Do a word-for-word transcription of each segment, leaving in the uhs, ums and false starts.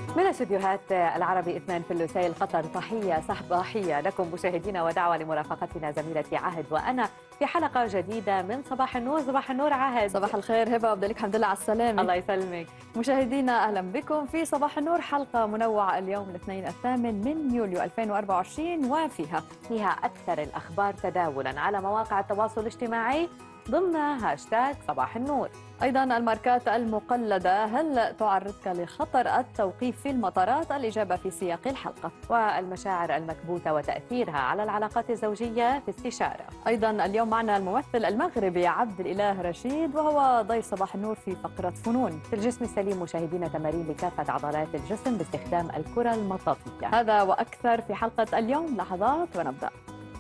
من استديوهات العربي اثنين في اللوسيل قطر، تحية صباحية لكم مشاهدينا ودعوة لمرافقتنا زميلتي عهد وأنا في حلقة جديدة من صباح النور. صباح النور عهد. صباح الخير هبة، بدلك الحمد لله على السلامة. الله يسلمك. مشاهدينا أهلا بكم في صباح النور، حلقة منوعة اليوم الاثنين الثامن من يوليو ألفين وأربعة وعشرين، وفيها فيها أكثر الأخبار تداولا على مواقع التواصل الاجتماعي ضمن هاشتاج صباح النور. أيضا الماركات المقلدة، هل تعرضك لخطر التوقيف في المطارات؟ الإجابة في سياق الحلقة. والمشاعر المكبوتة وتأثيرها على العلاقات الزوجية في استشارة. أيضا اليوم معنا الممثل المغربي عبد الإله رشيد، وهو ضيف صباح النور في فقرة فنون. في الجسم السليم مشاهدينا تمارين لكافة عضلات الجسم باستخدام الكرة المطاطية. هذا وأكثر في حلقة اليوم، لحظات ونبدأ.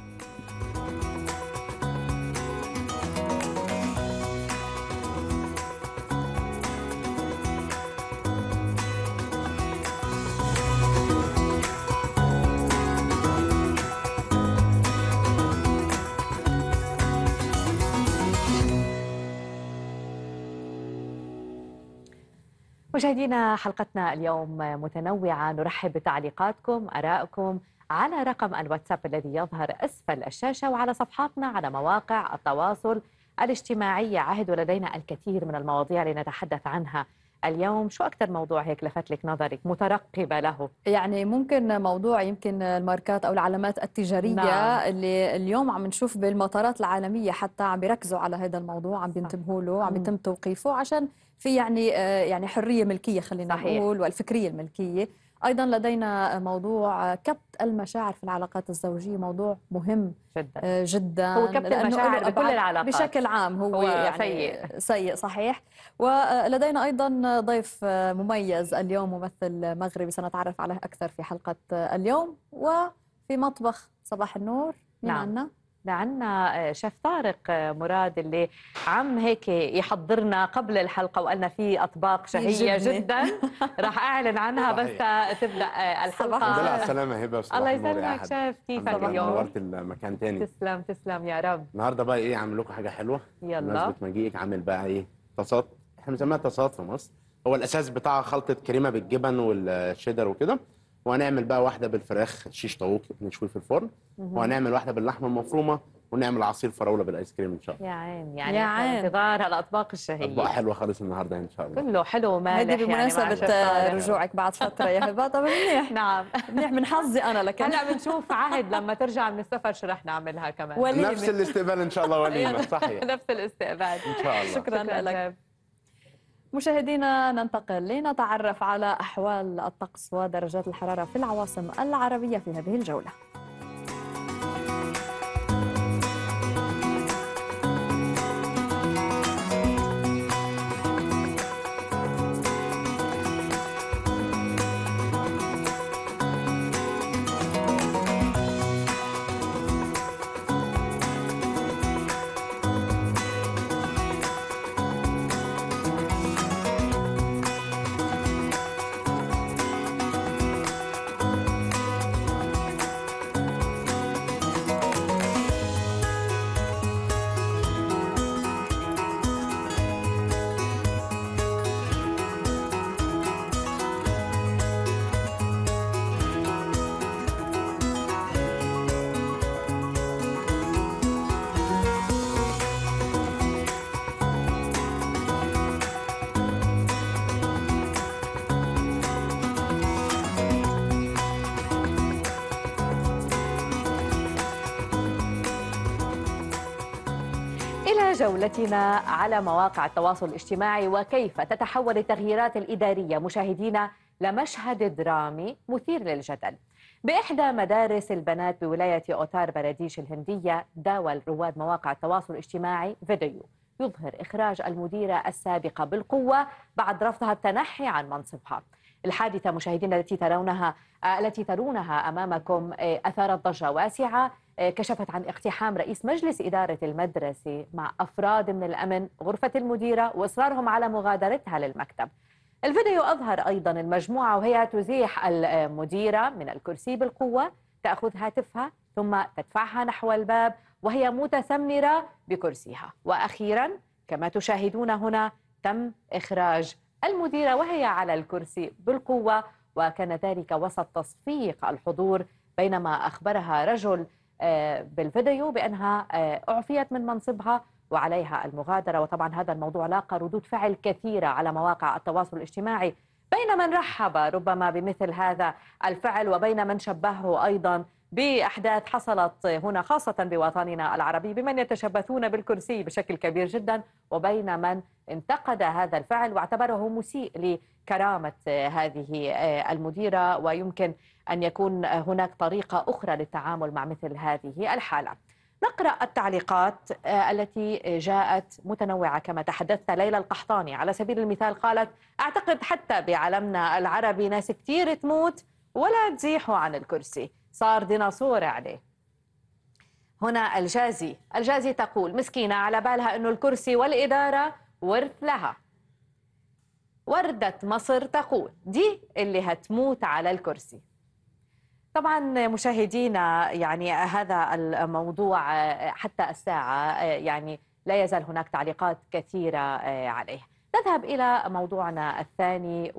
مشاهدينا حلقتنا اليوم متنوعة، نرحب بتعليقاتكم آرائكم على رقم الواتساب الذي يظهر أسفل الشاشة وعلى صفحاتنا على مواقع التواصل الاجتماعي. عهد ولدينا الكثير من المواضيع لنتحدث عنها اليوم. شو أكثر موضوع هيك لفت لك نظرك مترقبة له؟ يعني ممكن موضوع يمكن الماركات أو العلامات التجارية. نعم. اللي اليوم عم نشوف بالمطارات العالمية حتى عم بيركزوا على هذا الموضوع، عم بينتبهوا له، عم يتم توقيفه عشان في يعني يعني حرية ملكية خلينا نقول، والفكرية الملكية. أيضا لدينا موضوع كبت المشاعر في العلاقات الزوجية، موضوع مهم جدا جدا. هو كبت المشاعر بكل العلاقات بشكل عام هو, هو يعني سيء سيء صحيح. ولدينا أيضا ضيف مميز اليوم، ممثل مغربي سنتعرف عليه أكثر في حلقة اليوم. وفي مطبخ صباح النور مين نعم. عنا؟ عنا شيف طارق مراد اللي عم هيك يحضرنا قبل الحلقة وقالنا في أطباق شهية جدا راح أعلن عنها بس تبدأ الحلقة. الحمد لله على السلامة هبة. الله يسلمك شيف، كيفك اليوم؟ نورت المكان تاني. تسلم تسلم يا رب. النهارده بقى ايه، عامل لكم حاجة حلوة. يلا. بمناسبة مجيئك عامل بقى ايه، طاسات. احنا بنسميها طاسات في مصر. هو الأساس بتاعها خلطة كريمة بالجبن والشيدر وكده. وهنعمل بقى واحدة بالفراخ شيش طاووق نشوي في الفرن، وهنعمل واحدة باللحمة المفرومة، ونعمل عصير فراولة بالايس كريم ان شاء الله. يا عين يعني يا عين. انتظار الاطباق الشهية. اطباق حلوة خالص النهارده ان شاء الله. كله حلو ومالح. هذه بمناسبة يعني رجوعك بعد فترة يا هبة. طب منيح. نعم منيح من حظي انا. لكن هلا بنشوف عهد لما ترجع من السفر شو رح نعملها كمان. وليمة. نفس الاستقبال ان شاء الله. وليمة صحيح. نفس الاستقبال ان شاء الله. شكرا, شكرا لك. مشاهدينا ننتقل لنتعرف على أحوال الطقس ودرجات الحرارة في العواصم العربية في هذه الجولة. جولتنا على مواقع التواصل الاجتماعي وكيف تتحول التغييرات الإدارية مشاهدينا لمشهد درامي مثير للجدل. بإحدى مدارس البنات بولاية أوتار برديش الهندية داول رواد مواقع التواصل الاجتماعي فيديو يظهر إخراج المديرة السابقة بالقوة بعد رفضها التنحي عن منصبها. الحادثة مشاهدينا التي ترونها التي ترونها أمامكم أثارت ضجة واسعة، كشفت عن اقتحام رئيس مجلس إدارة المدرسة مع أفراد من الأمن غرفة المديرة وإصرارهم على مغادرتها للمكتب. الفيديو أظهر أيضا المجموعة وهي تزيح المديرة من الكرسي بالقوة، تأخذ هاتفها ثم تدفعها نحو الباب وهي متسمرة بكرسيها. وأخيرا كما تشاهدون هنا تم إخراج المديرة وهي على الكرسي بالقوة، وكان ذلك وسط تصفيق الحضور بينما أخبرها رجل بالفيديو بأنها أعفيت من منصبها وعليها المغادرة. وطبعا هذا الموضوع لاقى ردود فعل كثيرة على مواقع التواصل الاجتماعي، بين من رحب ربما بمثل هذا الفعل وبين من شبهه أيضا بأحداث حصلت هنا خاصة بوطننا العربي بمن يتشبثون بالكرسي بشكل كبير جدا، وبين من انتقد هذا الفعل واعتبره مسيء لكرامة هذه المديرة، ويمكن أن يكون هناك طريقة أخرى للتعامل مع مثل هذه الحالة. نقرأ التعليقات التي جاءت متنوعة كما تحدثت. ليلى القحطاني على سبيل المثال قالت: أعتقد حتى بعالمنا العربي ناس كتير تموت ولا تزيحوا عن الكرسي، صار ديناصور عليه. هنا الجازي الجازي تقول: مسكينة على بالها أنه الكرسي والإدارة ورث لها. وردة مصر تقول: دي اللي هتموت على الكرسي. طبعا مشاهدينا يعني هذا الموضوع حتى الساعة يعني لا يزال هناك تعليقات كثيرة عليه. نذهب إلى موضوعنا الثاني،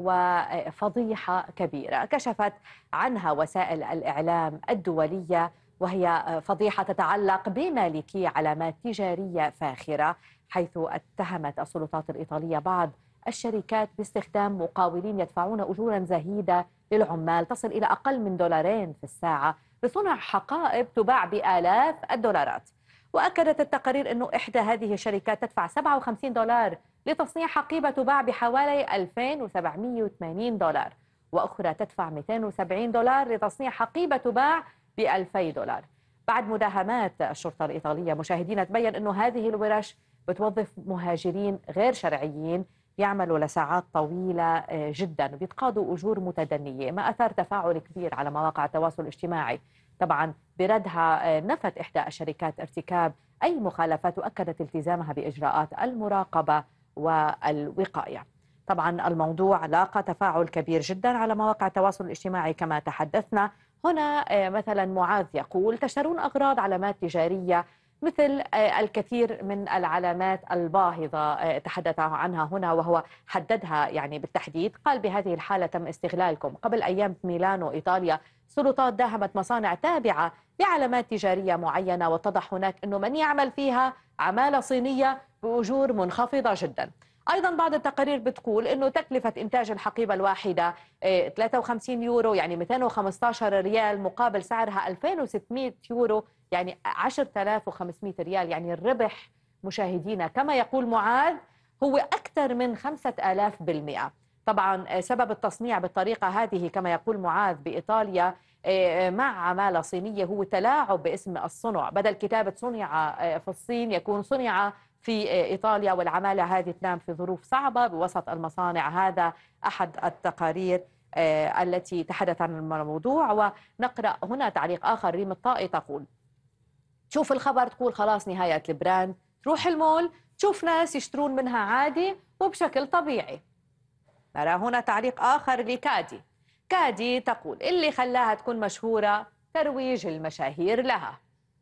وفضيحة كبيرة كشفت عنها وسائل الإعلام الدولية، وهي فضيحة تتعلق بمالكي علامات تجارية فاخرة، حيث اتهمت السلطات الإيطالية بعض الشركات باستخدام مقاولين يدفعون أجورا زهيدة للعمال تصل إلى أقل من دولارين في الساعة لصنع حقائب تباع بآلاف الدولارات. وأكدت التقارير أن إحدى هذه الشركات تدفع سبعة وخمسين دولار لتصنيع حقيبة تباع بحوالي ألفين وسبعمئة وثمانين دولار، وأخرى تدفع مئتين وسبعين دولار لتصنيع حقيبة تباع ب ألفي دولار. بعد مداهمات الشرطة الإيطالية مشاهدين تبين أن هذه الورش بتوظف مهاجرين غير شرعيين يعملوا لساعات طويلة جدا، بيتقاضوا أجور متدنية، ما أثار تفاعل كبير على مواقع التواصل الاجتماعي. طبعا بردها نفت إحدى الشركات ارتكاب أي مخالفات وأكدت التزامها بإجراءات المراقبة والوقاية. طبعا الموضوع لاقى تفاعل كبير جدا على مواقع التواصل الاجتماعي كما تحدثنا. هنا مثلا معاذ يقول: تشترون أغراض علامات تجارية مثل الكثير من العلامات الباهظة تحدث عنها هنا، وهو حددها يعني بالتحديد. قال: بهذه الحالة تم استغلالكم. قبل أيام في ميلانو إيطاليا سلطات داهمت مصانع تابعة لعلامات تجارية معينة، واتضح هناك أنه من يعمل فيها عمالة صينية بأجور منخفضة جدا. أيضا بعض التقارير بتقول أنه تكلفة إنتاج الحقيبة الواحدة ثلاثة وخمسين يورو يعني مئتين وخمسة عشر ريال، مقابل سعرها ألفين وستمئة يورو يعني عشرة آلاف وخمسمئة ريال. يعني الربح مشاهدينا كما يقول معاذ هو أكثر من خمسة آلاف بالمئة. طبعا سبب التصنيع بالطريقة هذه كما يقول معاذ بإيطاليا مع عمالة صينية هو تلاعب باسم الصنع، بدل كتابة صنع في الصين يكون صنع في إيطاليا، والعمالة هذه تنام في ظروف صعبة بوسط المصانع. هذا أحد التقارير التي تحدث عن الموضوع. ونقرأ هنا تعليق آخر. ريم الطائي تقول: تشوف الخبر تقول خلاص نهاية البراند، تروح المول تشوف ناس يشترون منها عادي وبشكل طبيعي. نرى هنا تعليق آخر لكادي. كادي تقول: اللي خلاها تكون مشهورة ترويج المشاهير لها.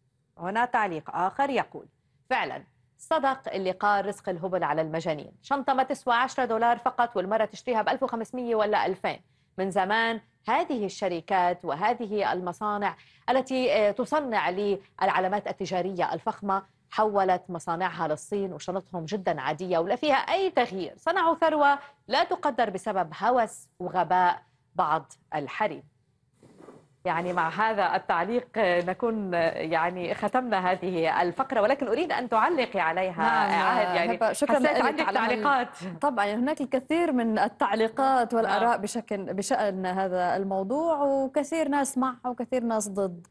هنا تعليق آخر يقول: فعلا صدق اللي قال رزق الهبل على المجانين، شنطة ما تسوى عشرة دولار فقط والمرة تشتريها ب ألف وخمسمئة ولا ألفين. من زمان هذه الشركات وهذه المصانع التي تصنع للعلامات التجارية الفخمة حولت مصانعها للصين، وشنطهم جدا عادية ولا فيها أي تغيير. صنعوا ثروة لا تقدر بسبب هوس وغباء بعض الحريم. يعني مع هذا التعليق نكون يعني ختمنا هذه الفقرة، ولكن أريد أن تعلقي عليها. نعم عهد يعني شكرا حسيت لك عندك على تعليقات. طبعا هناك الكثير من التعليقات والآراء نعم. بشكل بشأن هذا الموضوع، وكثير ناس مع وكثير ناس ضد.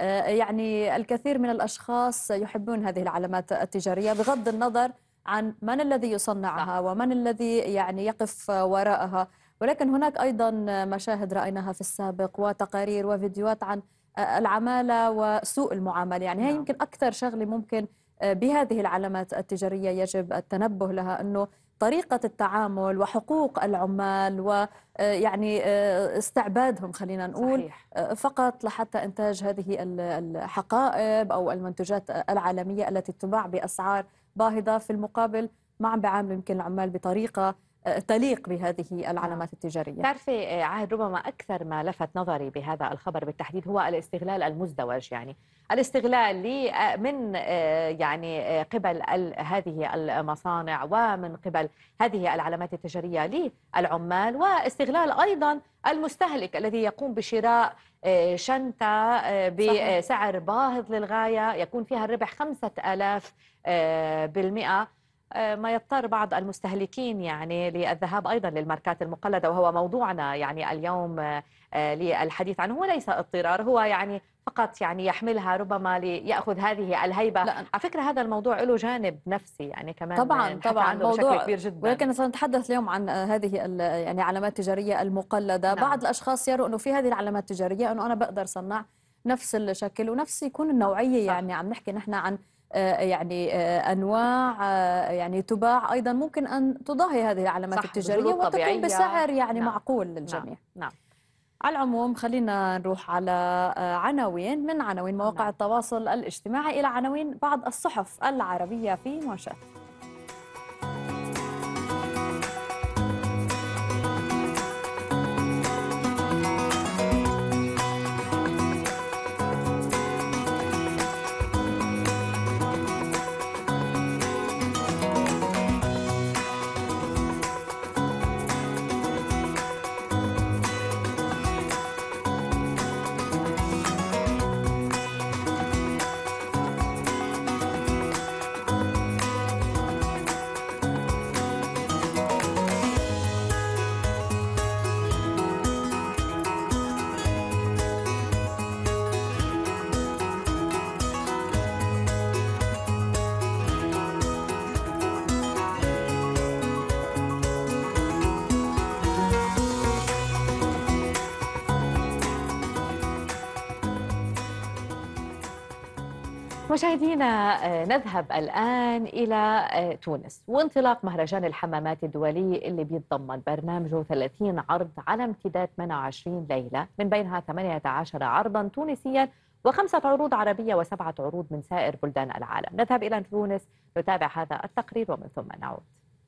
يعني الكثير من الأشخاص يحبون هذه العلامات التجارية بغض النظر عن من الذي يصنعها ومن الذي يعني يقف وراءها، ولكن هناك أيضا مشاهد رأيناها في السابق وتقارير وفيديوهات عن العمالة وسوء المعاملة. يعني هي يمكن أكثر شغلة ممكن بهذه العلامات التجارية يجب التنبه لها، أنه طريقة التعامل وحقوق العمال ويعني استعبادهم خلينا نقول صحيح. فقط لحتى إنتاج هذه الحقائب أو المنتجات العالمية التي تباع بأسعار باهظة، في المقابل ما عم بيعاملوا يمكن العمال بطريقة تليق بهذه العلامات التجارية. تعرفي عهد، ربما أكثر ما لفت نظري بهذا الخبر بالتحديد هو الاستغلال المزدوج، يعني الاستغلال لي من يعني قبل هذه المصانع ومن قبل هذه العلامات التجارية للعمال، واستغلال أيضا المستهلك الذي يقوم بشراء شنطة بسعر باهظ للغاية يكون فيها الربح خمسة آلاف بالمئة، ما يضطر بعض المستهلكين يعني للذهاب أيضا للماركات المقلدة، وهو موضوعنا يعني اليوم للحديث عنه. هو ليس اضطرار، هو يعني فقط يعني يحملها ربما ليأخذ هذه الهيبة. لا. على فكرة هذا الموضوع له جانب نفسي يعني كمان طبعا طبعا عنده موضوع بشكل كبير جدا، ولكن سنتحدث اليوم عن هذه يعني علامات تجارية المقلدة. نعم. بعض الأشخاص يروا أنه في هذه العلامات التجارية أنه أنا بقدر صنع نفس الشكل ونفس يكون النوعية. صح. يعني عم نحكي نحن عن يعني أنواع يعني تباع أيضا ممكن أن تضاهي هذه العلامات التجارية وتكون بسعر يعني نعم. معقول للجميع. نعم. نعم. على العموم خلينا نروح على عناوين من عناوين مواقع نعم. التواصل الاجتماعي إلى عناوين بعض الصحف العربية في مانشات. مشاهدينا نذهب الآن إلى تونس وانطلاق مهرجان الحمامات الدولي اللي بيتضمن برنامجه ثلاثين عرض على امتداد ثمانية وعشرين ليلة، من بينها ثمانية عشر عرضا تونسيا وخمسة عروض عربية وسبعة عروض من سائر بلدان العالم. نذهب إلى تونس نتابع هذا التقرير ومن ثم نعود.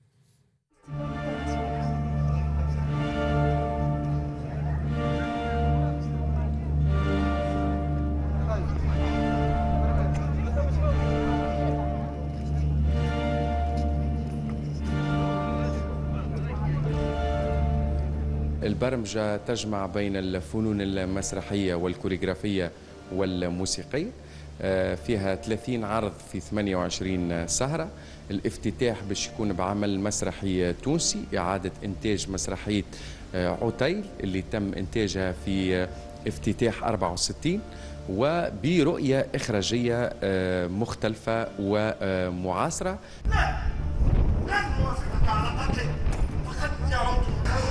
البرمجة تجمع بين الفنون المسرحية والكوريغرافية والموسيقية، فيها ثلاثين عرض في ثمانية وعشرين سهرة. الافتتاح باش يكون بعمل مسرحي تونسي، إعادة إنتاج مسرحية عتيل اللي تم إنتاجها في افتتاح أربعة وستين، وبرؤية إخراجية مختلفة ومعاصرة. لا لن نوافقك على قتلك، فقد يعود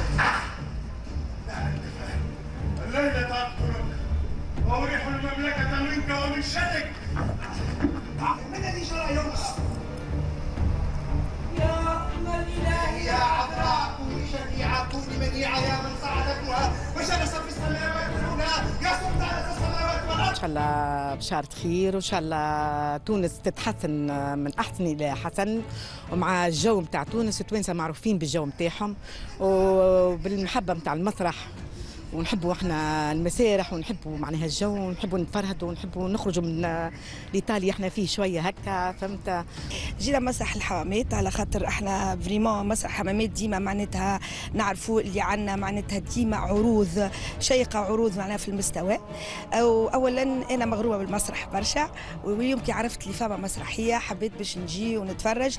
الليلة أقتلك وأريح المملكة منك ومن شرك. من الذي جرى يونس؟ يا أم الإله يا عذراء كوني شفيعة كوني منيعة يا من صعدتها وجلس في السماوات العلى يا سلطانة السماوات والأرض. إن شاء الله بشارة خير، وإن شاء الله تونس تتحسن من أحسن إلى حسن، ومع الجو متاع تونس. التوانسة معروفين بالجو متاعهم وبالمحبة متاع المسرح، ونحبوا احنا المسارح ونحبوا معناها الجو ونحبوا نتفرهدوا ونحبوا نخرجوا من الايطاليا احنا فيه شويه هكا، فهمت. جينا مسرح الحمامات على خاطر احنا فريمون مسرح الحمامات ديما معناتها نعرفوا اللي عندنا معناتها ديما عروض شيقه، عروض معناها في المستوى. او اولا انا مغرومه بالمسرح برشا، واليوم كي عرفت اللي فما مسرحيه حبيت باش نجي ونتفرج.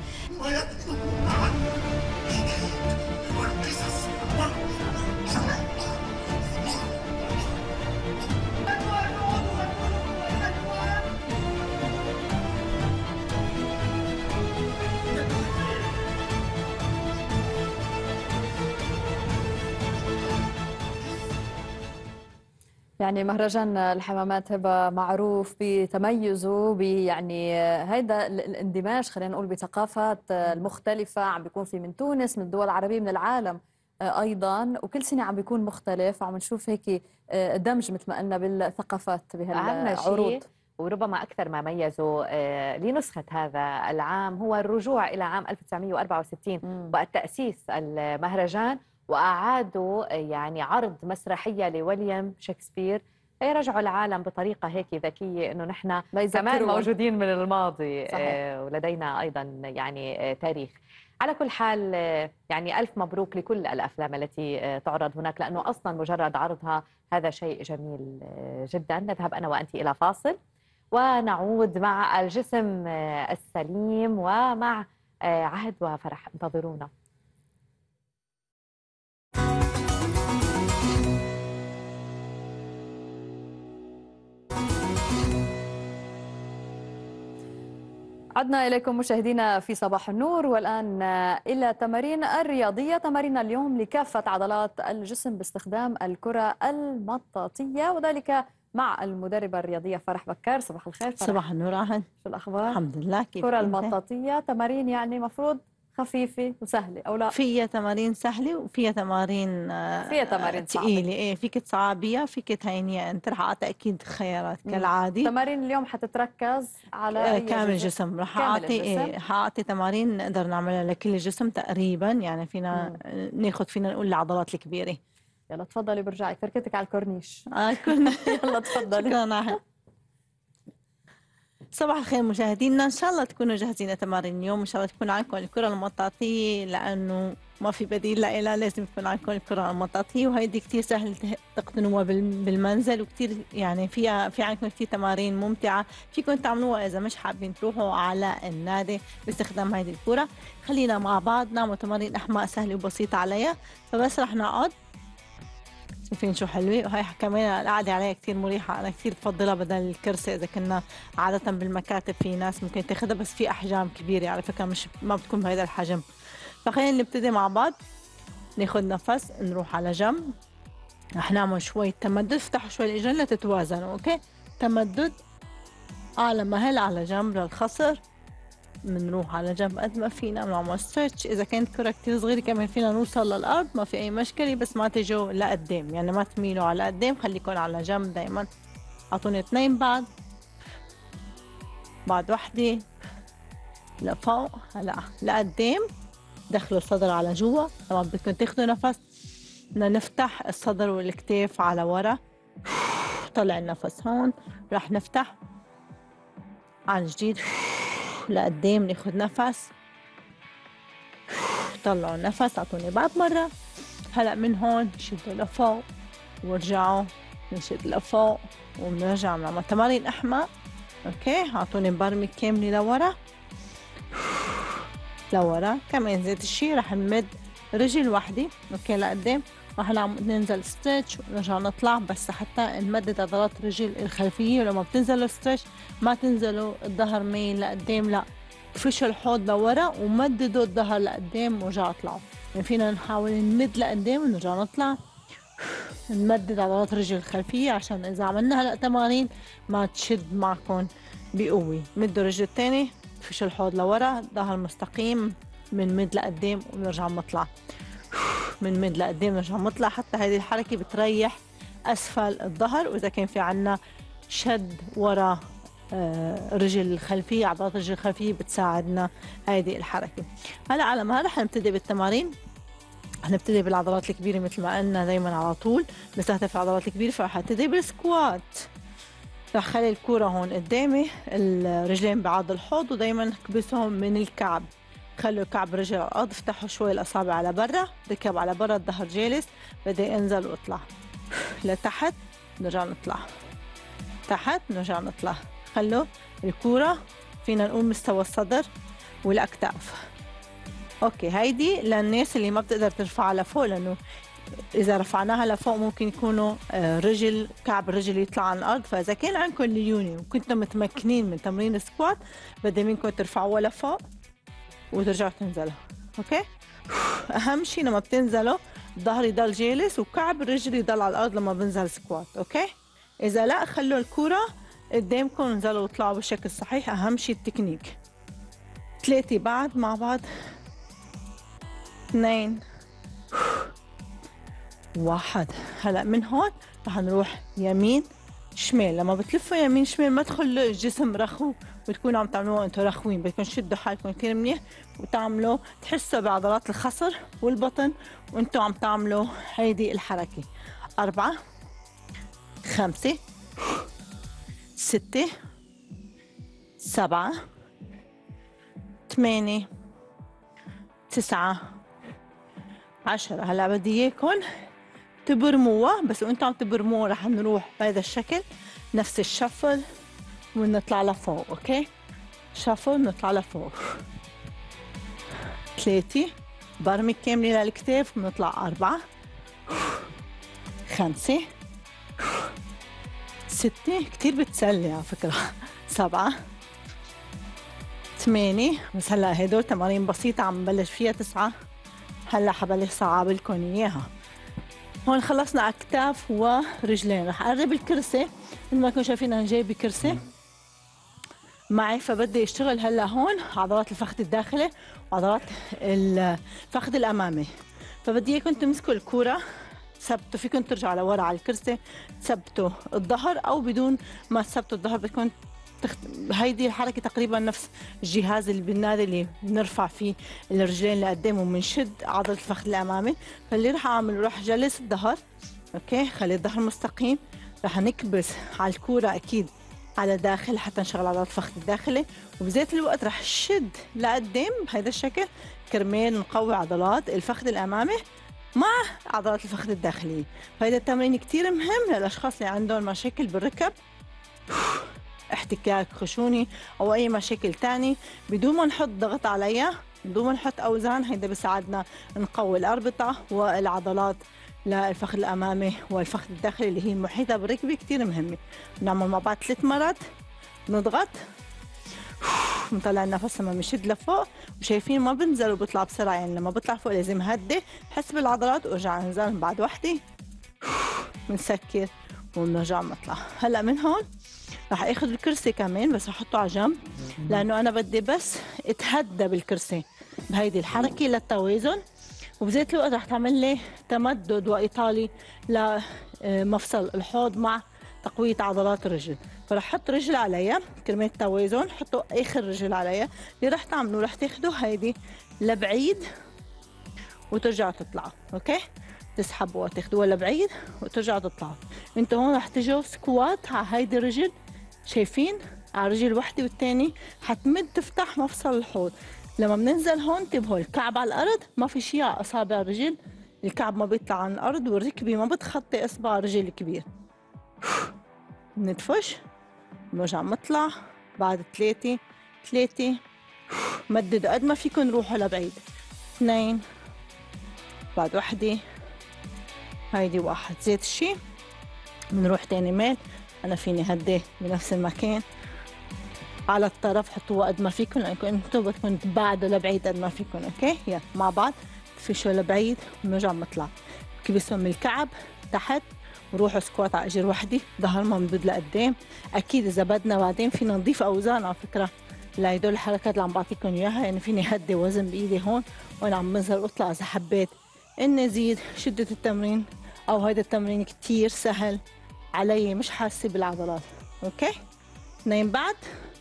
يعني مهرجان الحمامات هبة معروف بتميزه، يعني هيدا الاندماج خلينا نقول بثقافات المختلفة، عم بيكون في من تونس، من الدول العربية، من العالم أيضا، وكل سنة عم بيكون مختلف، وعم نشوف هيك دمج مثل ما قلنا بالثقافات بهالعروض. وربما أكثر ما ميزوا آه، لنسخة هذا العام هو الرجوع إلى عام ألف وتسعمئة وأربعة وستين مم. والتأسيس المهرجان، وأعادوا آه، يعني عرض مسرحية لويليام شكسبير يرجعوا العالم بطريقة هيك ذكية إنه نحن ما كمان يذكرون. موجودين من الماضي. صحيح. آه، ولدينا أيضا يعني آه، تاريخ. على كل حال آه، يعني ألف مبروك لكل الأفلام التي آه، تعرض هناك، لأنه أصلا مجرد عرضها هذا شيء جميل آه، جدا. نذهب أنا وأنت إلى فاصل ونعود مع الجسم آه، السليم ومع آه، عهد وفرح. انتظرونا. عدنا إليكم مشاهدينا في صباح النور، والآن إلى تمارين الرياضية. تمارين اليوم لكافة عضلات الجسم باستخدام الكرة المطاطية، وذلك مع المدربة الرياضية فرح بكار. صباح الخير فرح. صباح النور عهد. شو الأخبار؟ الحمد لله. كيف الكرة انت؟ المطاطية تمارين يعني مفروض خفيفة وسهلة أو لا؟ فيها تمارين سهلة وفيها تمارين آه، فيها تمارين صعبة. ثقيلة. ايه فيك تصعبيها فيك تهينيها، انت رح اعطي اكيد خيارات كالعادي. تمارين اليوم حتتركز على آه، أي كامل جزء؟ جسم. رح كامل اعطي الجسم. ايه حاعطي تمارين نقدر نعملها لكل الجسم تقريبا، يعني فينا ناخذ فينا نقول العضلات الكبيرة. يلا تفضلي، برجعك تركتك على الكورنيش. آه كنا يلا تفضلي. شكرا عهد. صباح الخير مشاهدينا، ان شاء الله تكونوا جاهزين لتمارين اليوم. ان شاء الله تكون عندكم الكره المطاطيه، لانه ما في بديل لها، لازم يكون عندكم الكره المطاطيه، وهيدي كثير سهل تقتنوها بالمنزل، وكثير يعني فيها في عندكم كثير تمارين ممتعه فيكم تعملوها اذا مش حابين تروحوا على النادي باستخدام هيدي الكره. خلينا مع بعض نعمل تمارين احماء سهله وبسيطه عليها. فبس رح نقعد، شايفين شو حلوة، وهي كمان القعدة عليها كتير مريحة. أنا كتير بفضلها بدل الكرسي. إذا كنا عادة بالمكاتب في ناس ممكن تاخدها، بس في أحجام كبيرة على فكرة مش ما بتكون بهذا الحجم. فخلينا نبتدي مع بعض. ناخد نفس، نروح على جنب، رح نعمل شوية تمدد. افتحوا شوي الإجرين لتتوازنوا. أوكي، تمدد أعلى مهل على جنب للخصر. بنروح على جنب قد ما فينا، بنعمل ستريتش. اذا كانت كره كتير صغيره كمان فينا نوصل للارض، ما في اي مشكله، بس ما تجوا لقدام، يعني ما تميلوا على قدام، خليكم على جنب دائما. اعطوني اثنين بعد بعد وحده لفوق. هلا لقدام، دخلوا الصدر على جوا. لما بدكم تاخذوا نفس بدنا نفتح الصدر والكتاف على ورا. طلع النفس هون، رح نفتح عن جديد لقدام. ناخد نفس، طلعوا النفس، اعطوني بعد مرة. هلا من هون شدوا لفوق ورجعوا، نشد لفوق وبنرجع بنعمل تمارين احماء. اوكي، اعطوني برمي كاملة لورا لورا. كمان زيت الشي رح نمد رجل وحدة اوكي لقدام، رح ننزل ستريتش ونرجع نطلع، بس حتى نمدد عضلات الرجل الخلفية. ولما بتنزلوا ستريتش ما تنزلوا الظهر ميل لقدام، لا، فرشوا الحوض لورا ومددوا الظهر لقدام ورجعوا اطلعوا. يعني فينا نحاول نمد لقدام ونرجع نطلع، نمدد عضلات الرجل الخلفية عشان إذا عملنا هلا تمارين ما تشد معكم بقوة. مدوا الرجل الثاني، فرشوا الحوض لورا، ظهر مستقيم، من مد لقدام ونرجع نطلع، من مد لقدام نرجع نطلع. حتى هذه الحركة بتريح أسفل الظهر، وإذا كان في عنا شد ورا رجل الخلفية، عضلات الرجل الخلفية بتساعدنا هذه الحركة. هلا على ما رح نبتدي بالتمارين. هنبتدي بالعضلات الكبيرة مثل ما قلنا دايما على طول نستهدف العضلات الكبيرة. فرح ابتدي بالسكوات. رح خلي الكورة هون قدامي، الرجلين بعض الحوض، ودايما كبسهم من الكعب. خلوا كعب رجل على الارض، افتحوا شوي الاصابع على برا، ركب على برا، الظهر جالس، بدي انزل واطلع لتحت، نرجع نطلع تحت، نرجع نطلع. خلوا الكورة فينا نقول مستوى الصدر والاكتاف. اوكي، هيدي للناس اللي ما بتقدر ترفعها لفوق، لانه اذا رفعناها لفوق ممكن يكونوا رجل كعب الرجل يطلع عن الارض. فاذا كان عندكم ليوني وكنتم متمكنين من تمرين السكوات، بدي منكم ترفعوها لفوق وترجعوا تنزلوا. اوكي، اهم شيء لما بتنزلوا الظهر يضل جالس وكعب الرجل يضل على الارض لما بنزل سكوات. اوكي، اذا لا خلوا الكرة قدامكم، انزلوا وطلعوا بالشكل الصحيح. اهم شيء التكنيك. ثلاثة بعد مع بعض، اثنين، واحد. هلا من هون رح نروح يمين شمال. لما بتلفوا يمين شمال ما تخلوا الجسم رخو وتكونوا عم تعملوه انتم رخوين، بدكم تشدوا حالكم كثير منيح وتعملوا تحسوا بعضلات الخصر والبطن وانتم عم تعملوا هيدي الحركه. أربعة، خمسة، ستة، سبعة، ثمانية، تسعة، عشرة. هلا بدي اياكم تبرموها، بس وانتم عم تبرموها رح نروح بهذا الشكل نفس الشفل ونطلع لفوق. اوكي، شفل نطلع لفوق. ثلاثة، برمي كاملة للكتاف ونطلع. أربعة، خمسة، ستة، كتير بتسلي على فكرة. سبعة، ثمانية، بس هلا هدول تمارين بسيطة عم نبلش فيها. تسعة، هلا حبلش صعب لكم اياها. هون خلصنا اكتاف ورجلين. رح اقرب الكرسي مثل ما كنتم شايفين انا جايبه كرسي معي، فبدي اشتغل هلا هون عضلات الفخذ الداخلي وعضلات الفخذ الامامي. فبدي اياكم تمسكوا الكوره، ثبتوا، فيكم ترجعوا لورا على الكرسي تثبتوا الظهر او بدون ما تثبتوا الظهر بدكم تخت... هيدي الحركه تقريبا نفس الجهاز اللي بالنادي اللي بنرفع فيه الرجلين لقدام وبنشد عضله الفخذ الامامي. فاللي رح اعمله رح جلس الظهر، اوكي، خلي الظهر مستقيم، رح نكبس على الكوره اكيد على داخل حتى نشغل عضلات الفخذ الداخلي، وبذات الوقت رح شد لقدام بهذا الشكل كرمال نقوي عضلات الفخذ الامامي مع عضلات الفخذ الداخليه. فهذا التمرين كثير مهم للاشخاص اللي عندهم مشاكل بالركب، احتكاك خشوني او اي مشاكل تاني، بدون ما نحط ضغط عليها، بدون ما نحط اوزان. هيدا بيساعدنا نقوي الاربطه والعضلات للفخذ الامامي والفخذ الداخلي اللي هي المحيطه بالركبه، كثير مهمه. بنعمل مع بعض ثلاث مرات، نضغط، بنطلع النفس لما بنشد لفوق، وشايفين ما بنزل وبطلع بسرعه، يعني لما بطلع فوق لازم هدي، بحس بالعضلات وارجع انزل بعد وحده، بنسكر وبنرجع نطلع. هلا من هون رح اخذ الكرسي كمان بس رح احطه على جنب، لانه انا بدي بس اتهدى بالكرسي بهيدي الحركه للتوازن، وبذات الوقت رح تعمل لي تمدد وايطالي لمفصل الحوض مع تقويه عضلات الرجل. فرح احط رجل عليها كرمال التوازن، حطوا اخر رجل عليها. اللي رح تعملوا رح تاخذوا هيدي لبعيد وترجعوا تطلعوا، اوكي، تسحبوا وتاخذوها لبعيد وترجعوا تطلعوا. انتوا هون رح تجوا سكوات على هيدي الرجل، شايفين على رجل وحده والثاني حتمد تفتح مفصل الحوض. لما بننزل هون انتبهوا الكعب على الارض، ما في شيء على اصابع الرجل، الكعب ما بيطلع عن الارض والركبه ما بتخطي اصبع الرجل الكبير. بندفش، بنرجع نطلع بعد ثلاثه ثلاثه، مددوا قد ما فيكم روحوا لبعيد. اثنين، بعد وحده، هيدي واحد. زيت الشيء بنروح تاني ميل، انا فيني هدي بنفس المكان على الطرف، حطوها قد ما فيكم لانكم انتم بدكم تبعدوا لبعيد قد ما فيكم، اوكي. يلا مع بعض تفشوا لبعيد ونرجع نطلع، كبسوا من الكعب تحت وروحوا سكوات على اجر وحده، ظهر ممدود لقدام. اكيد اذا بدنا بعدين فينا نضيف اوزان على فكره لهدول الحركات اللي عم بعطيكم اياها، يعني فيني هدي وزن بايدي هون وانا عم بنزل واطلع اذا حبيت اني ازيد شده التمرين، او هيدا التمرين كتير سهل علي مش حاسه بالعضلات، اوكي. اثنين بعد،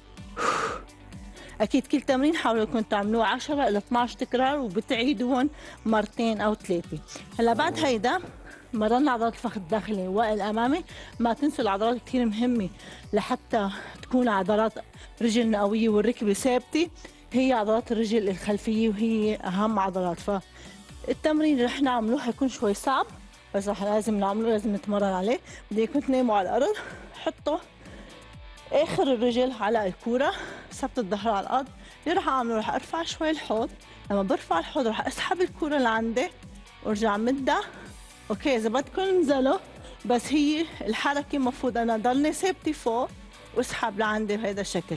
اكيد كل تمرين حاولوا انكم تعملوه عشرة الى اثني عشر تكرار وبتعيدوهم مرتين او ثلاثه. هلا بعد هيدا مرنا عضلات الفخذ الداخلي والامامي. ما تنسوا العضلات كثير مهمه لحتى تكون عضلات رجلنا قويه والركبه ثابته، هي عضلات الرجل الخلفيه وهي اهم عضلات. فالتمرين اللي رح نعمله حيكون شوي صعب بس رح لازم نعمله، لازم نتمرن عليه. بدي اياكم تناموا على الارض، حطوا اخر الرجل على الكوره، ثبت الظهر على الارض. اللي رح اعمله رح ارفع شوي الحوض، لما برفع الحوض رح اسحب الكوره لعندي وارجع مدها، اوكي. اذا بدكم انزلوا بس هي الحركه المفروض انا ضلني ثابته فوق واسحب لعندي بهذا الشكل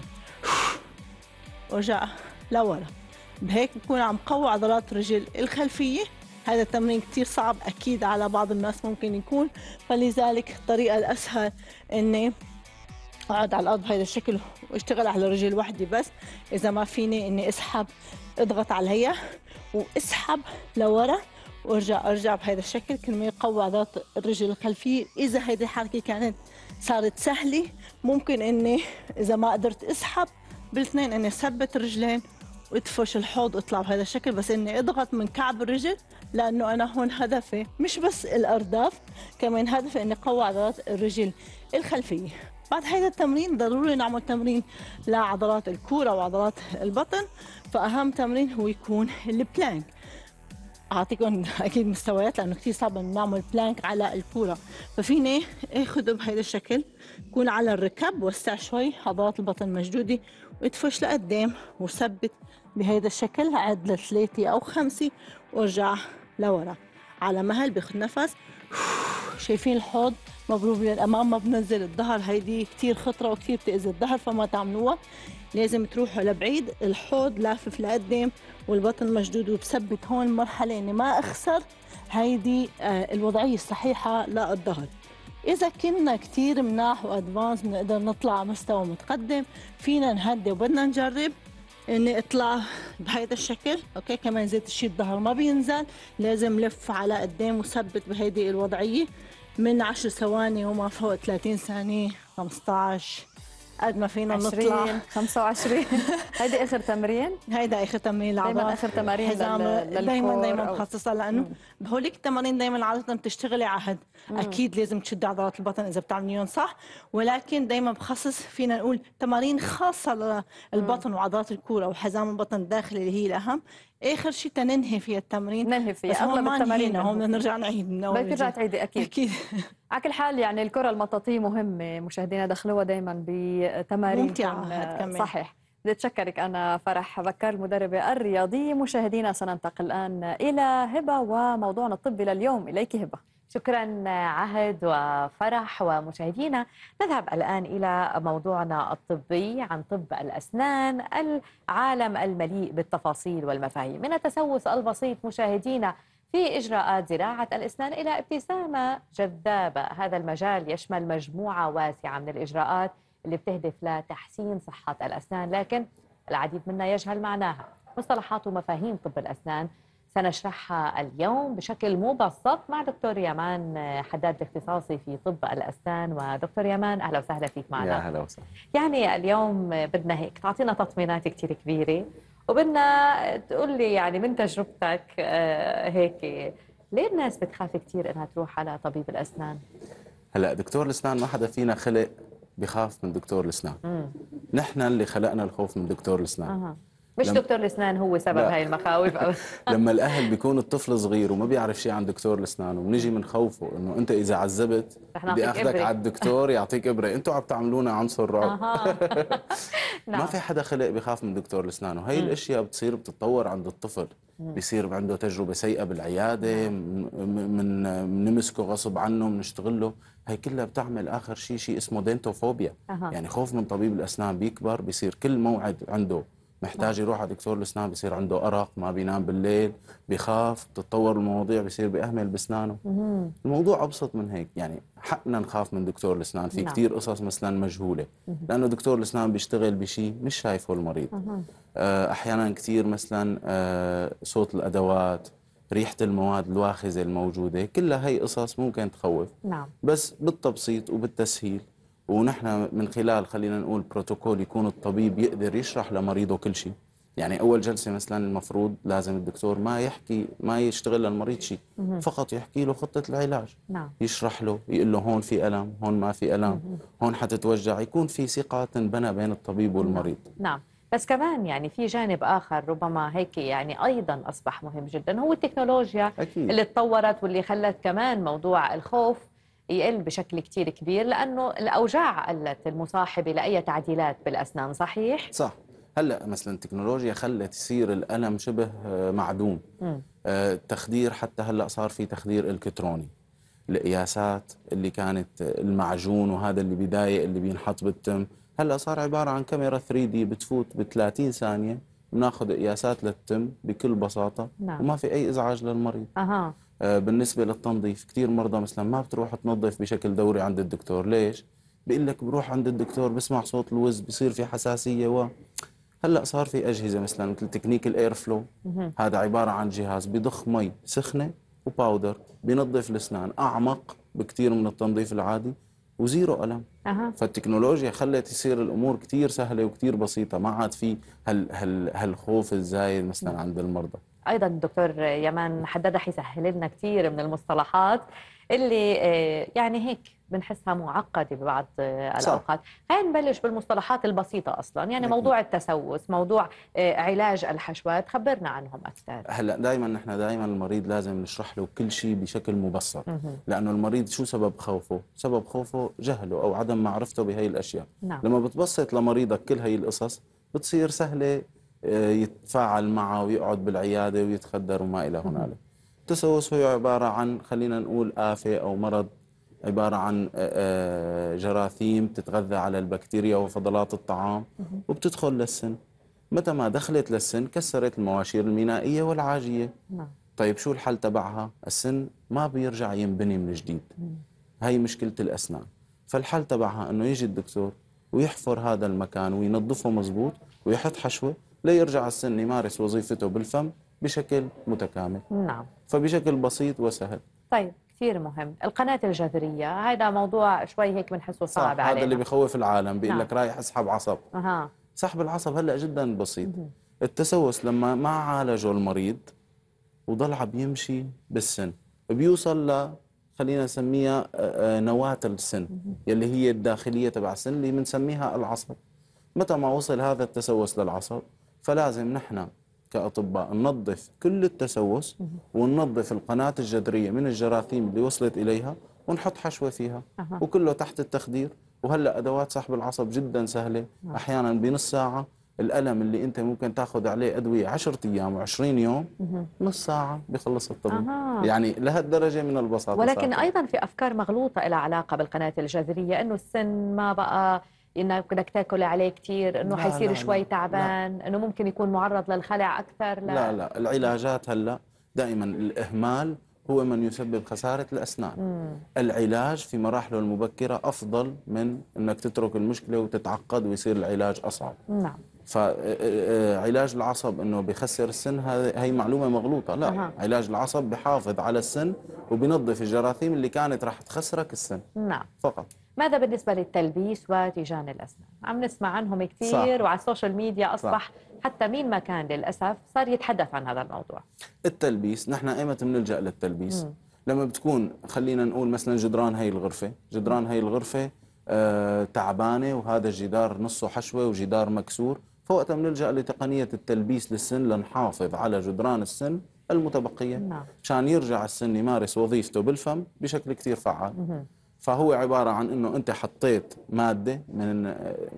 وارجع لورا. بهيك بكون عم قوي عضلات الرجل الخلفيه. هذا التمرين كتير صعب اكيد على بعض الناس ممكن يكون، فلذلك الطريقه الاسهل اني اقعد على الارض بهذا الشكل واشتغل على رجل وحده بس. اذا ما فيني اني اسحب، اضغط عليها واسحب لورا وارجع ارجع بهذا الشكل كرمال يقوي عضلات الرجل الخلفيه. اذا هيدي الحركه كانت صارت سهله ممكن اني اذا ما قدرت اسحب بالاثنين اني ثبت الرجلين وادفش الحوض واطلع بهذا الشكل، بس اني اضغط من كعب الرجل لانه انا هون هدفي مش بس الارداف، كمان هدفي اني اقوي عضلات الرجل الخلفيه. بعد هذا التمرين ضروري نعمل تمرين لعضلات الكوره وعضلات البطن، فاهم تمرين هو يكون البلانك. اعطيكم اكيد مستويات لانه كثير صعب نعمل بلانك على الكوره، ففيني اخذه بهذا الشكل، كون على الركب وسع شوي عضلات البطن مشدوده وادفش لقدام وثبت بهذا الشكل، عد لثلاثه او خمسه وارجع لورا على مهل، باخذ نفس. شايفين الحوض مبروب للامام، ما بنزل الظهر، هيدي كثير خطره وكثير بتاذي الظهر فما تعملوها، لازم تروحوا لبعيد، الحوض لافف لقدام والبطن مشدود، وبثبت هون مرحله اني ما اخسر هيدي آه الوضعيه الصحيحه للظهر. اذا كنا كثير مناح وادفانس بنقدر نطلع مستوى متقدم، فينا نهدي وبدنا نجرب اني اطلع بهيدا الشكل. اوكي كمان زيت الشيء الظهر ما بينزل، لازم لف على قدام وثبت بهيدي الوضعيه من عشر ثواني وما فوق ثلاثين ثانيه، خمسة عشر قد ما فينا نطلع. خمسة وعشرين هيدي اخر تمرين، هيدا اخر تمرين للعضلات. دائما اخر تمارين لل... دائما دائما مخصصه لانه بهوليك التمارين دائما عاده بتشتغلي عهد. مم. اكيد لازم تشد عضلات البطن اذا بتعمليهم صح، ولكن دائما بخصص فينا نقول تمارين خاصه للبطن وعضلات الكوره وحزام البطن الداخلي اللي هي الاهم. اخر شيء تننهي فيها التمرين، ننهي فيها اغلب التمارين هون بدنا نرجع نعيد من اول. بدك ترجع تعيدي اكيد اكيد. على كل حال يعني الكره المطاطيه مهمه، مشاهدينا دخلوها دائما بتمارين ممتعه. صحيح. بدي اتشكرك انا فرح بكر المدربه الرياضيه. مشاهدينا سننتقل الان الى هبه وموضوعنا الطبي لليوم. اليك هبه. شكرا عهد وفرح. ومشاهدينا نذهب الآن إلى موضوعنا الطبي عن طب الأسنان، العالم المليء بالتفاصيل والمفاهيم، من التسوس البسيط مشاهدينا في إجراءات زراعة الأسنان إلى ابتسامة جذابة. هذا المجال يشمل مجموعة واسعة من الإجراءات اللي بتهدف لتحسين صحة الأسنان، لكن العديد منا يجهل معناها. مصطلحات ومفاهيم طب الأسنان سنشرحها اليوم بشكل مبسط مع دكتور يمان حداد الاختصاصي في طب الأسنان. ودكتور يمان أهلا وسهلا فيك معنا. يا هلا وسهلا. يعني اليوم بدنا هيك تعطينا تطمينات كتير كبيرة، وبدنا تقول لي يعني من تجربتك هيك ليه الناس بتخاف كتير انها تروح على طبيب الأسنان؟ هلا دكتور الأسنان ما حدا فينا خلق بخاف من دكتور الأسنان. مم. نحن اللي خلقنا الخوف من دكتور الأسنان. أه. مش لم... دكتور الأسنان هو سبب لا. هاي المخاوف. لما الأهل بيكون الطفل صغير وما بيعرف شيء عن دكتور الأسنان وبنيجي من خوفه إنه أنت إذا عذبت بدي أخذك على الدكتور يعطيك إبرة، أنتوا عم تعملونا عنصر رعب. ما في حدا خلق بخاف من دكتور الأسنان، وهي الأشياء بتصير بتتطور عند الطفل. بيصير عنده تجربة سيئة بالعيادة، من بنمسكه غصب عنه، بنشتغله، هي كلها بتعمل آخر شيء شيء اسمه دينتوفوبيا. أه. يعني خوف من طبيب الأسنان. بيكبر بيصير كل موعد عنده محتاج يروح على دكتور الأسنان، بيصير عنده أرق، ما بينام بالليل، بيخاف، بتتطور المواضيع، بيصير بيأهمل بأسنانه. الموضوع أبسط من هيك، يعني حقنا نخاف من دكتور الأسنان. في كتير قصص مثلا مجهولة، لأنه دكتور الأسنان بيشتغل بشيء مش شايفه المريض. أحيانا كتير مثلا صوت الأدوات، ريحة المواد الواخزة الموجودة، كلها هي قصص ممكن تخوف. نعم. بس بالتبسيط وبالتسهيل، ونحن من خلال خلينا نقول بروتوكول يكون الطبيب يقدر يشرح لمريضه كل شيء. يعني أول جلسة مثلا المفروض لازم الدكتور ما يحكي ما يشتغل للمريض شيء، فقط يحكي له خطة العلاج. نعم. يشرح له، يقول له هون في ألم، هون ما في ألم، هون حتتوجع، يكون في ثقة تنبنى بين الطبيب والمريض. نعم. نعم. بس كمان يعني في جانب آخر ربما هيك يعني أيضا أصبح مهم جدا، هو التكنولوجيا. أكيد. اللي تطورت واللي خلت كمان موضوع الخوف يقل بشكل كتير كبير، لأنه الأوجاع قلت المصاحبة لأي تعديلات بالأسنان. صحيح؟ صح. هلأ مثلا التكنولوجيا خلت يصير الألم شبه معدوم. التخدير حتى هلأ صار في تخدير إلكتروني. القياسات اللي كانت المعجون وهذا اللي بيضايق اللي بينحط بالتم، هلأ صار عبارة عن كاميرا ثري دي بتفوت ب ثلاثين ثانية، بناخذ قياسات للتم بكل بساطة. نعم. وما في أي إزعاج للمريض. أها. بالنسبة للتنظيف، كثير مرضى مثلا ما بتروح تنظف بشكل دوري عند الدكتور. ليش؟ بيقول لك بروح عند الدكتور بسمع صوت الوز بصير في حساسية. و هلا صار في أجهزة مثلا مثل تكنيك الاير فلو، هذا عبارة عن جهاز بيضخ مي سخنة وباودر بينظف الاسنان اعمق بكثير من التنظيف العادي وزيرو الم. أه. فالتكنولوجيا خلت يصير الامور كثير سهله وكثير بسيطه، ما عاد في هال هال هالخوف الزايد مثلا م. عند المرضى. ايضا الدكتور يمان حداد رح يسهل لنا كثير من المصطلحات اللي يعني هيك بنحسها معقده ببعض الاوقات. خلينا نبلش بالمصطلحات البسيطه اصلا، يعني أكيد. موضوع التسوس، موضوع علاج الحشوات، خبرنا عنهم اكثر. هلا دائما نحن دائما المريض لازم نشرح له كل شيء بشكل مبسط، لانه المريض شو سبب خوفه؟ سبب خوفه جهله او عدم معرفته بهي الاشياء. نعم. لما بتبسط لمريضك كل هي القصص بتصير سهله يتفاعل معه ويقعد بالعياده ويتخدر وما الى هنالك. التسوس هو عباره عن خلينا نقول آفة او مرض، عباره عن جراثيم تتغذى على البكتيريا وفضلات الطعام وبتدخل للسن. متى ما دخلت للسن كسرت المواشير المينائيه والعاجيه. طيب شو الحل تبعها؟ السن ما بيرجع ينبني من جديد. هي مشكله الاسنان. فالحل تبعها انه يجي الدكتور ويحفر هذا المكان وينظفه مزبوط ويحط حشوه ليرجع السن يمارس وظيفته بالفم بشكل متكامل. نعم. فبشكل بسيط وسهل. طيب كثير مهم. القناة الجذرية هذا موضوع شوي هيك بنحسه صعب علينا. هذا اللي بخوف العالم، بيقول لك نعم. رايح اسحب عصب. أها. سحب العصب هلا جدا بسيط. مه. التسوس لما ما عالجه المريض وضل عم يمشي بالسن بيوصل ل خلينا نسميها نواة السن يلي هي الداخلية تبع السن اللي بنسميها العصب. متى ما وصل هذا التسوس للعصب فلازم نحن كأطباء ننظف كل التسوس وننظف القناة الجذرية من الجراثيم اللي وصلت إليها ونحط حشوة فيها. أه. وكله تحت التخدير. وهلأ أدوات سحب العصب جدا سهلة. أه. أحيانا بنص ساعة الألم اللي أنت ممكن تاخذ عليه أدوية عشرة أيام وعشرين يوم أه. نص ساعة بيخلص الطبيب. أه. يعني لهالدرجة من البساطة. ولكن ساعة. أيضا في أفكار مغلوطة لها علاقة بالقناة الجذرية، إنه السن ما بقى انك بدك تاكل عليه كثير، انه حيصير شوي تعبان، انه ممكن يكون معرض للخلع اكثر. لا لا لا العلاجات هلا دائما الاهمال هو من يسبب خساره الاسنان. مم. العلاج في مراحله المبكره افضل من انك تترك المشكله وتتعقد ويصير العلاج اصعب. نعم. فعلاج العصب انه بيخسر السن هي معلومه مغلوطه، لا. أه. علاج العصب بحافظ على السن وبنظف الجراثيم اللي كانت راح تخسرك السن. نعم. فقط. ماذا بالنسبة للتلبيس وتيجان الأسنان؟ عم نسمع عنهم كثير. صح. وعلى السوشيال ميديا أصبح صح. حتى مين ما كان للأسف صار يتحدث عن هذا الموضوع. التلبيس نحن ايمتى بنلجأ للتلبيس؟ مم. لما بتكون خلينا نقول مثلا جدران هي الغرفة جدران هي الغرفة آه تعبانة وهذا الجدار نصه حشوة وجدار مكسور، فوقتها بنلجأ لتقنية التلبيس للسن لنحافظ على جدران السن المتبقية. نعم. مشان يرجع السن يمارس وظيفته بالفم بشكل كثير فعال. مم. فهو عبارة عن انه انت حطيت مادة من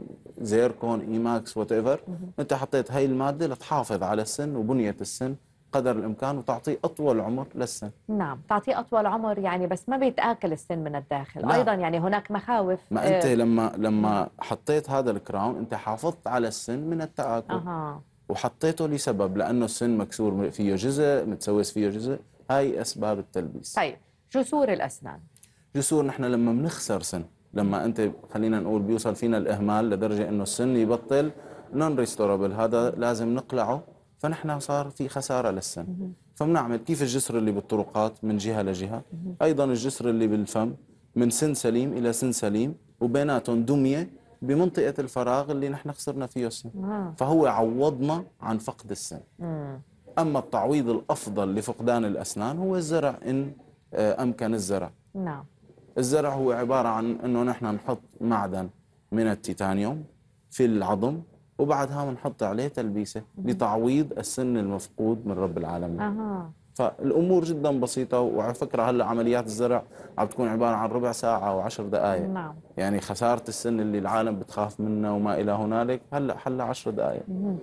زيركون ايماكس وات ايفر، انت حطيت هاي المادة لتحافظ على السن وبنية السن قدر الامكان وتعطيه اطول عمر للسن. نعم، تعطيه اطول عمر يعني، بس ما بيتآكل السن من الداخل. لا. ايضا يعني هناك مخاوف. ما انت لما لما حطيت هذا الكراون انت حافظت على السن من التآكل. أها. وحطيته لسبب، لانه السن مكسور فيه جزء، متسوس فيه جزء، هاي اسباب التلبيس. طيب جسور الاسنان. جسور نحن لما بنخسر سن، لما انت خلينا نقول بيوصل فينا الاهمال لدرجه انه السن يبطل نون ريستورابل، هذا لازم نقلعه، فنحن صار في خساره للسن. فبنعمل كيف الجسر اللي بالطرقات من جهه لجهه، ايضا الجسر اللي بالفم من سن سليم الى سن سليم وبيناتهم دميه بمنطقه الفراغ اللي نحن خسرنا فيه السن. فهو عوضنا عن فقد السن. اما التعويض الافضل لفقدان الاسنان هو الزرع ان امكن الزرع. نعم. الزرع هو عبارة عن أنه نحن نحط معدن من التيتانيوم في العظم وبعدها بنحط عليه تلبيسة لتعويض السن المفقود من رب العالمين. أها. فالأمور جدا بسيطة. وعلى فكرة هلا عمليات الزرع عم تكون عبارة عن ربع ساعة أو عشر دقائق. نعم. يعني خسارة السن اللي العالم بتخاف منها وما إلى هنالك هلا حلها عشر دقائق.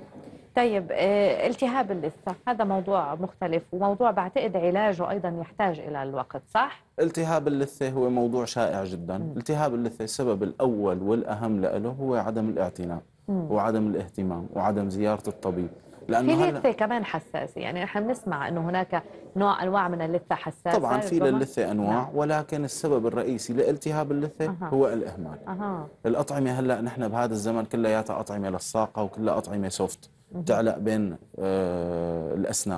طيب التهاب اللثة هذا موضوع مختلف، وموضوع بعتقد علاجه أيضا يحتاج إلى الوقت، صح؟ التهاب اللثة هو موضوع شائع جدا. م. التهاب اللثة السبب الأول والأهم له هو عدم الاعتناء م. وعدم الاهتمام وعدم زيارة الطبيب. لأنه في لثة كمان حساسة، يعني نحن بنسمع أنه هناك نوع أنواع من اللثة حساسة. طبعا في للثة أنواع. نعم. ولكن السبب الرئيسي لالتهاب اللثة أه. هو الإهمال. أه. الأطعمة هلا نحن بهذا الزمن كلياتها أطعمة للصاقة وكلها أطعمة سوفت تعلق بين آه الأسنان،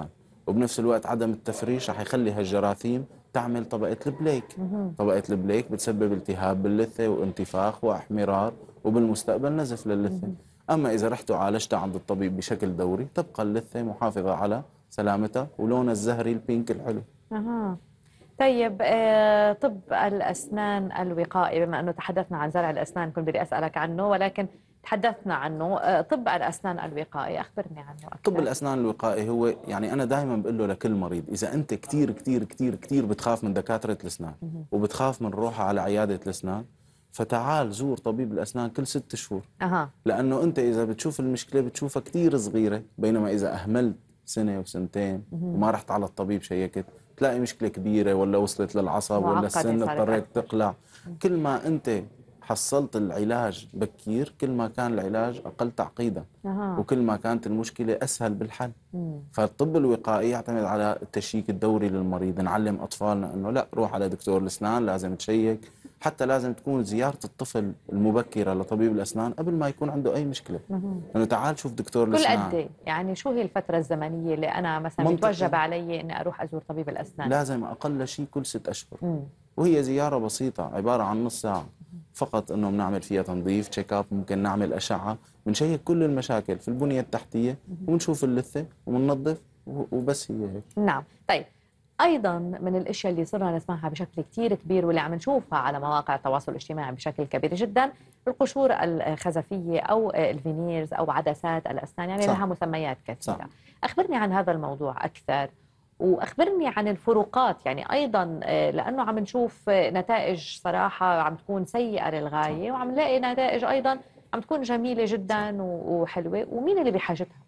وبنفس الوقت عدم التفريش رح يخلي هالجراثيم تعمل طبقة البليك. طبقة البليك بتسبب التهاب باللثة وانتفاخ واحمرار وبالمستقبل نزف للثة. أما إذا رحت وعالجتها عند الطبيب بشكل دوري تبقى اللثة محافظة على سلامتها ولونها الزهري البينك الحلو. أها. طيب طب الأسنان الوقائي، بما أنه تحدثنا عن زرع الأسنان كنت بدي أسألك عنه، ولكن تحدثنا عنه. طب الأسنان الوقائي أخبرني عنه أكثر. طب الأسنان الوقائي هو يعني أنا دائما بقول له لكل مريض إذا أنت كتير كتير كتير كتير بتخاف من دكاترة الأسنان وبتخاف من روحها على عيادة الأسنان، فتعال زور طبيب الأسنان كل ست شهور. أها. لأنه أنت إذا بتشوف المشكلة بتشوفها كتير صغيرة، بينما إذا أهملت سنة وسنتين وما رحت على الطبيب شيكت تلاقي مشكلة كبيرة، ولا وصلت للعصب ولا السن اضطريت تقلع. كل ما أنت حصلت العلاج بكير كل ما كان العلاج أقل تعقيدا. أه. وكل ما كانت المشكلة أسهل بالحل. مم. فالطب الوقائي يعتمد على التشيك الدوري للمريض. نعلم أطفالنا أنه لا، روح على دكتور الأسنان لازم تشيك، حتى لازم تكون زيارة الطفل المبكرة لطبيب الأسنان قبل ما يكون عنده أي مشكلة. أنه يعني تعال شوف دكتور الأسنان. كل قد يعني شو هي الفترة الزمنية اللي أنا مثلا يتوجب علي أني أروح أزور طبيب الأسنان؟ لازم أقل شيء كل ست أشهر. مم. وهي زيارة بسيطة عبارة عن نص ساعة فقط، انه بنعمل فيها تنظيف تشيك اب، ممكن نعمل اشعه، بنشيك كل المشاكل في البنيه التحتيه وبنشوف اللثه وبننظف وبس هي هيك. نعم. طيب ايضا من الاشياء اللي صرنا نسمعها بشكل كثير كبير واللي عم نشوفها على مواقع التواصل الاجتماعي بشكل كبير جدا القشور الخزفيه او الفينيرز او عدسات الاسنان، يعني صح. لها مسميات كثيره. صح. اخبرني عن هذا الموضوع اكثر، واخبرني عن الفروقات، يعني ايضا لانه عم نشوف نتائج صراحه عم تكون سيئه للغايه، وعم نلاقي نتائج ايضا عم تكون جميله جدا وحلوه، ومين اللي بحاجتها؟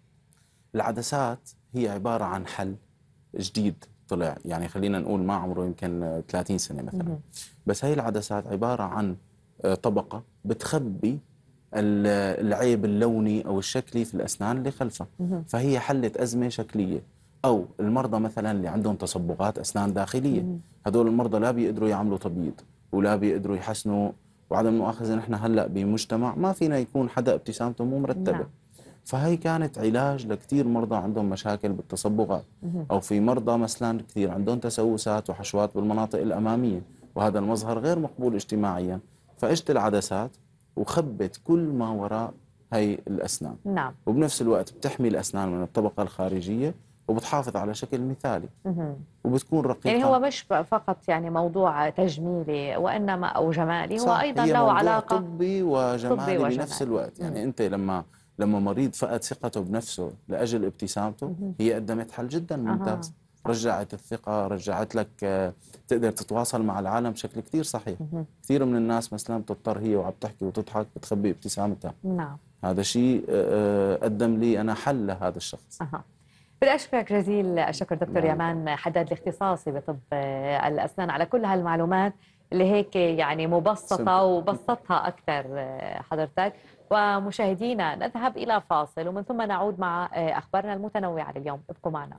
العدسات هي عباره عن حل جديد طلع، يعني خلينا نقول ما عمره يمكن ثلاثين سنه مثلا. بس هي العدسات عباره عن طبقه بتخبي العيب اللوني او الشكلي في الاسنان اللي خلفها. فهي حلت ازمه شكليه. أو المرضى مثلا اللي عندهم تصبغات أسنان داخلية، هدول المرضى لا بيقدروا يعملوا تبييض ولا بيقدروا يحسنوا، وعدم مؤاخذة نحن هلأ بمجتمع ما فينا يكون حدا ابتسامته مو مرتبة. نعم. فهي كانت علاج لكثير مرضى عندهم مشاكل بالتصبغات. أو في مرضى مثلا كثير عندهم تسوسات وحشوات بالمناطق الأمامية، وهذا المظهر غير مقبول اجتماعيا، فاجت العدسات وخبت كل ما وراء هي الأسنان. نعم. وبنفس الوقت بتحمي الأسنان من الطبقة الخارجية وبتحافظ على شكل مثالي. مه. وبتكون رقيقة. يعني هو مش فقط يعني موضوع تجميلي وإنما أو جمالي، هو أيضا له علاقة طبي وجمالي, طبي وجمالي بنفس الوقت. يعني مه. أنت لما لما مريض فقد ثقته بنفسه لأجل ابتسامته، مه. هي قدمت حل جدا ممتاز. أه. رجعت الثقة، رجعت لك تقدر تتواصل مع العالم بشكل كتير صحيح. مه. كثير من الناس مثلا بتضطر هي وعم تحكي وتضحك بتخبي ابتسامتها. نعم. هذا شيء قدم لي أنا حل لهذا الشخص. أه. بدي أشكرك جزيل الشكر دكتور يمان حداد الاختصاصي بطب الأسنان على كل هالمعلومات اللي هيك يعني مبسطة وبسطها أكثر حضرتك. ومشاهدينا نذهب إلى فاصل ومن ثم نعود مع أخبارنا المتنوعة لليوم، ابقوا معنا.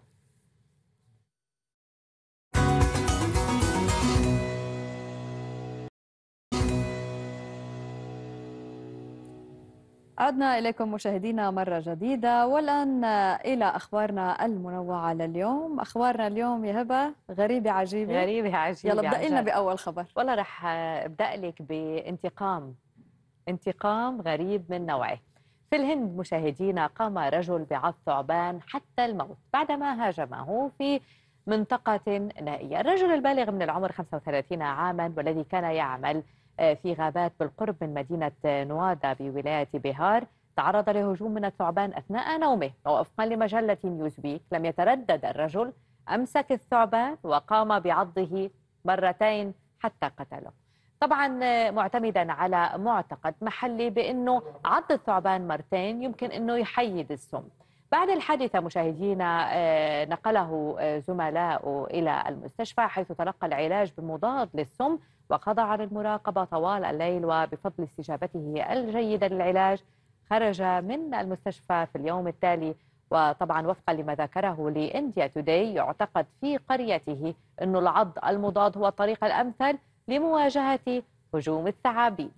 عدنا إليكم مشاهدينا مرة جديدة، والآن إلى أخبارنا المنوعة لليوم. أخبارنا اليوم يا هبة غريبة عجيبة. غريبة عجيبة. يلا ابدأ لنا بأول خبر. والله رح أبدأ لك بانتقام، انتقام غريب من نوعه. في الهند مشاهدينا قام رجل بعض ثعبان حتى الموت بعدما هاجمه في منطقة نائية. الرجل البالغ من العمر خمسة وثلاثين عاما والذي كان يعمل في غابات بالقرب من مدينة نوادا بولاية بيهار تعرض لهجوم من الثعبان أثناء نومه. ووفقا لمجلة نيوزويك لم يتردد الرجل، أمسك الثعبان وقام بعضه مرتين حتى قتله. طبعا معتمدا على معتقد محلي بأنه عض الثعبان مرتين يمكن أنه يحيد السم. بعد الحادثة مشاهدينا نقله زملاء إلى المستشفى حيث تلقى العلاج بمضاد للسم وخضع للمراقبة طوال الليل، وبفضل استجابته الجيدة للعلاج خرج من المستشفى في اليوم التالي. وطبعا وفقا لما ذكره لإنديا توداي يعتقد في قريته أن العض المضاد هو الطريقة الأمثل لمواجهة هجوم الثعابين.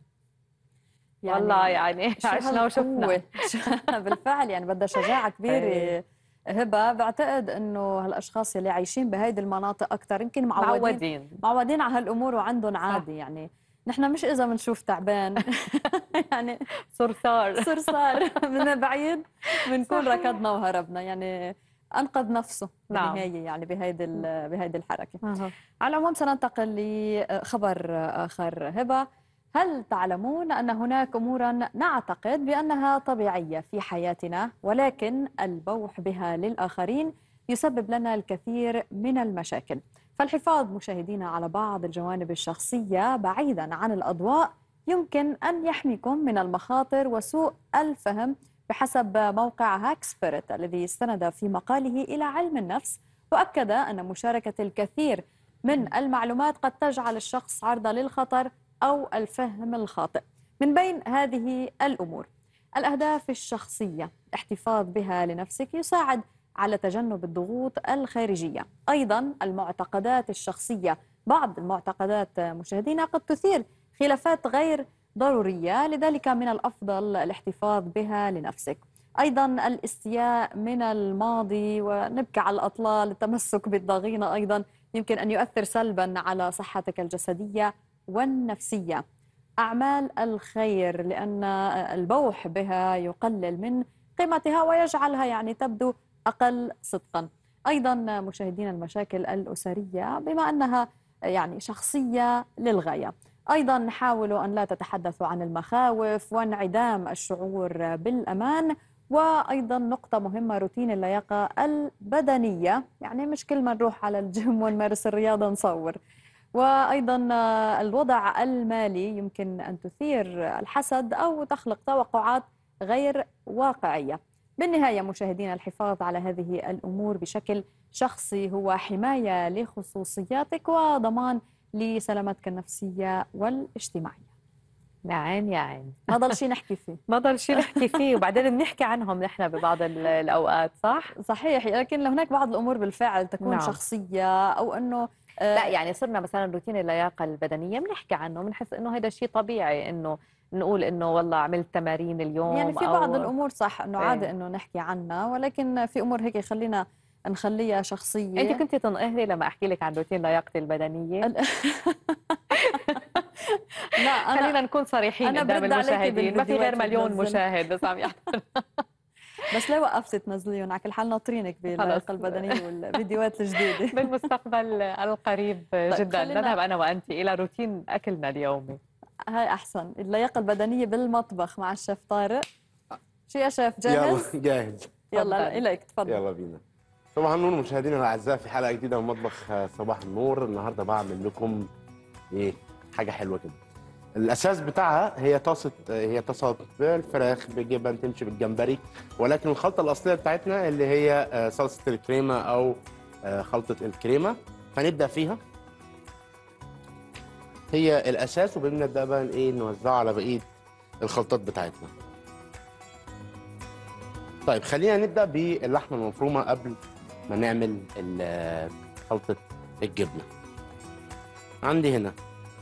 يعني والله يعني عشنا وشفنا. بالفعل يعني بدها شجاعة كبيرة هبه بعتقد انه هالاشخاص اللي عايشين بهيدي المناطق اكثر يمكن معودين معودين معودين على هالامور وعندهم عادي. يعني نحن مش اذا بنشوف تعبان يعني صرصار صرصار من بعيد بنكون ركضنا وهربنا، يعني انقذ نفسه نعم. بالنهايه يعني بهيدي بهيدي الحركه. أه. على العموم سننتقل لخبر اخر. هبه، هل تعلمون ان هناك امورا نعتقد بانها طبيعيه في حياتنا ولكن البوح بها للاخرين يسبب لنا الكثير من المشاكل؟ فالحفاظ مشاهدينا على بعض الجوانب الشخصيه بعيدا عن الاضواء يمكن ان يحميكم من المخاطر وسوء الفهم، بحسب موقع هاك سبيريت الذي استند في مقاله إلى علم النفس، وأكد أن مشاركة الكثير من المعلومات قد تجعل الشخص عرضة للخطر أو الفهم الخاطئ. من بين هذه الأمور الأهداف الشخصية، الاحتفاظ بها لنفسك يساعد على تجنب الضغوط الخارجية. أيضا المعتقدات الشخصية، بعض المعتقدات مشاهدينا قد تثير خلافات غير ضرورية، لذلك من الأفضل الاحتفاظ بها لنفسك. أيضا الاستياء من الماضي ونبكي على الأطلال، التمسك بالضغينة أيضا يمكن أن يؤثر سلبا على صحتك الجسدية والنفسية. أعمال الخير، لأن البوح بها يقلل من قيمتها ويجعلها يعني تبدو أقل صدقا. أيضا مشاهدين المشاكل الأسرية بما أنها يعني شخصية للغاية. أيضا حاولوا أن لا تتحدثوا عن المخاوف وانعدام الشعور بالأمان. وأيضا نقطة مهمة، روتين اللياقة البدنية، يعني مش كل ما نروح على الجيم ونمارس الرياضة نصور. وأيضا الوضع المالي يمكن أن تثير الحسد أو تخلق توقعات غير واقعية. بالنهاية مشاهدين، الحفاظ على هذه الأمور بشكل شخصي هو حماية لخصوصياتك وضمان لسلامتك النفسية والاجتماعية. يا عين يا عين، ما ضل شيء نحكي فيه ما ضل شيء نحكي فيه وبعدين بنحكي عنهم نحن ببعض الأوقات، صح؟ صحيح، لكن هناك بعض الأمور بالفعل تكون نعم. شخصية أو أنه آه لا يعني صرنا مثلا روتين اللياقة البدنية بنحكي عنه، بنحس إنه هذا شيء طبيعي، إنه نقول إنه والله عملت تمارين اليوم. يعني في بعض أو... الأمور صح إنه ايه. عادي إنه نحكي عنها، ولكن في أمور هيك خلينا نخليها شخصية. أنت كنتي تنقهري لما أحكي لك عن روتين لياقتي البدنية؟ لا أنا خلينا نكون صريحين قدام المشاهدين، ما في غير مليون مشاهد بس عم يحضر. بس ليه وقفتي تنزليهم؟ على كل حال ناطرينك باللياقة البدنية والفيديوهات الجديدة. بالمستقبل القريب جدا نذهب أنا وأنت إلى روتين أكلنا اليومي. هاي أحسن، اللياقة البدنية بالمطبخ مع الشيف طارق. شو يا شيف، جاهز؟ يلا جاهز. يلا إليك تفضل. يلا بينا. طبعا نور مشاهدينا الاعزاء في حلقه جديده من مطبخ صباح النور. النهارده بعمل لكم ايه حاجه حلوه كده. الاساس بتاعها هي طاسه هي طاسه بالفراخ بجبن تمشي بالجمبري، ولكن الخلطه الاصليه بتاعتنا اللي هي صلصه الكريمه او خلطه الكريمه، فنبدا فيها هي الاساس، وبنبدا بقى ايه نوزعها على بقيه الخلطات بتاعتنا. طيب خلينا نبدا باللحمه المفرومه قبل ما نعمل خلطة الجبنة. عندي هنا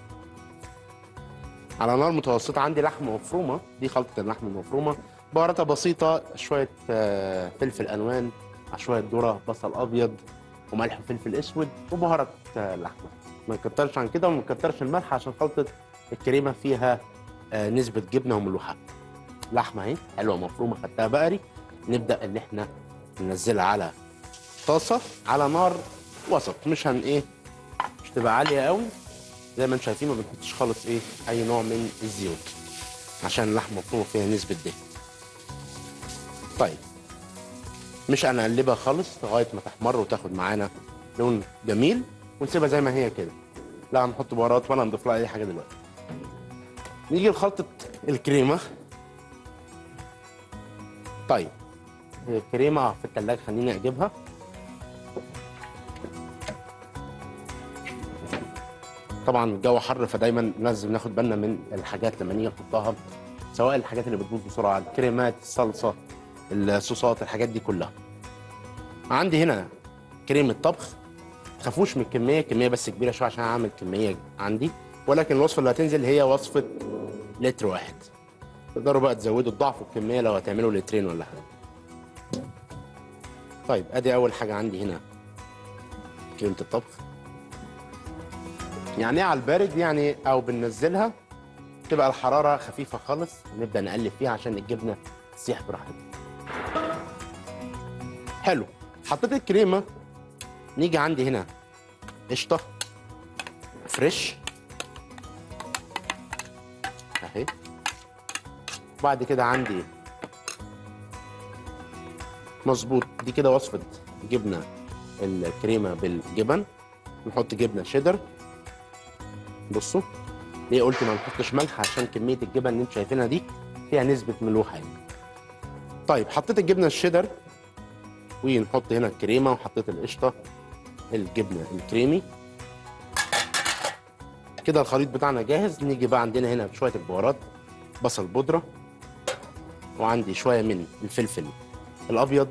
على نار متوسطة عندي لحمة مفرومة، دي خلطة اللحمة المفرومة، بهاراتها بسيطة، شوية فلفل ألوان، شوية ذرة، بصل أبيض، وملح وفلفل أسود، وبهارات اللحمة. ما نكترش عن كده وما نكترش الملح عشان خلطة الكريمة فيها نسبة جبنة وملوحة. لحمة اهي حلوة مفرومة خدتها بقري، نبدأ إن احنا ننزلها على طاسه على نار وسط، مش هن ايه مش تبقى عاليه قوي زي ما انتم شايفين، ما بنحطش خالص ايه اي نوع من الزيوت عشان اللحمه مفرومه فيها نسبه دهن. طيب مش هنقلبها خالص لغايه ما تحمر وتاخد معانا لون جميل، ونسيبها زي ما هي كده، لا هنحط بهارات ولا نضيف لها اي حاجه دلوقتي. نيجي لخلطه الكريمه. طيب الكريمه في الثلاجه خليني اجيبها. طبعا الجو حر فدايما لازم ناخد بالنا من الحاجات لما نيجي نحطها، سواء الحاجات اللي بتبوظ بسرعه، الكريمات، الصلصه، الصوصات، الحاجات دي كلها. عندي هنا كريمه طبخ، ما تخافوش من الكميه، كميه بس كبيره شويه عشان اعمل كميه عندي، ولكن الوصفه اللي هتنزل هي وصفه لتر واحد. تقدروا بقى تزودوا الضعف الكميه لو هتعملوا لترين ولا حاجه. طيب ادي اول حاجه عندي هنا كريمه الطبخ. يعني ايه على البارد؟ يعني او بننزلها تبقى الحراره خفيفه خالص ونبدا نقلب فيها عشان الجبنه تسيح براحتها. حلو. حطيت الكريمه، نيجي عندي هنا قشطه فريش اهي. بعد كده عندي مظبوط دي كده وصفه جبنه الكريمه بالجبن. نحط جبنه شيدر. بصوا ليه قلت ما نحطش ملح؟ عشان كميه الجبن اللي انتم شايفينها دي فيها نسبه ملوحه يعني. طيب حطيت الجبنه الشيدر ونحط هنا الكريمه، وحطيت القشطه الجبنه الكريمي. كده الخليط بتاعنا جاهز. نيجي بقى عندنا هنا شويه البهارات، بصل بودره، وعندي شويه من الفلفل الابيض،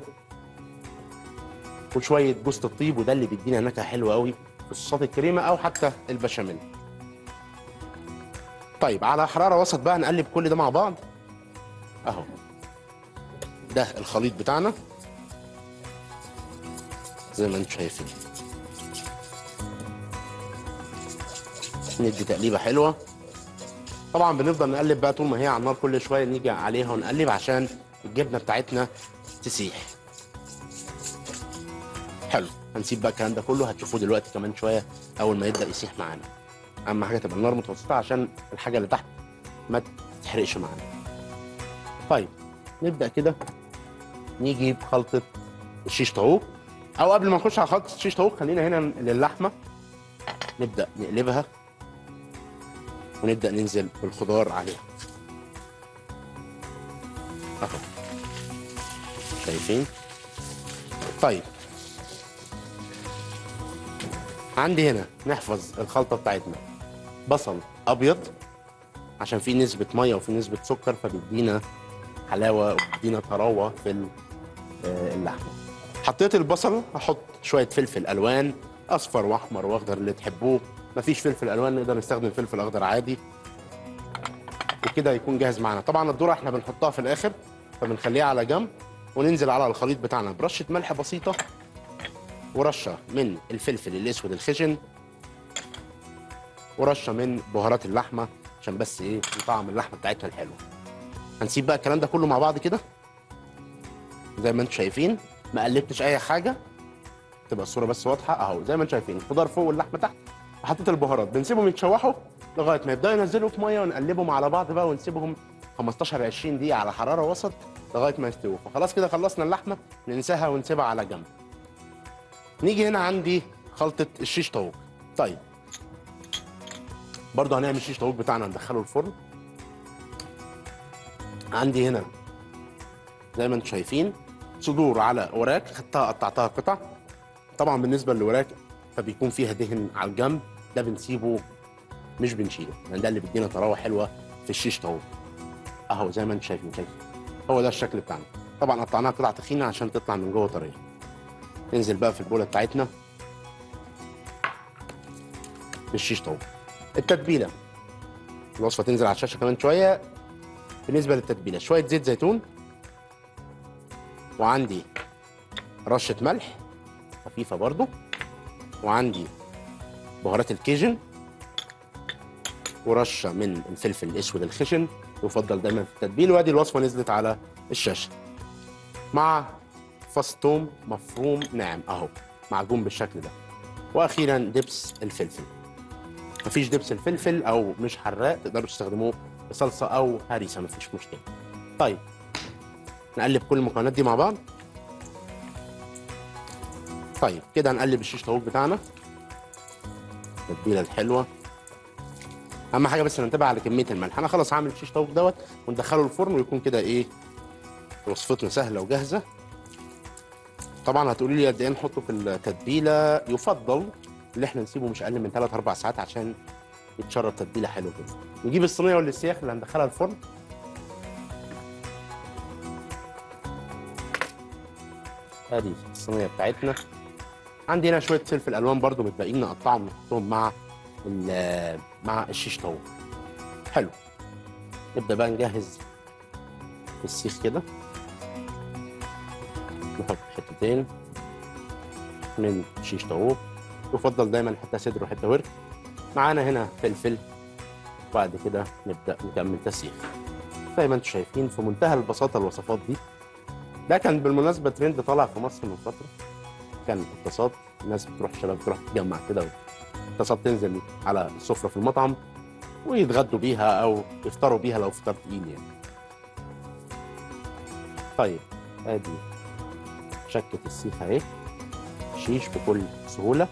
وشويه جوز الطيب، وده اللي بيدينا نكهه حلوه قوي في صوصات الكريمه او حتى البشاميل. طيب على حراره وسط بقى نقلب كل ده مع بعض اهو. ده الخليط بتاعنا زي ما انتم شايفين. ندي تقليبه حلوه. طبعا بنفضل نقلب بقى طول ما هي على النار، كل شويه نيجي عليها ونقلب عشان الجبنه بتاعتنا تسيح. حلو. هنسيب بقى الكلام ده كله، هتشوفوه دلوقتي كمان شويه اول ما يبدا يسيح معانا. اهم حاجه تبقى النار متوسطه عشان الحاجه اللي تحت ما تتحرقش معانا. طيب نبدا كده نيجي بخلطه الشيش طاووق، او قبل ما نخش على خلطه الشيش طاووق خلينا هنا للحمه. نبدا نقلبها ونبدا ننزل بالخضار عليها اهو. شايفين؟ طيب عندي هنا نحفظ الخلطه بتاعتنا. بصل ابيض عشان فيه نسبه ميه وفيه نسبه سكر، فبيدينا حلاوه وبيدينا طراوه في اللحمه. حطيت البصل، هحط شويه فلفل الوان اصفر واحمر واخضر اللي تحبوه. مفيش فلفل الوان نقدر نستخدم فلفل اخضر عادي. وكده يكون جاهز معانا. طبعا الذره احنا بنحطها في الاخر فبنخليها على جنب، وننزل على الخليط بتاعنا برشه ملح بسيطه ورشه من الفلفل الاسود الخشن ورشه من بهارات اللحمه عشان بس ايه طعم اللحمه بتاعتها الحلوه. هنسيب بقى الكلام ده كله مع بعض كده زي ما انتم شايفين. ما قلبتش اي حاجه، تبقى الصوره بس واضحه اهو. زي ما انتم شايفين الخضار فوق واللحمه تحت، وحطيت البهارات. بنسيبهم يتشوحوا لغايه ما يبداوا ينزلوا في ميه، ونقلبهم على بعض بقى ونسيبهم خمستاشر عشرين دقيقه على حراره وسط لغايه ما يستووا. فخلاص كده خلصنا اللحمه، ننساها ونسيبها على جنب. نيجي هنا عندي خلطه الشيش طاووق. طيب برضه هنعمل الشيش طاووق بتاعنا ندخله الفرن. عندي هنا زي ما انتم شايفين صدور على وراك، خدتها قطعتها قطع. طبعا بالنسبه للوراك فبيكون فيها دهن على الجنب، ده بنسيبه مش بنشيله، لان ده اللي بيدينا طراوه حلوه في الشيش طاووق اهو. زي ما انتم شايفين شايفين هو ده الشكل بتاعنا. طبعا قطعناها قطع تخينه عشان تطلع من جوه طريه. ننزل بقى في البوله بتاعتنا بالشيش طاووق. التتبيله الوصفه تنزل على الشاشه كمان شويه. بالنسبه للتتبيله شويه زيت زيتون، وعندي رشه ملح خفيفه برضو، وعندي بهارات الكيجن، ورشه من الفلفل الاسود الخشن يفضل دايما في التتبيل. وادي الوصفه نزلت على الشاشه مع فص ثوم مفروم ناعم اهو معجون بالشكل ده. واخيرا دبس الفلفل. مفيش دبس الفلفل او مش حراق تقدروا تستخدموه بصلصه او هريسه مفيش مشكله. طيب نقلب كل المكونات دي مع بعض. طيب كده هنقلب الشيش طاووق بتاعنا التتبيله الحلوه. اهم حاجه بس ننتبه على كميه الملح. انا خلاص هعمل الشيش طاووق دوت وندخله الفرن ويكون كده ايه وصفتنا سهله وجاهزه. طبعا هتقولي لي قد ايه نحطه في التتبيله. يفضل اللي احنا نسيبه مش اقل من ثلاث اربع ساعات عشان يتشرب تتبيله حلوه كده. نجيب الصينيه والسياخ اللي هندخلها الفرن. ادي الصينيه بتاعتنا. عندي هنا شويه فلفل الوان برده متبقيين نقطعهم نحطهم مع مع الشيش طاووق. حلو. نبدا بقى نجهز السيخ كده. نحط حتتين من شيش طاووق. يفضل دايما حته صدر وحته ورك. معانا هنا فلفل، وبعد كده نبدا نكمل تسييخ. زي ما انتم شايفين في منتهى البساطه الوصفات دي. ده كان بالمناسبه ترند طالع في مصر من فتره، كان الطاسات، الناس بتروح الشباب بتروح تجمع كده الطاسات تنزل على السفره في المطعم ويتغدوا بيها او يفطروا بيها لو فطار تقيل يعني. طيب ادي شكه السيخ اهي، شيش بكل سهوله.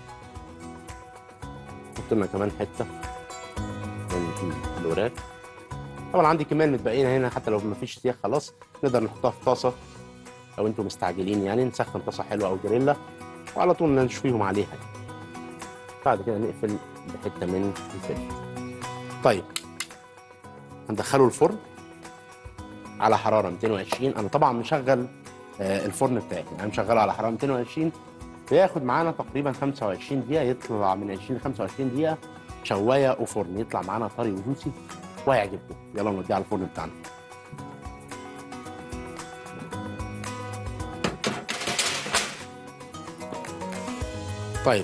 حط لنا كمان حته من الوراك. طبعا عندي كميه متبقيين هنا، حتى لو ما فيش سيخ خلاص نقدر نحطها في طاسه لو انتم مستعجلين يعني. نسخن طاسه حلوه او جريلا وعلى طول نشويهم عليها يعني. بعد كده نقفل بحته من الفلفل. طيب هندخله الفرن على حراره مئتين وعشرين. انا طبعا مشغل آه الفرن بتاعي، انا يعني مشغله على حراره مئتين وعشرين. بياخد معانا تقريبا خمسة وعشرين دقيقه، يطلع من عشرين ل خمسة وعشرين دقيقه شوايه وفرن، يطلع معانا طري وجوسي وهيعجبكم. يلا نوديه على الفرن بتاعنا. طيب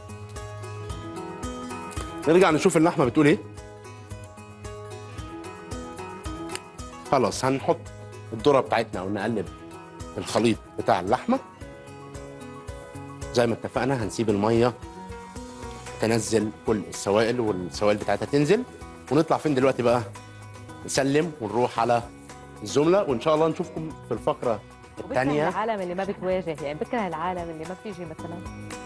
نرجع نشوف اللحمه بتقول ايه. خلاص هنحط الذره بتاعتنا ونقلب الخليط بتاع اللحمه زي ما اتفقنا. هنسيب الميه تنزل كل السوائل والسوائل بتاعتها تنزل، ونطلع فين دلوقتي بقى؟ نسلم ونروح على الزمله، وان شاء الله نشوفكم في الفقره الثانيه. بكره العالم اللي ما بتواجه، يعني بكره العالم اللي ما بتيجي مثلا.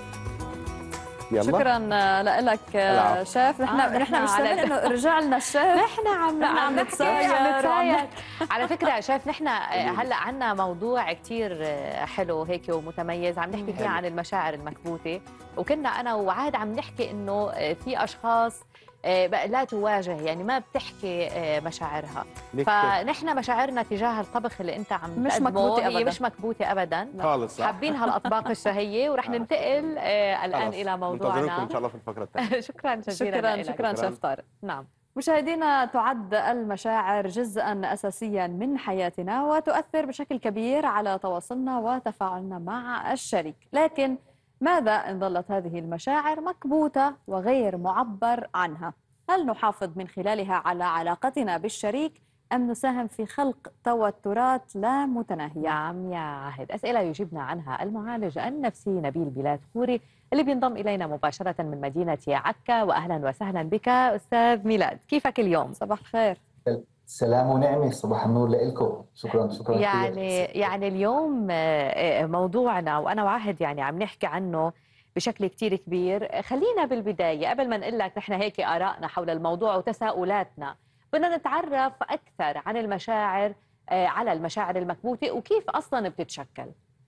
يلا. شكرا لك شيف. نحن آه نحن مشتاقين انه رجع لنا الشيف. نحن عم عم نتساير. على فكره شيف، نحن هلا عندنا موضوع كثير حلو هيك ومتميز عم نحكي فيه عن المشاعر المكبوته، وكنا انا وعاد عم نحكي انه في اشخاص لا تواجه، يعني ما بتحكي مشاعرها. فنحن مشاعرنا تجاه الطبخ اللي انت عم مش مكبوته ابدا، مش مكبوته ابدا خالص. حابين هالاطباق الشهيه، ورح ننتقل الان الى موضوعنا. منتظركم ان شاء الله في الفقره الثانيه. شكرا جزيلا. شكرا شكرا شيف طارق. نعم مشاهدينا، تعد المشاعر جزءا اساسيا من حياتنا وتؤثر بشكل كبير على تواصلنا وتفاعلنا مع الشريك، لكن ماذا إن ظلت هذه المشاعر مكبوتة وغير معبر عنها؟ هل نحافظ من خلالها على علاقتنا بالشريك أم نساهم في خلق توترات لا متناهية؟ نعم يا عهد، أسئلة يجيبنا عنها المعالج النفسي نبيل بلاد خوري اللي بينضم إلينا مباشرة من مدينة عكا. وأهلا وسهلا بك أستاذ ميلاد، كيفك اليوم؟ صباح الخير. سلام ونعمة، صباح النور لكم. شكرا شكرا يعني كثير. يعني اليوم موضوعنا وأنا وعهد يعني عم نحكي عنه بشكل كتير كبير. خلينا بالبداية قبل ما نقول لك نحن هيك آرائنا حول الموضوع وتساؤلاتنا، بدنا نتعرف أكثر عن المشاعر، على المشاعر المكبوتة وكيف أصلا بتتشكل.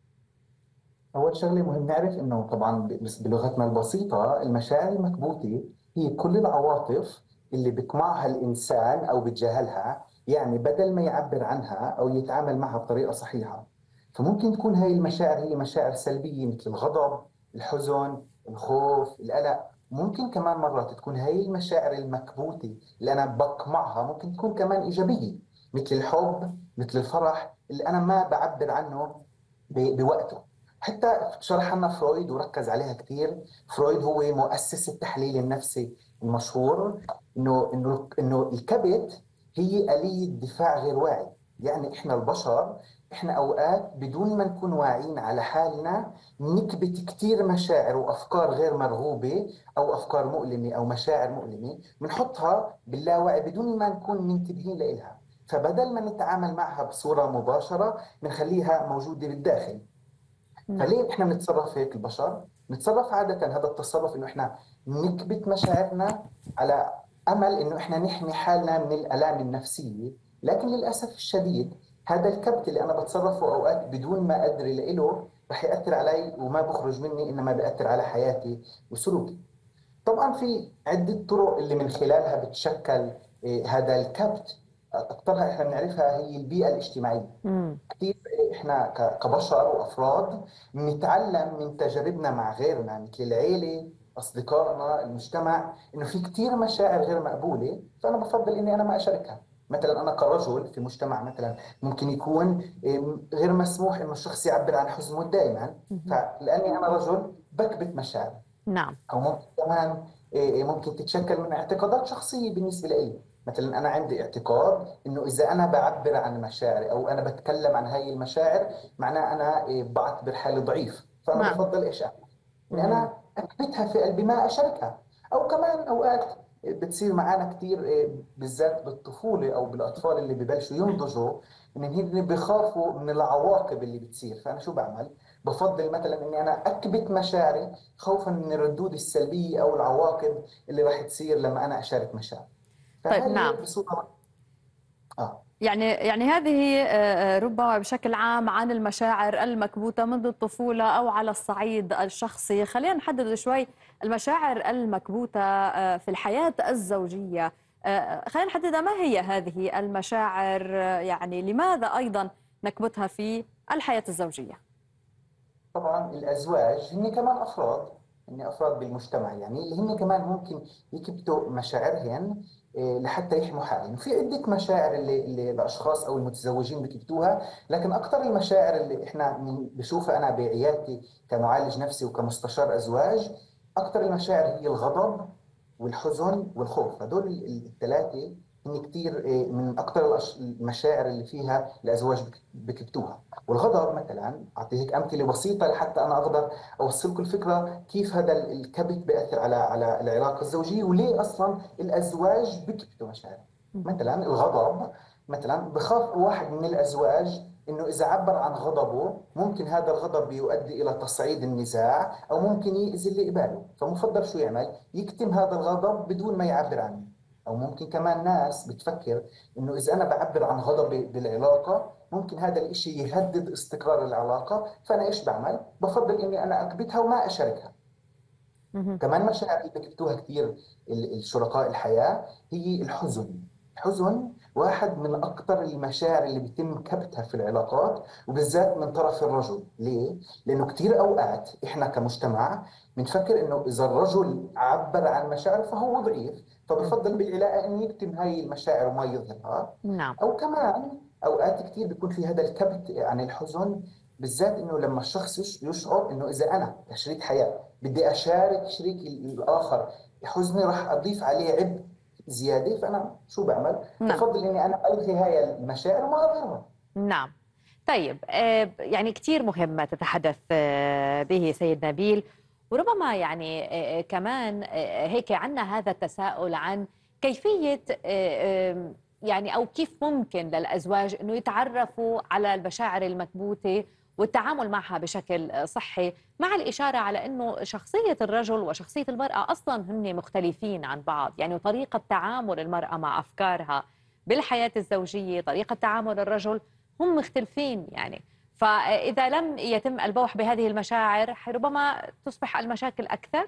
أول شغلة مهم نعرف إنه طبعا بلغتنا البسيطة المشاعر المكبوتة هي كل العواطف اللي بيطمعها الإنسان أو بيتجاهلها، يعني بدل ما يعبر عنها أو يتعامل معها بطريقة صحيحة. فممكن تكون هاي المشاعر هي مشاعر سلبية مثل الغضب، الحزن، الخوف، القلق. ممكن كمان مرات تكون هاي المشاعر المكبوتة اللي أنا بقمعها ممكن تكون كمان إيجابية، مثل الحب، مثل الفرح اللي أنا ما بعبر عنه بوقته. حتى شرح لنا فرويد وركز عليها كثير. فرويد هو مؤسس التحليل النفسي المشهور، انه انه انه الكبت هي آلية دفاع غير واعي. يعني احنا البشر احنا اوقات بدون ما نكون واعيين على حالنا نكبت كثير مشاعر وافكار غير مرغوبه او افكار مؤلمه او مشاعر مؤلمه، بنحطها باللاوعي بدون ما نكون منتبهين لها. فبدل ما نتعامل معها بصوره مباشره بنخليها موجوده بالداخل. فليه احنا بنتصرف هيك البشر؟ نتصرف عادة هذا التصرف انه احنا نكبت مشاعرنا على امل انه احنا نحمي حالنا من الالام النفسية، لكن للاسف الشديد هذا الكبت اللي انا بتصرفه اوقات بدون ما ادري له رح ياثر علي وما بخرج مني، انما بياثر على حياتي وسلوكي. طبعا في عدة طرق اللي من خلالها بتشكل هذا الكبت. اكثرها احنا بنعرفها هي البيئة الاجتماعية. كثير احنا كبشر وافراد نتعلم من تجاربنا مع غيرنا مثل العيلة، اصدقائنا، المجتمع، انه في كثير مشاعر غير مقبولة، فانا بفضل اني انا ما اشاركها. مثلا انا كرجل في مجتمع مثلا ممكن يكون غير مسموح انه الشخص يعبر عن حزنه دائما، فلاني انا رجل بكبت مشاعري. نعم. او ممكن كمان ممكن تتشكل من اعتقادات شخصيه بالنسبه لي. مثلا انا عندي اعتقاد انه اذا انا بعبر عن مشاعري او انا بتكلم عن هاي المشاعر معناه انا بعتبر حالي ضعيف، فانا نعم. بفضل ايش اعمل؟ اني انا اكبتها في قلبي ما اشاركها. او كمان اوقات بتصير معنا كثير بالذات بالطفوله او بالاطفال اللي ببلشوا ينضجوا ان هن بخافوا من العواقب اللي بتصير، فانا شو بعمل؟ بفضل مثلا اني انا اكبت مشاعري خوفا من الردود السلبيه او العواقب اللي راح تصير لما انا اشارك مشاعري. طيب نعم. بصوره اه يعني يعني هذه ربما بشكل عام عن المشاعر المكبوتة منذ الطفولة أو على الصعيد الشخصي. خلينا نحدد شوي المشاعر المكبوتة في الحياة الزوجية. خلينا نحددها، ما هي هذه المشاعر؟ يعني لماذا أيضا نكبتها في الحياة الزوجية؟ طبعا الأزواج هن كمان أفراد، هن أفراد بالمجتمع، يعني اللي هن كمان ممكن يكبتوا مشاعرهن لحتى يحموا حالهم. وفي عدة مشاعر اللي, اللي الأشخاص أو المتزوجين بكبتوها، لكن أكثر المشاعر اللي إحنا بشوفها أنا بعيادتي كمعالج نفسي وكمستشار أزواج، أكثر المشاعر هي الغضب والحزن والخوف. هدول الثلاثة هن كثير من أكثر المشاعر اللي فيها الأزواج بكبتوها. والغضب مثلا، أعطي هيك أمثلة بسيطة لحتى أنا أقدر أوصل لكم الفكرة كيف هذا الكبت بيأثر على على العلاقة الزوجية وليه أصلا الأزواج بكبتوا مشاعر. مثلا الغضب، مثلا بخاف واحد من الأزواج إنه إذا عبر عن غضبه ممكن هذا الغضب يؤدي إلى تصعيد النزاع أو ممكن يأذي اللي قباله، فمفضل شو يعمل؟ يكتم هذا الغضب بدون ما يعبر عنه. أو ممكن كمان ناس بتفكر إنه إذا أنا بعبر عن غضبي بالعلاقة ممكن هذا الإشي يهدد استقرار العلاقة، فأنا إيش بعمل؟ بفضل إني أنا أكبتها وما أشاركها. كمان مشاعر اللي بكبتوها كثير الشركاء الحياة هي الحزن. الحزن واحد من أكثر المشاعر اللي بيتم كبتها في العلاقات وبالذات من طرف الرجل. ليه؟ لأنه كثير أوقات إحنا كمجتمع بنفكر إنه إذا الرجل عبر عن مشاعره فهو ضعيف، فبفضل بالعلاقة إنه يكتم هاي المشاعر وما يظهرها. نعم. أو كمان أوقات كثير بيكون في هذا الكبت عن الحزن، بالذات إنه لما الشخص يشعر إنه إذا أنا كشريك حياة بدي أشارك شريك الآخر حزني راح أضيف عليه عبء زيادة، فأنا شو بعمل؟ نعم. بفضل إني أنا ألغي هاي المشاعر وما أظهرها. نعم. طيب يعني كثير مهم ما تتحدث به سيد نبيل، وربما يعني كمان هيك عنا هذا التساؤل عن كيفية يعني أو كيف ممكن للأزواج أنه يتعرفوا على المشاعر المكبوتة والتعامل معها بشكل صحي، مع الإشارة على أنه شخصية الرجل وشخصية المرأة أصلاً هن مختلفين عن بعض. يعني طريقة تعامل المرأة مع أفكارها بالحياة الزوجية، طريقة تعامل الرجل، هم مختلفين. يعني فإذا لم يتم البوح بهذه المشاعر ربما تصبح المشاكل أكثر.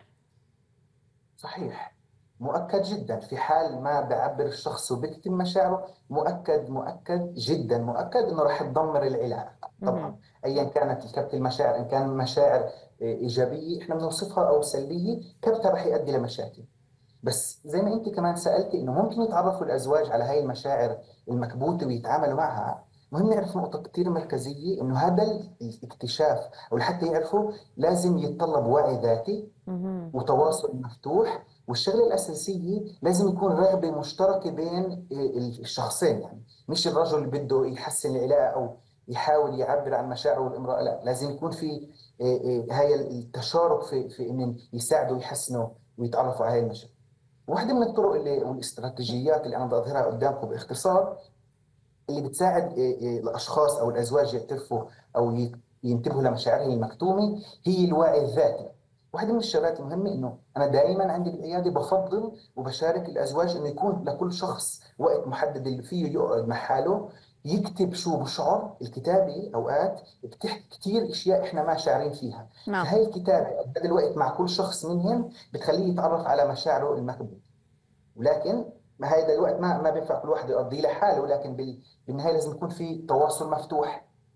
صحيح، مؤكد جدا. في حال ما بعبر الشخص وبكتم مشاعره مؤكد مؤكد جدا مؤكد انه راح تدمر العلاقه. طبعا ايا كانت الكبت المشاعر، ان كان مشاعر ايجابيه احنا بنوصفها او سلبيه، كبتها راح يؤدي لمشاكل. بس زي ما انت كمان سالتي انه ممكن يتعرفوا الازواج على هاي المشاعر المكبوته ويتعاملوا معها. مهم نعرف نقطه كثير مركزيه، انه هذا الاكتشاف او لحتى يعرفوا لازم يتطلب وعي ذاتي وتواصل مفتوح، والشغله الاساسيه لازم يكون رغبه مشتركه بين الشخصين. يعني مش الرجل اللي بده يحسن العلاقه او يحاول يعبر عن مشاعره والامراه، لا، لازم يكون في هاي التشارك في في ان يساعدوا يحسنوا ويتعرفوا على هاي المشاعر. واحده من الطرق اللي والاستراتيجيات اللي انا بدي اظهرها قدامكم باختصار اللي بتساعد الاشخاص او الازواج يعترفوا او ينتبهوا لمشاعرهم المكتومه هي الوعي الذاتي. واحدة من الشغلات المهمة إنه أنا دائما عندي بالعيادة بفضل وبشارك الأزواج إنه يكون لكل شخص وقت محدد اللي فيه يقعد مع حاله يكتب شو بشعر. الكتابة أوقات بتحكي كثير أشياء إحنا ما شاعرين فيها. نعم. فهي الكتابة هذا الوقت مع كل شخص منهم بتخليه يتعرف على مشاعره المكبوتة. ولكن هذا الوقت ما ما بينفع كل واحد يقضيه لحاله، ولكن بالنهاية لازم يكون في تواصل مفتوح.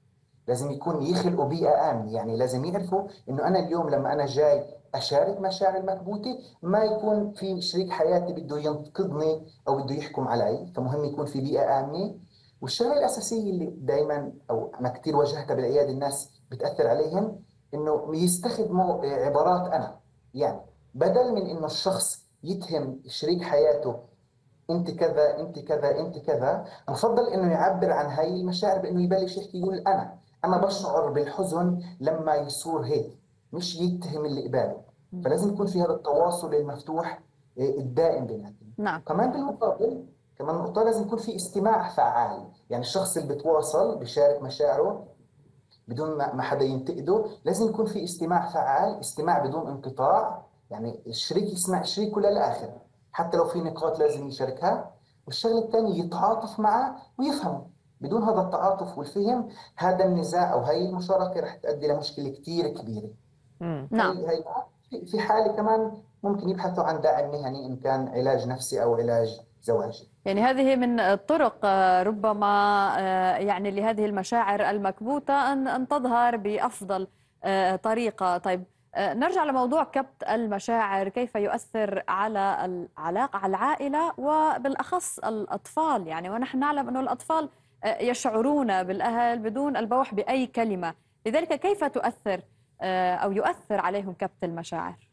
لازم يكون يخلقوا بيئة آمنة، يعني لازم يعرفوا إنه أنا اليوم لما أنا جاي أشارك مشاعر المكبوتة ما يكون في شريك حياتي بده ينتقدني أو بده يحكم علي، فمهم يكون في بيئة آمنة. والشغلة الأساسية اللي دائما أو أنا كثير واجهتها بالعيادة الناس بتأثر عليهم إنه يستخدموا عبارات أنا، يعني بدل من إنه الشخص يتهم شريك حياته انت كذا انت كذا انت كذا، بفضل انه يعبر عن هاي المشاعر بانه يبلش يحكي يقول انا انا بشعر بالحزن لما يصير هيك، مش يتهم اللي قباله. فلازم يكون في هذا التواصل المفتوح الدائم بيناتنا. نعم. كمان بالمقابل كمان نقطة لازم يكون في استماع فعال، يعني الشخص اللي بتواصل بيشارك مشاعره بدون ما حدا ينتقده، لازم يكون في استماع فعال، استماع بدون انقطاع، يعني الشريك يسمع شريكه للآخر حتى لو في نقاط لازم يشاركها. والشغله الثانيه يتعاطف معه ويفهمه. بدون هذا التعاطف والفهم هذا النزاع او هاي المشاركه رح تؤدي لمشكله كثير كبيره. مم. نعم. هاي هاي في حاله كمان ممكن يبحثوا عن داعم مهني ان كان علاج نفسي او علاج زواجي. يعني هذه من الطرق ربما يعني لهذه المشاعر المكبوتة أن أن تظهر بأفضل طريقة. طيب نرجع لموضوع كبت المشاعر، كيف يؤثر على العلاقة على العائلة وبالأخص الأطفال؟ يعني ونحن نعلم أن الأطفال يشعرون بالأهل بدون البوح بأي كلمة، لذلك كيف تؤثر أو يؤثر عليهم كبت المشاعر؟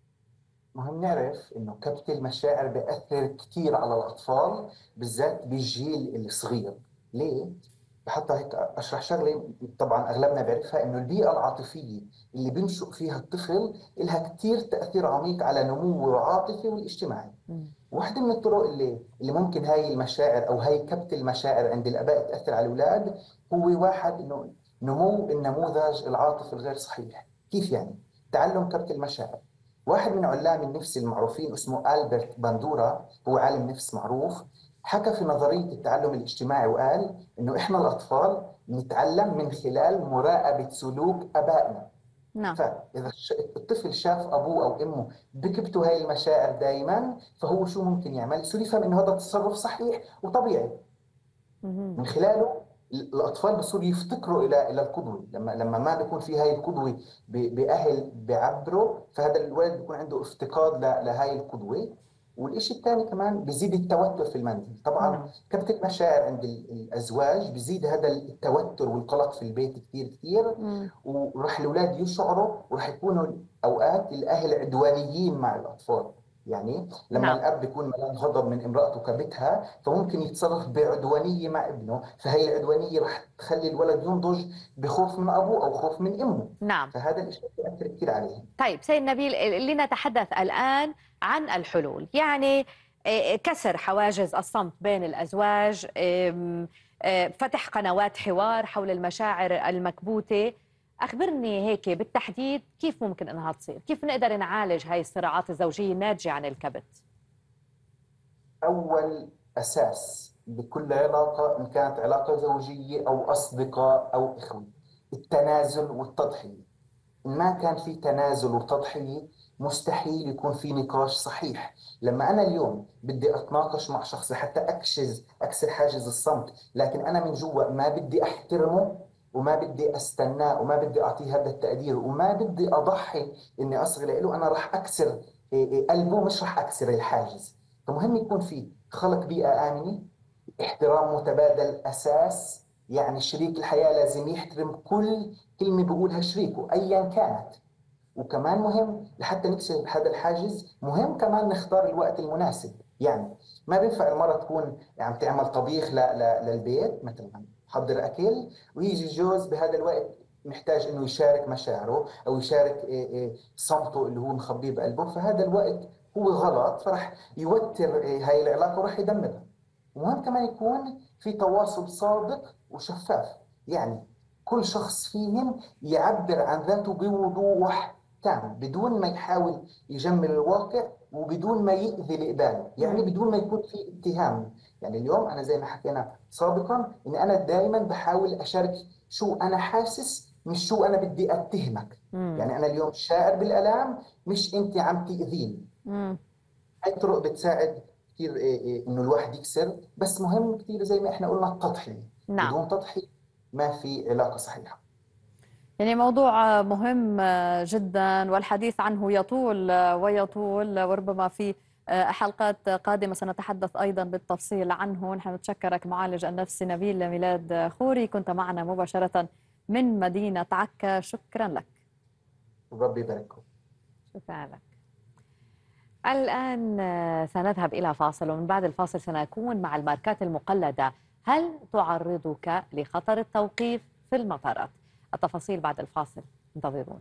مهم نعرف انه كبت المشاعر بيأثر كثير على الاطفال بالذات بالجيل الصغير. ليه؟ بحط هيك اشرح شغله طبعا اغلبنا بيعرفها، انه البيئه العاطفيه اللي بينشئ فيها الطفل لها كثير تاثير عميق على نموه العاطفي والاجتماعي. واحدة من الطرق اللي اللي ممكن هاي المشاعر او هاي كبت المشاعر عند الاباء تاثر على الاولاد هو واحد انه نمو النموذج العاطفي الغير صحيح. كيف يعني؟ تعلم كبت المشاعر. واحد من علام النفس المعروفين اسمه ألبرت باندورا، هو عالم نفس معروف، حكى في نظرية التعلم الاجتماعي وقال إنه إحنا الأطفال نتعلم من خلال مراقبة سلوك أبائنا. نعم. فإذا الطفل شاف أبوه أو أمه بكبتوا هاي المشاعر دائما، فهو شو ممكن يعمل؟ يصير يفهم إنه هذا التصرف صحيح وطبيعي. من خلاله الاطفال بصيروا يفتكروا الى الى القدوه، لما لما ما بيكون في هاي القدوه باهل بيعبروا، فهذا الولد بيكون عنده افتقاد لهاي القدوه. والشيء الثاني كمان بيزيد التوتر في المنزل. طبعا كبت المشاعر عند الازواج بيزيد هذا التوتر والقلق في البيت كثير كثير، وراح الاولاد يشعروا وراح يكونوا اوقات الاهل عدوانيين مع الاطفال. يعني لما نعم. الاب بيكون ملان غضب من امراته كبتها، فممكن يتصرف بعدوانيه مع ابنه، فهي العدوانيه رح تخلي الولد ينضج بخوف من ابوه او خوف من امه. نعم. فهذا الشيء بيأثر كثير عليهم. طيب سيد نبيل، لنتحدث الان عن الحلول، يعني كسر حواجز الصمت بين الازواج، فتح قنوات حوار حول المشاعر المكبوته. أخبرني هيك بالتحديد كيف ممكن أنها تصير؟ كيف نقدر نعالج هاي الصراعات الزوجية الناتجة عن الكبت؟ أول أساس بكل علاقة، إن كانت علاقة زوجية أو أصدقاء أو إخوة، التنازل والتضحية. إن ما كان في تنازل وتضحية مستحيل يكون في نقاش صحيح. لما أنا اليوم بدي أتناقش مع شخص حتى أكشز أكسر حاجز الصمت، لكن أنا من جوا ما بدي أحترمه وما بدي استناه وما بدي اعطيه هذا التقدير وما بدي اضحي اني اصغي له، انا راح اكسر قلبه مش راح اكسر الحاجز. فمهم يكون في خلق بيئه امنه، احترام متبادل اساس، يعني شريك الحياه لازم يحترم كل كلمه بيقولها شريكه ايا كانت. وكمان مهم لحتى نكسر هذا الحاجز، مهم كمان نختار الوقت المناسب. يعني ما بينفع المرأة تكون عم تعمل طبيخ للبيت مثلا، حضر أكل، ويجي الجوز بهذا الوقت محتاج إنه يشارك مشاعره أو يشارك صمته اللي هو مخبيه بقلبه، فهذا الوقت هو غلط، فرح يوتر هاي العلاقة ورح يدمرها. ومهم كمان يكون في تواصل صادق وشفاف، يعني كل شخص فيهم يعبر عن ذاته بوضوح تام بدون ما يحاول يجمل الواقع وبدون ما يؤذي اللي قباله، يعني بدون ما يكون في اتهام. يعني اليوم أنا زي ما حكينا سابقا إن أنا دائما بحاول أشارك شو أنا حاسس مش شو أنا بدي أتهمك. مم. يعني أنا اليوم شاعر بالألام مش أنت عم تأذيني. هاي الطرق بتساعد كثير إنه الواحد يكسر، بس مهم كثير زي ما إحنا قلنا التضحية. نعم. بدون تضحية ما في علاقه صحيحه. يعني موضوع مهم جدا والحديث عنه يطول ويطول، وربما في حلقات قادمة سنتحدث أيضا بالتفصيل عنه. نحن نتشكرك معالج النفسي نبيل ميلاد خوري، كنت معنا مباشرة من مدينة عكا، شكرا لك. ربي يبارككم. شكرا لك. الآن سنذهب إلى فاصل، ومن بعد الفاصل سنكون مع الماركات المقلدة. هل تعرضك لخطر التوقيف في المطارات؟ التفاصيل بعد الفاصل، انتظرونا.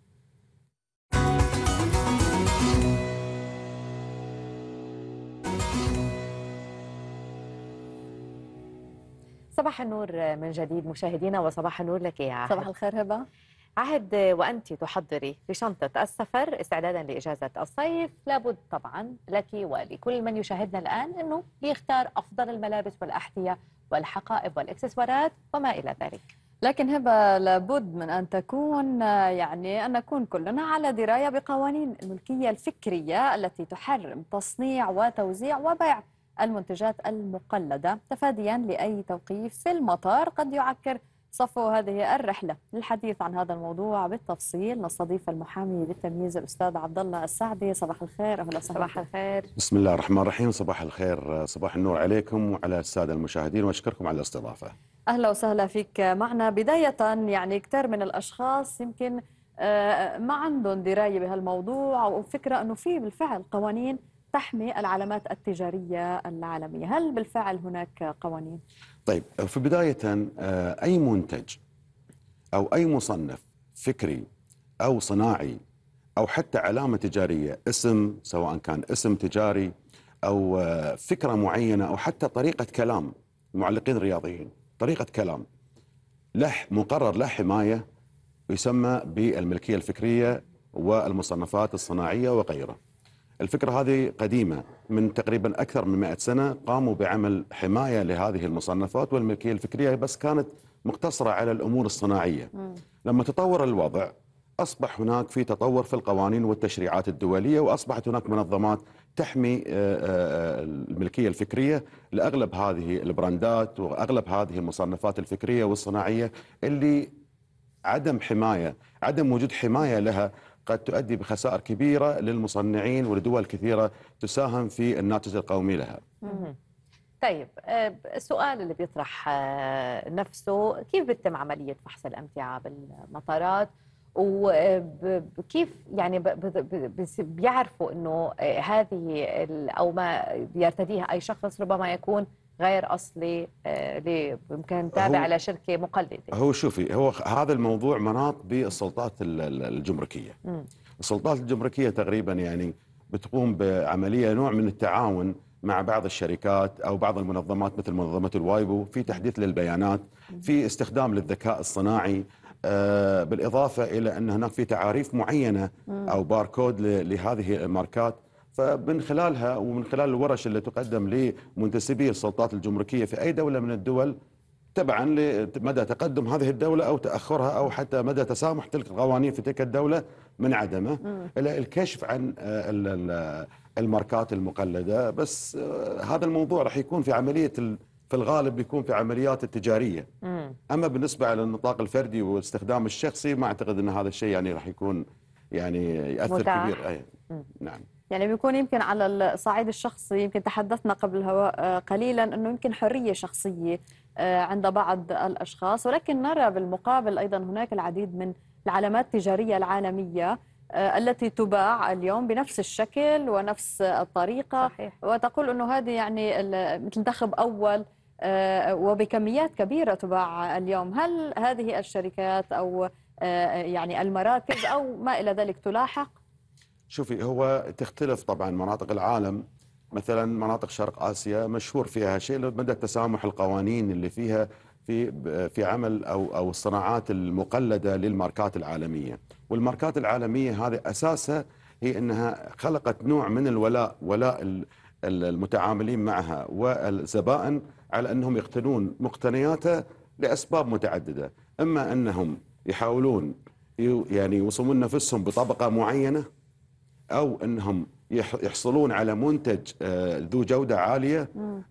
صباح النور من جديد مشاهدينا، وصباح النور لك يا عهد. صباح الخير هبة. عهد، وأنت تحضري في شنطة السفر استعدادا لإجازة الصيف، لابد طبعا لك ولكل من يشاهدنا الآن أنه يختار أفضل الملابس والأحذية والحقائب والإكسسوارات وما إلى ذلك. لكن هبة لابد من أن تكون يعني أن نكون كلنا على دراية بقوانين الملكية الفكرية التي تحرم تصنيع وتوزيع وبيع المنتجات المقلدة تفاديا لأي توقيف في المطار قد يعكر صفو هذه الرحلة. للحديث عن هذا الموضوع بالتفصيل نستضيف المحامي للتمييز الأستاذ عبد الله السعدي. صباح الخير. أهلا وسهلا. صباح الخير. بسم الله الرحمن الرحيم. صباح الخير، صباح النور عليكم وعلى السادة المشاهدين، وأشكركم على الاستضافة. أهلا وسهلا فيك معنا. بداية يعني كثير من الأشخاص يمكن ما عندهم دراية بهالموضوع وفكرة أنه في بالفعل قوانين تحمي العلامات التجارية العالمية. هل بالفعل هناك قوانين؟ طيب، في بداية أي منتج أو أي مصنف فكري أو صناعي أو حتى علامة تجارية، اسم سواء كان اسم تجاري أو فكرة معينة أو حتى طريقة كلام، المعلقين الرياضيين طريقة كلام له مقرر له حماية يسمى بالملكية الفكرية والمصنفات الصناعية وغيره. الفكرة هذه قديمة، من تقريبا أكثر من مئة سنة قاموا بعمل حماية لهذه المصنفات والملكية الفكرية، بس كانت مقتصرة على الأمور الصناعية. م. لما تطور الوضع أصبح هناك في تطور في القوانين والتشريعات الدولية، وأصبحت هناك منظمات تحمي الملكية الفكرية لأغلب هذه البراندات وأغلب هذه المصنفات الفكرية والصناعية اللي عدم حماية عدم وجود حماية لها قد تؤدي بخسائر كبيرة للمصنعين ولدول كثيرة تساهم في الناتج القومي لها. مم. طيب، السؤال اللي بيطرح نفسه، كيف بتتم عملية فحص الأمتعة بالمطارات؟ وكيف يعني بيعرفوا أنه هذه أو ما يرتديها أي شخص ربما يكون غير أصلي يمكن تابع لشركة مقلدة؟ هو شوفي، هو هذا الموضوع مناط بالسلطات الجمركية. م. السلطات الجمركية تقريبا يعني بتقوم بعملية نوع من التعاون مع بعض الشركات أو بعض المنظمات مثل منظمة الوايبو في تحديث للبيانات، في استخدام للذكاء الصناعي، آه بالإضافة إلى أن هناك في تعاريف معينة أو باركود لهذه الماركات. فمن خلالها ومن خلال الورش اللي تقدم لمنتسبي السلطات الجمركية في أي دولة من الدول تبعا لمدى تقدم هذه الدولة أو تأخرها أو حتى مدى تسامح تلك القوانين في تلك الدولة من عدمه، إلى الكشف عن الماركات المقلدة. بس هذا الموضوع راح يكون في عملية في الغالب بيكون في عمليات التجارية. أما بالنسبة على النطاق الفردي واستخدام الشخصي ما أعتقد أن هذا الشيء يعني راح يكون يعني يأثر متاح. كبير. أي. نعم. يعني بيكون يمكن على الصعيد الشخصي، يمكن تحدثنا قبل الهواء قليلا أنه يمكن حرية شخصية عند بعض الأشخاص، ولكن نرى بالمقابل أيضا هناك العديد من العلامات التجارية العالمية التي تباع اليوم بنفس الشكل ونفس الطريقة. صحيح. وتقول أنه هذه يعني مثل دخب أول وبكميات كبيرة تباع اليوم. هل هذه الشركات أو يعني المراكز أو ما إلى ذلك تلاحق؟ شوفي، هو تختلف طبعا مناطق العالم. مثلا مناطق شرق آسيا مشهور فيها شيء مدى تسامح القوانين اللي فيها في في عمل او او الصناعات المقلده للماركات العالميه. والماركات العالميه هذه اساسها هي انها خلقت نوع من الولاء، ولاء المتعاملين معها والزبائن على انهم يقتنون مقتنياتها لاسباب متعدده، اما انهم يحاولون يعني يوصمون نفسهم بطبقه معينه، أو أنهم يحصلون على منتج ذو جودة عالية،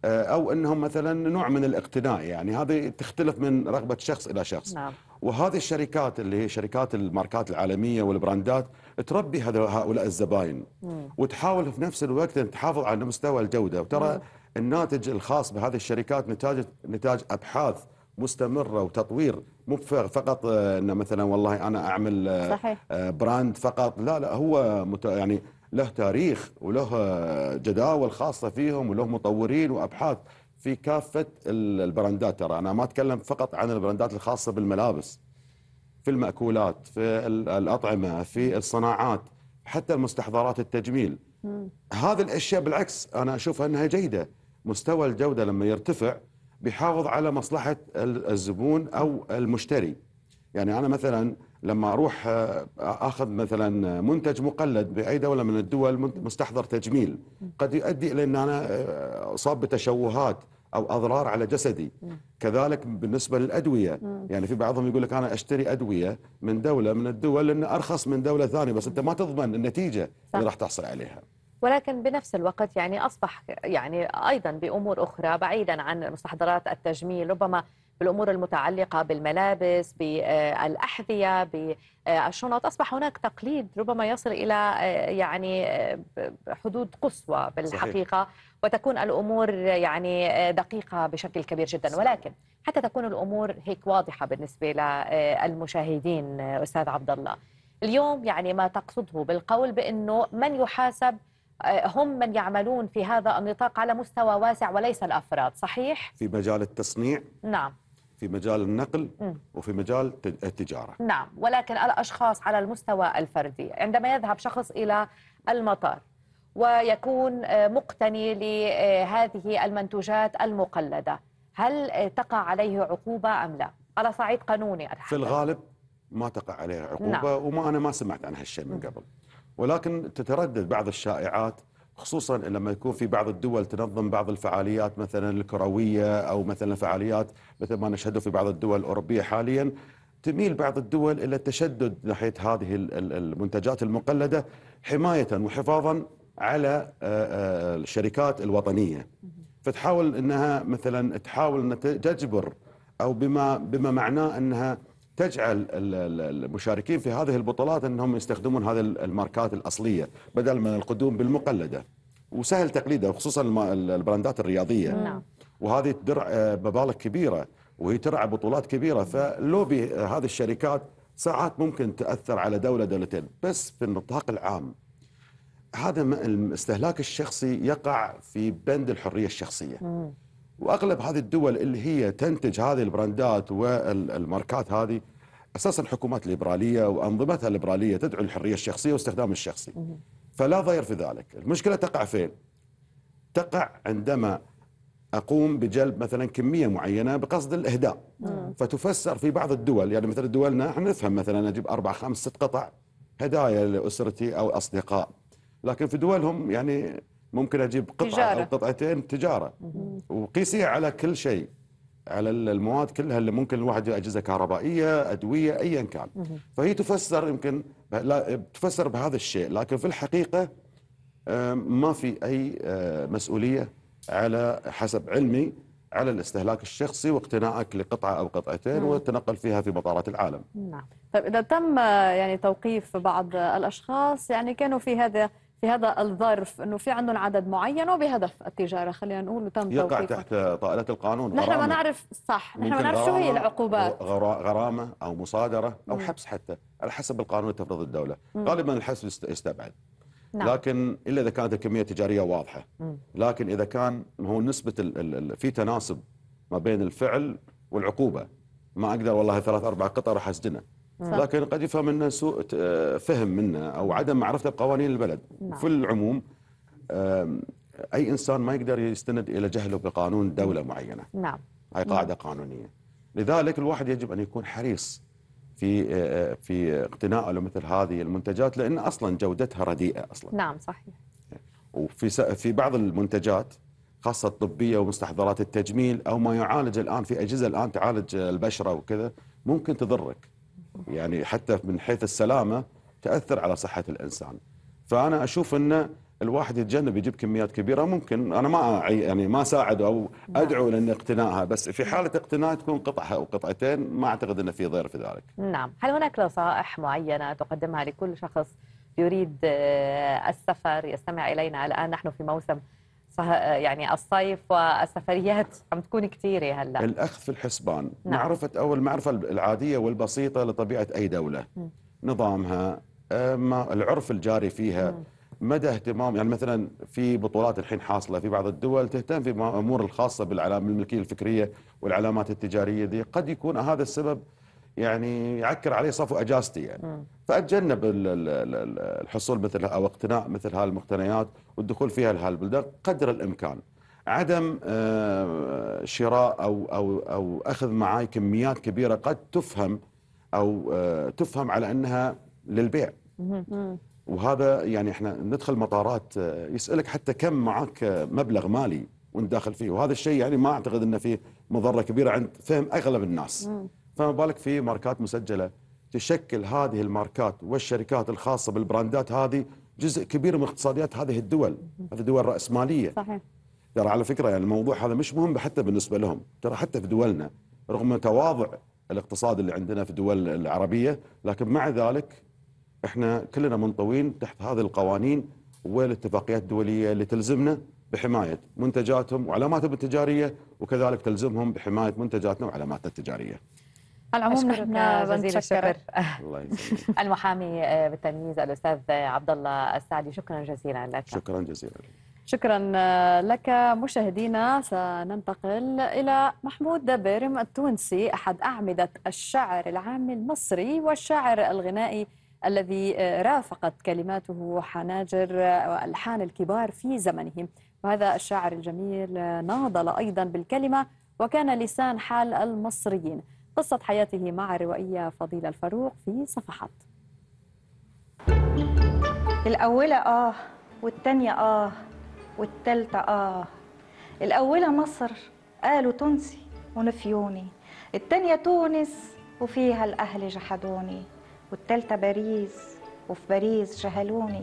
أو أنهم مثلا نوع من الاقتناء. يعني هذه تختلف من رغبة شخص إلى شخص. نعم. وهذه الشركات اللي هي شركات الماركات العالمية والبراندات تربي هؤلاء الزباين، وتحاول في نفس الوقت أن تحافظ على مستوى الجودة. وترى الناتج الخاص بهذه الشركات نتاج نتاج أبحاث مستمرة وتطوير، مو فقط أن مثلا والله أنا أعمل صحيح. براند فقط، لا لا، هو يعني له تاريخ وله جداول خاصة فيهم وله مطورين وأبحاث في كافة البراندات. ترى أنا ما أتكلم فقط عن البراندات الخاصة بالملابس، في المأكولات، في الأطعمة، في الصناعات، حتى المستحضرات التجميل. مم. هذه الأشياء بالعكس أنا أشوفها أنها جيدة. مستوى الجودة لما يرتفع بيحافظ على مصلحة الزبون أو المشتري. يعني أنا مثلا لما أروح أخذ مثلا منتج مقلد بأي دولة من الدول، مستحضر تجميل، قد يؤدي إلى أن أنا أصاب بتشوهات أو أضرار على جسدي. كذلك بالنسبة للأدوية، يعني في بعضهم يقول لك أنا أشتري أدوية من دولة من الدول لأنه أرخص من دولة ثانية، بس أنت ما تضمن النتيجة اللي راح تحصل عليها. ولكن بنفس الوقت يعني أصبح يعني أيضا بأمور أخرى بعيدا عن مستحضرات التجميل، ربما بالأمور المتعلقة بالملابس، بالأحذية، بالشنط، أصبح هناك تقليد ربما يصل إلى يعني حدود قصوى بالحقيقة. صحيح. وتكون الأمور يعني دقيقة بشكل كبير جدا. ولكن حتى تكون الأمور هيك واضحة بالنسبة للمشاهدين أستاذ عبد الله، اليوم يعني ما تقصده بالقول بأنه من يحاسب هم من يعملون في هذا النطاق على مستوى واسع وليس الأفراد، صحيح؟ في مجال التصنيع، نعم، في مجال النقل، م. وفي مجال التجارة. نعم، ولكن الأشخاص على المستوى الفردي عندما يذهب شخص إلى المطار ويكون مقتني لهذه المنتوجات المقلدة، هل تقع عليه عقوبة أم لا؟ على صعيد قانوني أتحدث. في الغالب ما تقع عليه عقوبة. نعم. وما أنا ما سمعت عن هالشيء من قبل، ولكن تتردد بعض الشائعات، خصوصا لما يكون في بعض الدول تنظم بعض الفعاليات مثلا الكروية أو مثلا فعاليات مثل ما نشهده في بعض الدول الأوروبية حاليا، تميل بعض الدول إلى التشدد ناحية هذه المنتجات المقلدة حماية وحفاظا على الشركات الوطنية. فتحاول أنها مثلا تحاول أن تجبر أو بما بما معناه أنها تجعل المشاركين في هذه البطولات أنهم يستخدمون هذه الماركات الأصلية بدل من القدوم بالمقلدة، وسهل تقليدها، خصوصا البراندات الرياضية. نعم. وهذه تدرع مبالغ كبيرة وهي ترعى بطولات كبيرة، فلوبي هذه الشركات ساعات ممكن تأثر على دولة دولتين. بس في النطاق العام هذا الاستهلاك الشخصي يقع في بند الحرية الشخصية. مم. واغلب هذه الدول اللي هي تنتج هذه البراندات والماركات هذه اساسا حكومات ليبراليه وانظمتها الليبراليه تدعو للحريه الشخصيه واستخدام الشخصي. فلا ضير في ذلك. المشكله تقع فين؟ تقع عندما اقوم بجلب مثلا كميه معينه بقصد الاهداء. مم. فتفسر في بعض الدول، يعني مثل دولنا احنا نفهم مثلا اجيب اربع خمس ست قطع هدايا لاسرتي او اصدقاء، لكن في دولهم يعني ممكن أجيب قطعة تجارة. أو قطعتين تجارة، وقيسيها على كل شيء، على المواد كلها اللي ممكن الواحد أجهزة كهربائية، أدوية، أيا كان. فهي تفسر يمكن لا تفسر بهذا الشيء، لكن في الحقيقة ما في أي مسؤولية على حسب علمي على الاستهلاك الشخصي واقتنائك لقطعة أو قطعتين والتنقل فيها في مطارات العالم. نعم. طيب إذا تم يعني توقيف بعض الأشخاص يعني كانوا في هذا في هذا الظرف انه في عندهم عدد معين وبهدف التجاره، خلينا نقول، وتم يقع توقيفه تحت طائله القانون. نحن ما نعرف صح، نحن ما نعرف شو هي العقوبات، غرامه او مصادره او مم. حبس حتى على حسب القانون اللي تفرض الدوله. مم. غالبا الحبس يستبعد. نعم. لكن الا اذا كانت الكميه التجاريه واضحه. مم. لكن اذا كان هو نسبه ال ال في تناسب ما بين الفعل والعقوبه، ما اقدر والله ثلاث اربع قطع راح اسجنه. لكن قد يفهم منه سوء فهم منه او عدم معرفته بقوانين البلد. نعم. في العموم اي انسان ما يقدر يستند الى جهله بقانون دوله معينه. نعم. هاي قاعده نعم. قانونيه. لذلك الواحد يجب ان يكون حريص في في اقتنائه لمثل هذه المنتجات، لان اصلا جودتها رديئه اصلا. نعم صحيح. وفي في بعض المنتجات خاصه الطبيه ومستحضرات التجميل او ما يعالج الان في اجهزه الان تعالج البشره وكذا ممكن تضرك. يعني حتى من حيث السلامة تأثر على صحة الإنسان. فأنا أشوف أن الواحد يتجنب يجيب كميات كبيره. ممكن انا ما يعني ما اساعد او ادعو لان اقتنائها، بس في حاله اقتناء تكون قطعه او قطعتين، ما اعتقد ان في ضير في ذلك. نعم. هل هناك نصائح معينه تقدمها لكل شخص يريد السفر يستمع الينا الان؟ نحن في موسم يعني الصيف والسفريات عم تكون كثيره هلا. الاخذ في الحسبان، نعم. معرفه او المعرفه العاديه والبسيطه لطبيعه اي دوله، م. نظامها، ما العرف الجاري فيها، م. مدى اهتمام. يعني مثلا في بطولات الحين حاصله في بعض الدول تهتم في امور الخاصه بالعلامه الملكيه الفكريه والعلامات التجاريه دي، قد يكون هذا السبب يعني يعكر عليه صفو اجازتي يعني. م. فاتجنب الحصول مثل او اقتناء مثل هذه المقتنيات والدخول فيها لهذه البلدان قدر الامكان. عدم شراء او او او اخذ معاي كميات كبيره قد تفهم او تفهم على انها للبيع. وهذا يعني احنا ندخل مطارات يسالك حتى كم معك مبلغ مالي وانت داخل فيه، وهذا الشيء يعني ما اعتقد انه فيه مضره كبيره عند فهم اغلب الناس. فما بالك في ماركات مسجله تشكل هذه الماركات والشركات الخاصه بالبراندات هذه جزء كبير من اقتصاديات هذه الدول، هذه دول راسماليه. صحيح. ترى على فكره يعني الموضوع هذا مش مهم حتى بالنسبه لهم، ترى حتى في دولنا رغم تواضع الاقتصاد اللي عندنا في الدول العربيه، لكن مع ذلك احنا كلنا منطوين تحت هذه القوانين والاتفاقيات الدوليه اللي تلزمنا بحمايه منتجاتهم وعلاماتهم التجاريه، وكذلك تلزمهم بحمايه منتجاتنا وعلاماتنا التجاريه. على العموم نحن بنتشكر الله يسلمك. المحامي بالتمييز الاستاذ عبد الله السعدي، شكرا جزيلا لك. شكرا جزيلا. شكرا لك. مشاهدينا سننتقل إلى محمود بيرم التونسي، أحد أعمدة الشعر العامي المصري والشاعر الغنائي الذي رافقت كلماته حناجر وألحان الكبار في زمنه. وهذا الشاعر الجميل ناضل أيضا بالكلمة وكان لسان حال المصريين. قصة حياته مع الروائية فضيلة الفاروق في صفحات. الأولى آه والتانية آه والتالتة آه. الأولى مصر قالوا تونسي ونفيوني، التانية تونس وفيها الأهل جحدوني، والتالتة باريس وفي باريس جهلوني.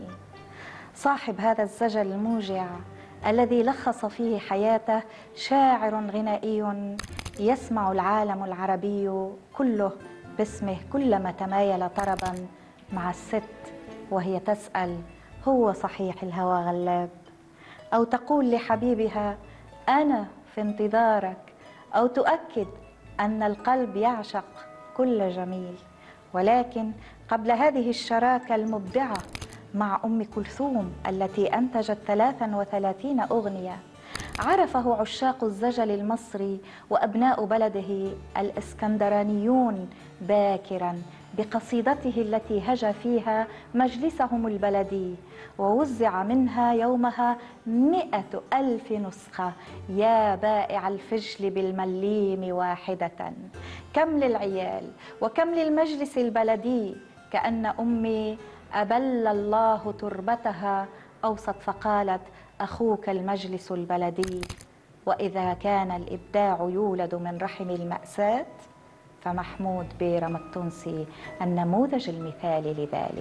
صاحب هذا الزجل الموجع الذي لخص فيه حياته شاعر غنائي يسمع العالم العربي كله باسمه كلما تمايل طربا مع الست وهي تسأل هو صحيح الهوى غلاب، أو تقول لحبيبها أنا في انتظارك، أو تؤكد أن القلب يعشق كل جميل. ولكن قبل هذه الشراكة المبدعة مع أم كلثوم التي أنتجت ثلاثا وثلاثين أغنية، عرفه عشاق الزجل المصري وأبناء بلده الإسكندرانيون باكرا بقصيدته التي هجا فيها مجلسهم البلدي، ووزع منها يومها مئة ألف نسخة. يا بائع الفجل بالمليم واحدة، كم للعيال وكم للمجلس البلدي، كأن أمي أبل الله تربتها أوصت فقالت أخوك المجلس البلدي. وإذا كان الإبداع يولد من رحم المأساة، فمحمود بيرم التونسي النموذج المثالي لذلك.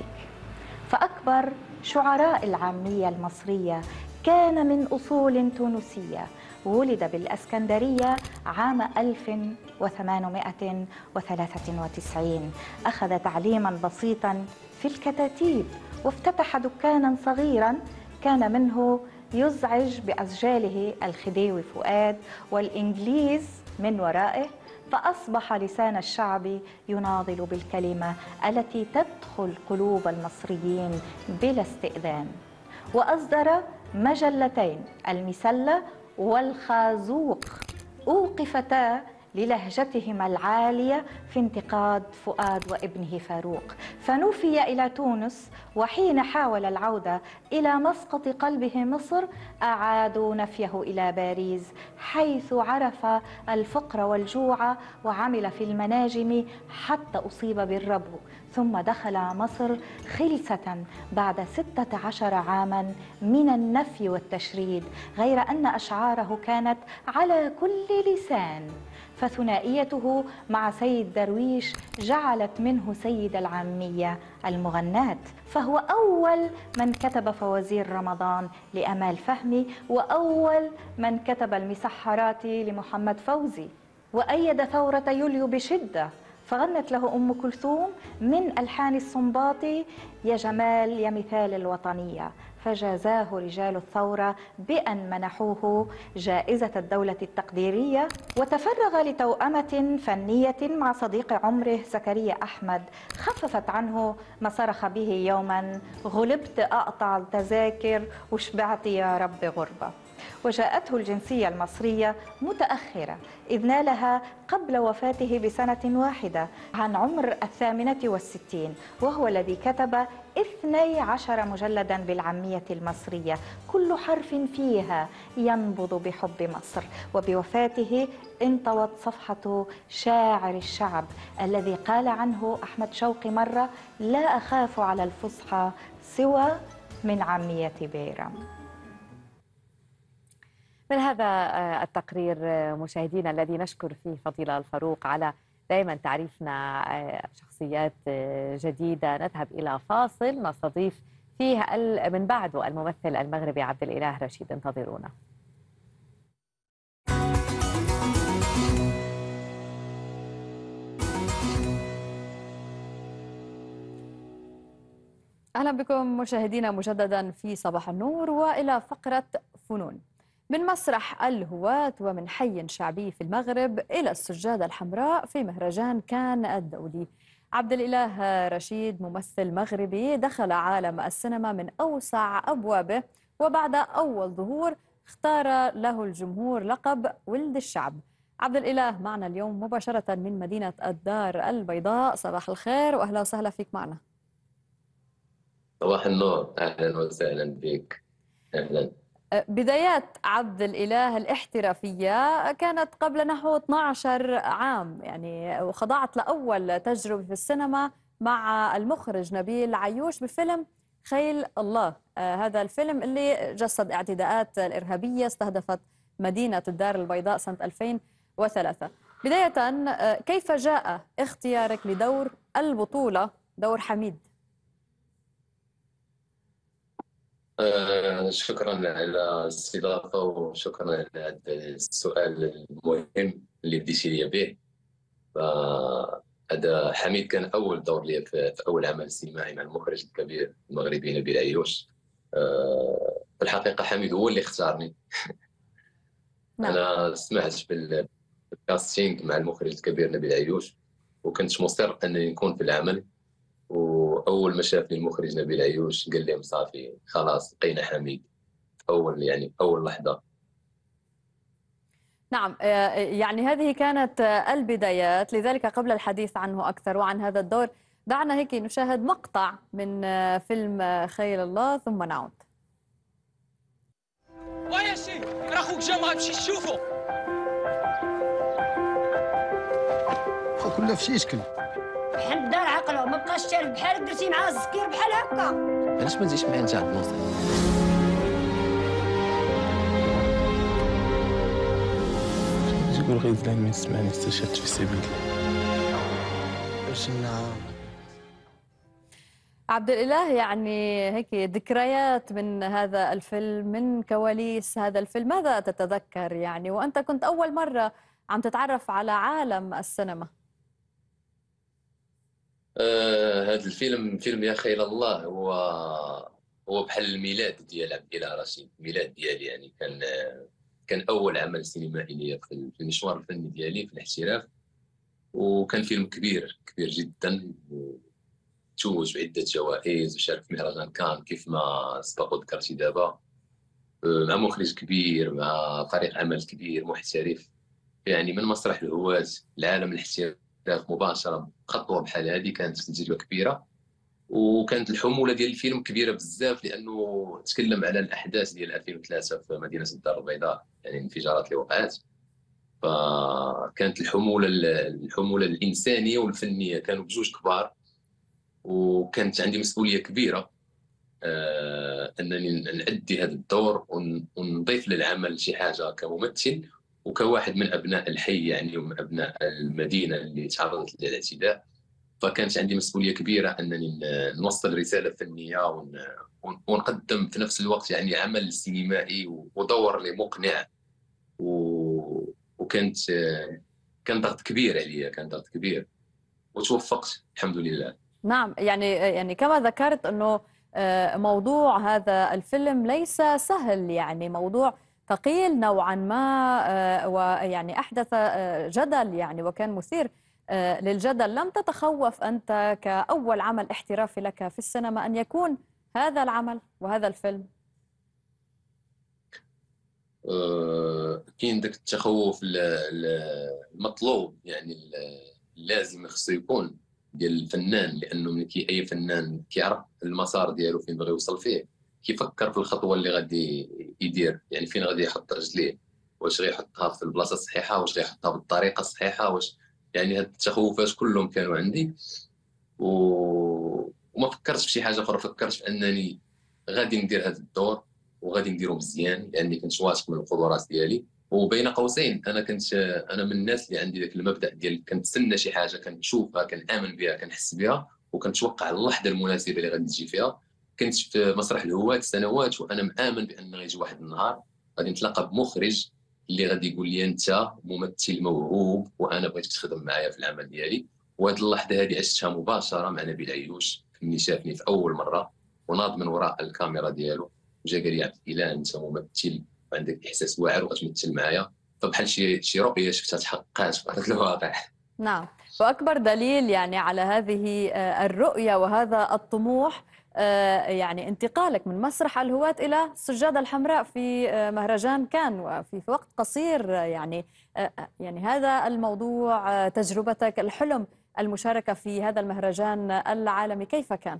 فأكبر شعراء العامية المصرية كان من أصول تونسية، ولد بالإسكندرية عام ألف وثمانمائة وثلاثة وتسعين، أخذ تعليما بسيطا في الكتاتيب وافتتح دكانا صغيرا كان منه يزعج بأسجاله الخديوي فؤاد والإنجليز من ورائه، فأصبح لسان الشعب يناضل بالكلمة التي تدخل قلوب المصريين بلا استئذان. وأصدر مجلتين، المسلة والخازوق، أوقفتا للهجتهما العالية في انتقاد فؤاد وابنه فاروق، فنفي إلى تونس، وحين حاول العودة إلى مسقط قلبه مصر أعادوا نفيه إلى باريس، حيث عرف الفقر والجوع وعمل في المناجم حتى أصيب بالربو، ثم دخل مصر خلسة بعد ستة عشر عاما من النفي والتشريد، غير أن أشعاره كانت على كل لسان. فثنائيته مع سيد درويش جعلت منه سيد العامية المغناة، فهو أول من كتب فوازير رمضان لأمال فهمي، وأول من كتب المسحرات لمحمد فوزي، وأيد ثورة يوليو بشدة، فغنت له أم كلثوم من ألحان السنباطي يا جمال يا مثال الوطنية، فجازاه رجال الثورة بأن منحوه جائزة الدولة التقديرية، وتفرغ لتوأمة فنية مع صديق عمره زكريا أحمد خففت عنه ما صرخ به يوما: غلبت أقطع التذاكر وشبعت يا رب غربة. وجاءته الجنسية المصرية متأخرة إذ نالها قبل وفاته بسنة واحدة عن عمر الثامنة والستين، وهو الذي كتب اثني عشر مجلدا بالعامية المصرية كل حرف فيها ينبض بحب مصر. وبوفاته انطوت صفحة شاعر الشعب الذي قال عنه أحمد شوقي مرة: لا أخاف على الفصحى سوى من عامية بيرم. من هذا التقرير مشاهدينا الذي نشكر فيه فضيلة الفاروق على دائما تعريفنا شخصيات جديدة، نذهب إلى فاصل نستضيف فيه من بعده الممثل المغربي عبد الإله رشيد. انتظرونا. أهلا بكم مشاهدينا مجددا في صباح النور وإلى فقرة فنون. من مسرح الهواة ومن حي شعبي في المغرب إلى السجادة الحمراء في مهرجان كان الدولي، عبد الإله رشيد ممثل مغربي دخل عالم السينما من أوسع أبوابه، وبعد أول ظهور اختار له الجمهور لقب ولد الشعب. عبد الإله معنا اليوم مباشرة من مدينة الدار البيضاء. صباح الخير وأهلا وسهلا فيك معنا. صباح النور، أهلا وسهلا بك. أهلا. بدايات عبد الإله الاحترافية كانت قبل نحو اثني عشر عام يعني، وخضعت لأول تجربة في السينما مع المخرج نبيل عيوش بفيلم خيل الله. آه هذا الفيلم اللي جسد اعتداءات الإرهابية استهدفت مدينة الدار البيضاء سنة ألفين وثلاثة. بداية آه كيف جاء اختيارك لدور البطولة، دور حميد؟ آه شكرا على الاستضافة وشكرا على هذا السؤال المهم اللي بديتي لي به. هذا حميد كان أول دور لي في أول عمل سينمائي مع المخرج الكبير المغربي نبيل عيوش. آه في الحقيقة حميد هو اللي اختارني. نعم. أنا سمعت بالكاستينغ مع المخرج الكبير نبيل عيوش وكنت مصر أنني نكون في العمل، واول ما شافني المخرج نبيل عيوش قال لي صافي خلاص لقينا حميد اول يعني اول لحظه. نعم، يعني هذه كانت البدايات، لذلك قبل الحديث عنه اكثر وعن هذا الدور دعنا هيك نشاهد مقطع من فيلم خيل الله ثم نعود. ويا شي راه خوك جا ما غتمشي تشوفو. خو كلها في شي شكل. حنا دار عقله ما بقاش تعرف بحالك درتي معاه السكير بحال هكا. علاش ما تجيش معايا انت عند الموطن؟ تقول غير زلان ما يسمعني استشهدت في سبيل الله. عبد الإله، يعني هيك ذكريات من هذا الفيلم، من كواليس هذا الفيلم، ماذا تتذكر يعني وأنت كنت أول مرة عم تتعرف على عالم السينما؟ آه هذا الفيلم فيلم يا خيل الله هو هو بحال الميلاد ديال عبد الإله رشيد، الميلاد ديالي يعني. كان كان اول عمل سينمائي لي في المشوار الفني ديالي في الاحتراف، وكان فيلم كبير كبير جدا توج بعده جوائز وشارك في مهرجان كان كيف ما سبق وذكرتي دابا، مع مخرج كبير مع فريق عمل كبير محترف يعني. من مسرح الهواة لعالم الاحتراف مباشره خطوه بحال هذه كانت تجربه كبيره، وكانت الحموله ديال الفيلم كبيره بزاف لانه تكلم على الاحداث ديال ألفين وثلاثة في مدينه الدار البيضاء، يعني الانفجارات اللي وقعت. فكانت الحموله الحموله الانسانيه والفنيه كانوا بجوج كبار، وكانت عندي مسؤوليه كبيره آه انني نأدي هذا الدور ونضيف للعمل شي حاجه كممثل وكواحد من ابناء الحي يعني ومن ابناء المدينه اللي تعرضت للاعتداء. فكانت عندي مسؤوليه كبيره انني نوصل رساله فنيه ونقدم في نفس الوقت يعني عمل سينمائي ودور اللي مقنع، وكانت كان ضغط كبير عليا، كان ضغط كبير وتوفقت الحمد لله. نعم، يعني يعني كما ذكرت انه موضوع هذا الفيلم ليس سهل، يعني موضوع ثقيل نوعا ما، ويعني احدث جدل يعني وكان مثير للجدل. لم تتخوف أنت كأول عمل احترافي لك في السينما أن يكون هذا العمل وهذا الفيلم؟ أه كاين داك التخوف المطلوب، يعني لازم خصو يكون ديال الفنان، لأنه من كي أي فنان كيعرف المسار ديالو فين بغى يوصل فيه، كيفكر في الخطوة اللي غادي يدير، يعني فين غادي يحط رجليه، واش غيحطها في البلاصة الصحيحة، واش غيحطها بالطريقة الصحيحة، واش يعني هاد التخوفات كلهم كانوا عندي و... وما فكرتش في شي حاجه اخرى، فكرت في انني غادي ندير هذا الدور وغادي نديرو مزيان لاني كنت واثق من القدرات ديالي. وبين قوسين انا كنت انا من الناس اللي عندي ذاك المبدا ديال كنتسنى شي حاجه كنشوفها كنامن بها كنحس بها وكنتوقع اللحظه المناسبه اللي غادي تجي فيها. كنت في مسرح الهواة سنوات وانا مآمن بان غيجي واحد النهار غادي نتلاقى بمخرج اللي غادي يقول لي انت ممثل موهوب وانا بغيتك تخدم معايا في العمل ديالي. وهذه اللحظه هذه عشتها مباشره مع نبيل عيوش ملي شافني في اول مره وناض من وراء الكاميرا ديالو وجا قال لي عبد الاله انت ممثل وعندك احساس واعر وغتمثل معايا، فبحال شي شي رؤيه شفتها تحققات في ارض الواقع. نعم، واكبر دليل يعني على هذه الرؤيه وهذا الطموح يعني انتقالك من مسرح الهواة إلى السجادة الحمراء في مهرجان كان وفي وقت قصير. يعني يعني هذا الموضوع، تجربتك، الحلم المشاركة في هذا المهرجان العالمي كيف كان؟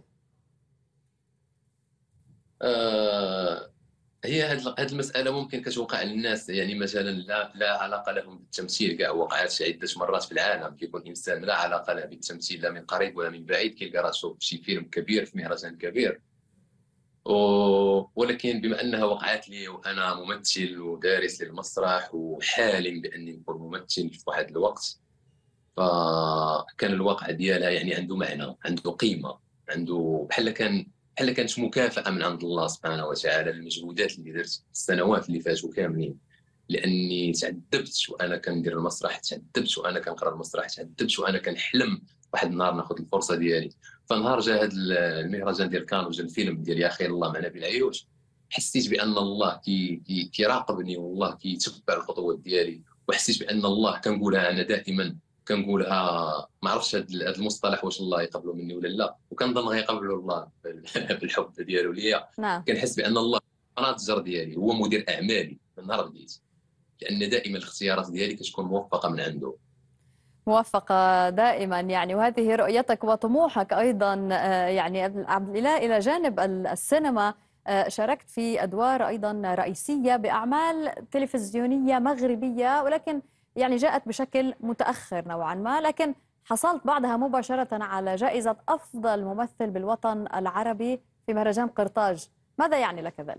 آه هي هذه المسألة ممكن كتوقع للناس، يعني مثلا لا لا علاقة لهم بالتمثيل، كاع وقعت عدة مرات في العالم كيكون إنسان لا علاقة له بالتمثيل لا من قريب ولا من بعيد كيلقى راسو في شي فيلم كبير في مهرجان كبير. و... ولكن بما أنها وقعت لي وأنا ممثل ودارس للمسرح وحالم بأني نكون ممثل في واحد الوقت، فكان الواقع ديالها يعني عنده معنى، عنده قيمة، عنده بحال كان بحال كانت مكافأة من عند الله سبحانه وتعالى للمجهودات اللي درت السنوات اللي فاتوا كاملين، لأني تعذبت وأنا كندير المسرح، تعذبت وأنا كنقرا المسرح، تعذبت وأنا كنحلم واحد النهار ناخذ الفرصة ديالي. فنهار جا هذا المهرجان ديال كان وجا الفيلم ديال يا خير الله مع نبيل عيوش، حسيت بأن الله كي كي كيراقبني والله كيتبع الخطوات ديالي، وحسيت بأن الله كنقولها أنا دائما كنقولها، ما عرفتش هذا المصطلح واش الله يقبله مني ولا لا، وكنظن غيقبله الله بالحب ديالو ليا. نعم. كنحس بان الله مناجر ديالي هو مدير اعمالي من نهار بديت، لان دائما الاختيارات ديالي كتكون موفقه من عنده. موفقة دائما يعني، وهذه رؤيتك وطموحك أيضا. يعني عبد الإله، إلى جانب السينما شاركت في أدوار أيضا رئيسية بأعمال تلفزيونية مغربية، ولكن يعني جاءت بشكل متأخر نوعا ما، لكن حصلت بعدها مباشرة على جائزة أفضل ممثل بالوطن العربي في مهرجان قرطاج. ماذا يعني لك ذلك؟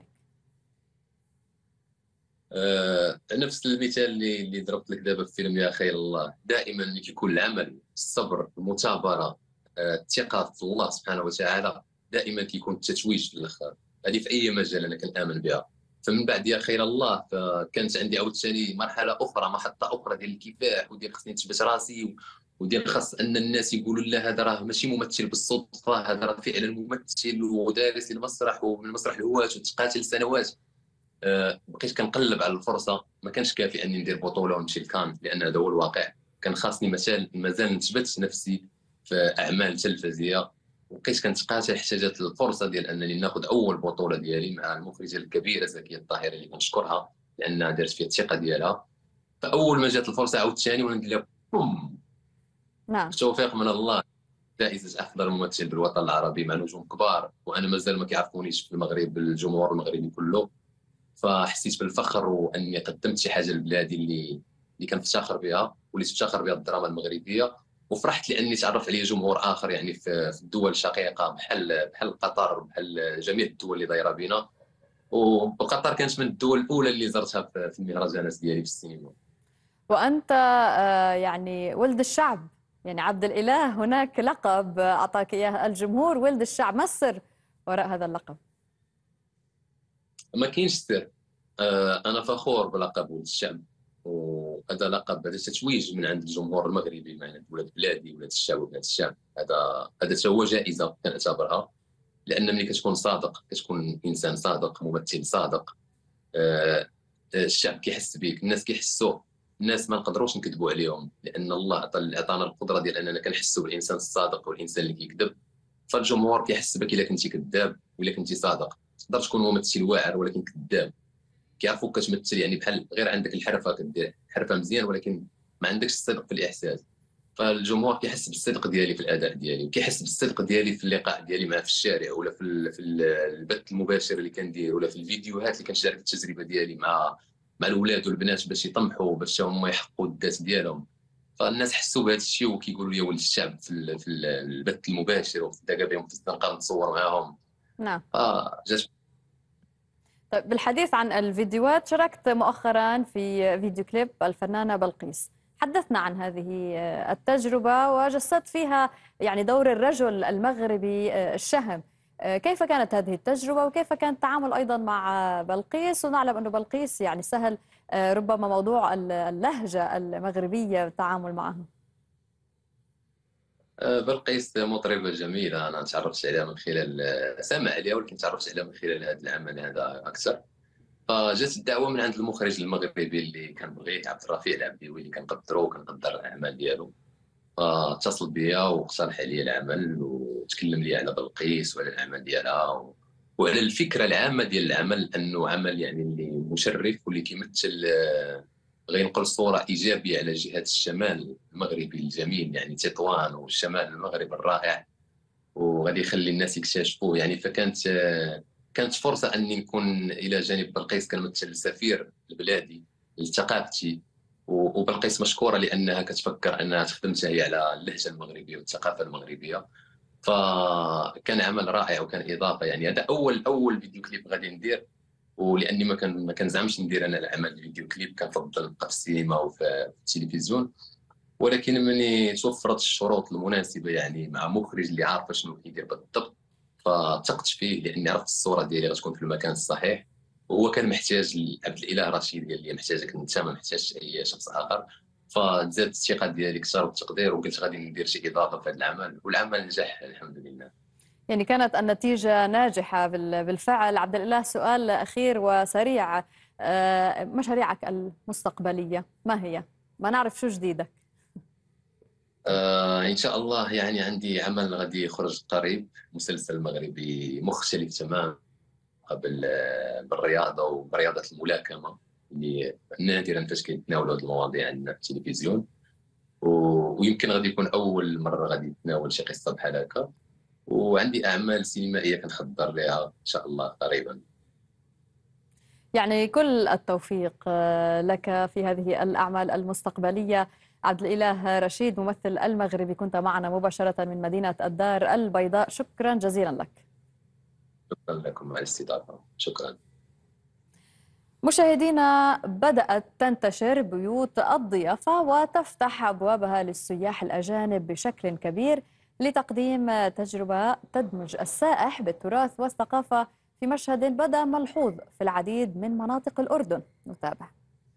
أه نفس المثال اللي اللي ضربت لك دابا في فيلم يا خير الله، دائما اللي كيكون العمل، الصبر، المثابرة، الثقة في الله سبحانه وتعالى، دائما كيكون التتويج في الاخر. هذه في أي مجال أنا كنآمن بها. فمن بعد يا خير الله فكانت عندي عاوتاني مرحله اخرى، محطه اخرى ديال الكفاح وديال خصني نثبت راسي وديال خاص ان الناس يقولوا لا هذا راه ماشي ممثل بالصدفه، هذا راه فعلا ممثل ودارس المسرح ومن مسرح الهواة وتقاتل سنوات. أه بقيت كنقلب على الفرصه، ما كانش كافي اني ندير بطوله ونمشي لكان لان هذا هو الواقع. كان خاصني مازال مازال نثبت نفسي في اعمال تلفزيونيه، وبقيت كنتقاتل حتى جات الفرصه ديال انني ناخذ اول بطوله ديالي مع المخرجه الكبيره زكيه الطاهري اللي كنشكرها لانها دارت فيها الثقه ديالها. فاول ما جات الفرصه عاوتاني وندير لها بوم، نعم، توفيق من الله، جائزه افضل ممثل بالوطن العربي مع نجوم كبار، وانا مازال ما كيعرفونيش في المغرب الجمهور المغربي كله. فحسيت بالفخر واني قدمت شي حاجه لبلادي اللي اللي كنفتخر بها واللي تفتخر بها الدراما المغربيه. وفرحت لاني تعرف عليه جمهور اخر يعني في الدول الشقيقه بحال بحال قطر بحال جميع الدول اللي دايره بينا. وقطر كانت من الدول الاولى اللي زرتها في المهرجانات ديالي في السينما. وانت يعني ولد الشعب، يعني عبد الاله هناك لقب اعطاك اياه الجمهور، ولد الشعب، ما السر وراء هذا اللقب؟ ما كاينش سر، انا فخور بلقب ولد الشعب، وهذا لقب هذا تتويج من عند الجمهور المغربي، من ولاد بلادي ولاد الشعب وبنات الشعب. هذا هذا هو جائزه كنعتبرها، لان ملي كتكون صادق كتكون انسان صادق، ممثل صادق، الشعب كيحس بك، الناس كيحسوا، الناس ما نقدروش نكذبوا عليهم، لان الله عطانا القدره ديال اننا كنحسوا بالانسان الصادق والانسان اللي كيكذب. فالجمهور كيحس بك الا كنتي كذاب ولا كنتي صادق. تقدر تكون ممثل واعر ولكن كذاب، كيعرفوك كتمثل يعني بحال غير عندك الحرفه، كدير حرفه مزيان ولكن ما عندكش الصدق في الاحساس. فالجمهور كيحس بالصدق ديالي في الاداء ديالي، وكيحس بالصدق ديالي في اللقاء ديالي معاه في الشارع ولا في في البث المباشر اللي كندير ولا في الفيديوهات اللي كنشارك التجربه ديالي مع مع الاولاد والبنات باش يطمحوا باش هما يحققوا الذات ديالهم. فالناس حسوا بهذا الشيء وكيقولوا لي ولد الشعب في في البث المباشر وفي بهم في الزنقه نتصور معاهم. نعم. اه جات. طيب بالحديث عن الفيديوهات، شاركت مؤخرا في فيديو كليب الفنانة بلقيس، حدثنا عن هذه التجربة وجسدت فيها يعني دور الرجل المغربي الشهم. كيف كانت هذه التجربة وكيف كان التعامل أيضا مع بلقيس؟ ونعلم أنه بلقيس يعني سهل ربما موضوع اللهجة المغربية والتعامل معها. بلقيس مطربة جميلة، أنا تعرفت عليها من خلال سامع عليها ولكن تعرفت عليها من خلال هذا العمل هذا أكثر. فجات الدعوة من عند المخرج المغربي اللي كنبغيه، عبد الرفيع العبديوي، اللي كنقدرو وكنقدر الأعمال ديالو. فاتصل بيا واقترح عليا العمل وتكلم لي على بلقيس وعلى الأعمال ديالها وعلى الفكرة العامة ديال العمل، أنه عمل يعني اللي مشرف واللي كيمثل غينقل صورة إيجابية على جهة الشمال المغربي الجميل، يعني تطوان والشمال المغرب الرائع، وغادي يخلي الناس يكتشفوه يعني. فكانت كانت فرصة أني نكون إلى جانب بلقيس كنمثل السفير البلادي لثقافتي. وبلقيس مشكورة لأنها كتفكر أنها تخدم هي على اللهجة المغربية والثقافة المغربية. فكان عمل رائع وكان إضافة، يعني هذا أول أول فيديو كليب غادي ندير، ولاني ما كان ما كنزعمش ندير انا العمل الفيديو كليب، كنفضل نبقى في السينما وفي التلفزيون. ولكن ملي توفرت الشروط المناسبه يعني مع مخرج اللي عارف شنو كيدير بالضبط، فثقت فيه لاني عرفت الصوره ديالي غتكون في المكان الصحيح. وهو كان محتاج عبد الاله رشيد، قال لي محتاجك انت ما محتاجش اي شخص اخر. فزادت الثقه ديالي اكثر والتقدير، وقلت غادي ندير شي اضافه في هذا العمل، والعمل نجح الحمد لله. يعني كانت النتيجة ناجحة بالفعل. عبد الاله، سؤال أخير وسريع، مشاريعك المستقبلية ما هي؟ ما نعرف شو جديدك. آه إن شاء الله، يعني عندي عمل غادي يخرج قريب، مسلسل مغربي مختلف تماما بالرياضة وبرياضة الملاكمة اللي نادرا فاش كيتناولوا هذه المواضيع عندنا في التلفزيون، ويمكن غادي يكون أول مرة غادي يتناول شي قصة بحال هكا. وعندي أعمال سينمائية كنحضر لها إن شاء الله قريبا. يعني كل التوفيق لك في هذه الأعمال المستقبلية. عبد الإله رشيد، ممثل المغربي، كنت معنا مباشرة من مدينة الدار البيضاء، شكرا جزيلا لك. شكرا لكم على الاستضافة، شكرا. مشاهدينا، بدأت تنتشر بيوت الضيافة وتفتح أبوابها للسياح الأجانب بشكل كبير لتقديم تجربة تدمج السائح بالتراث والثقافة في مشهد بدأ ملحوظ في العديد من مناطق الأردن. نتابع.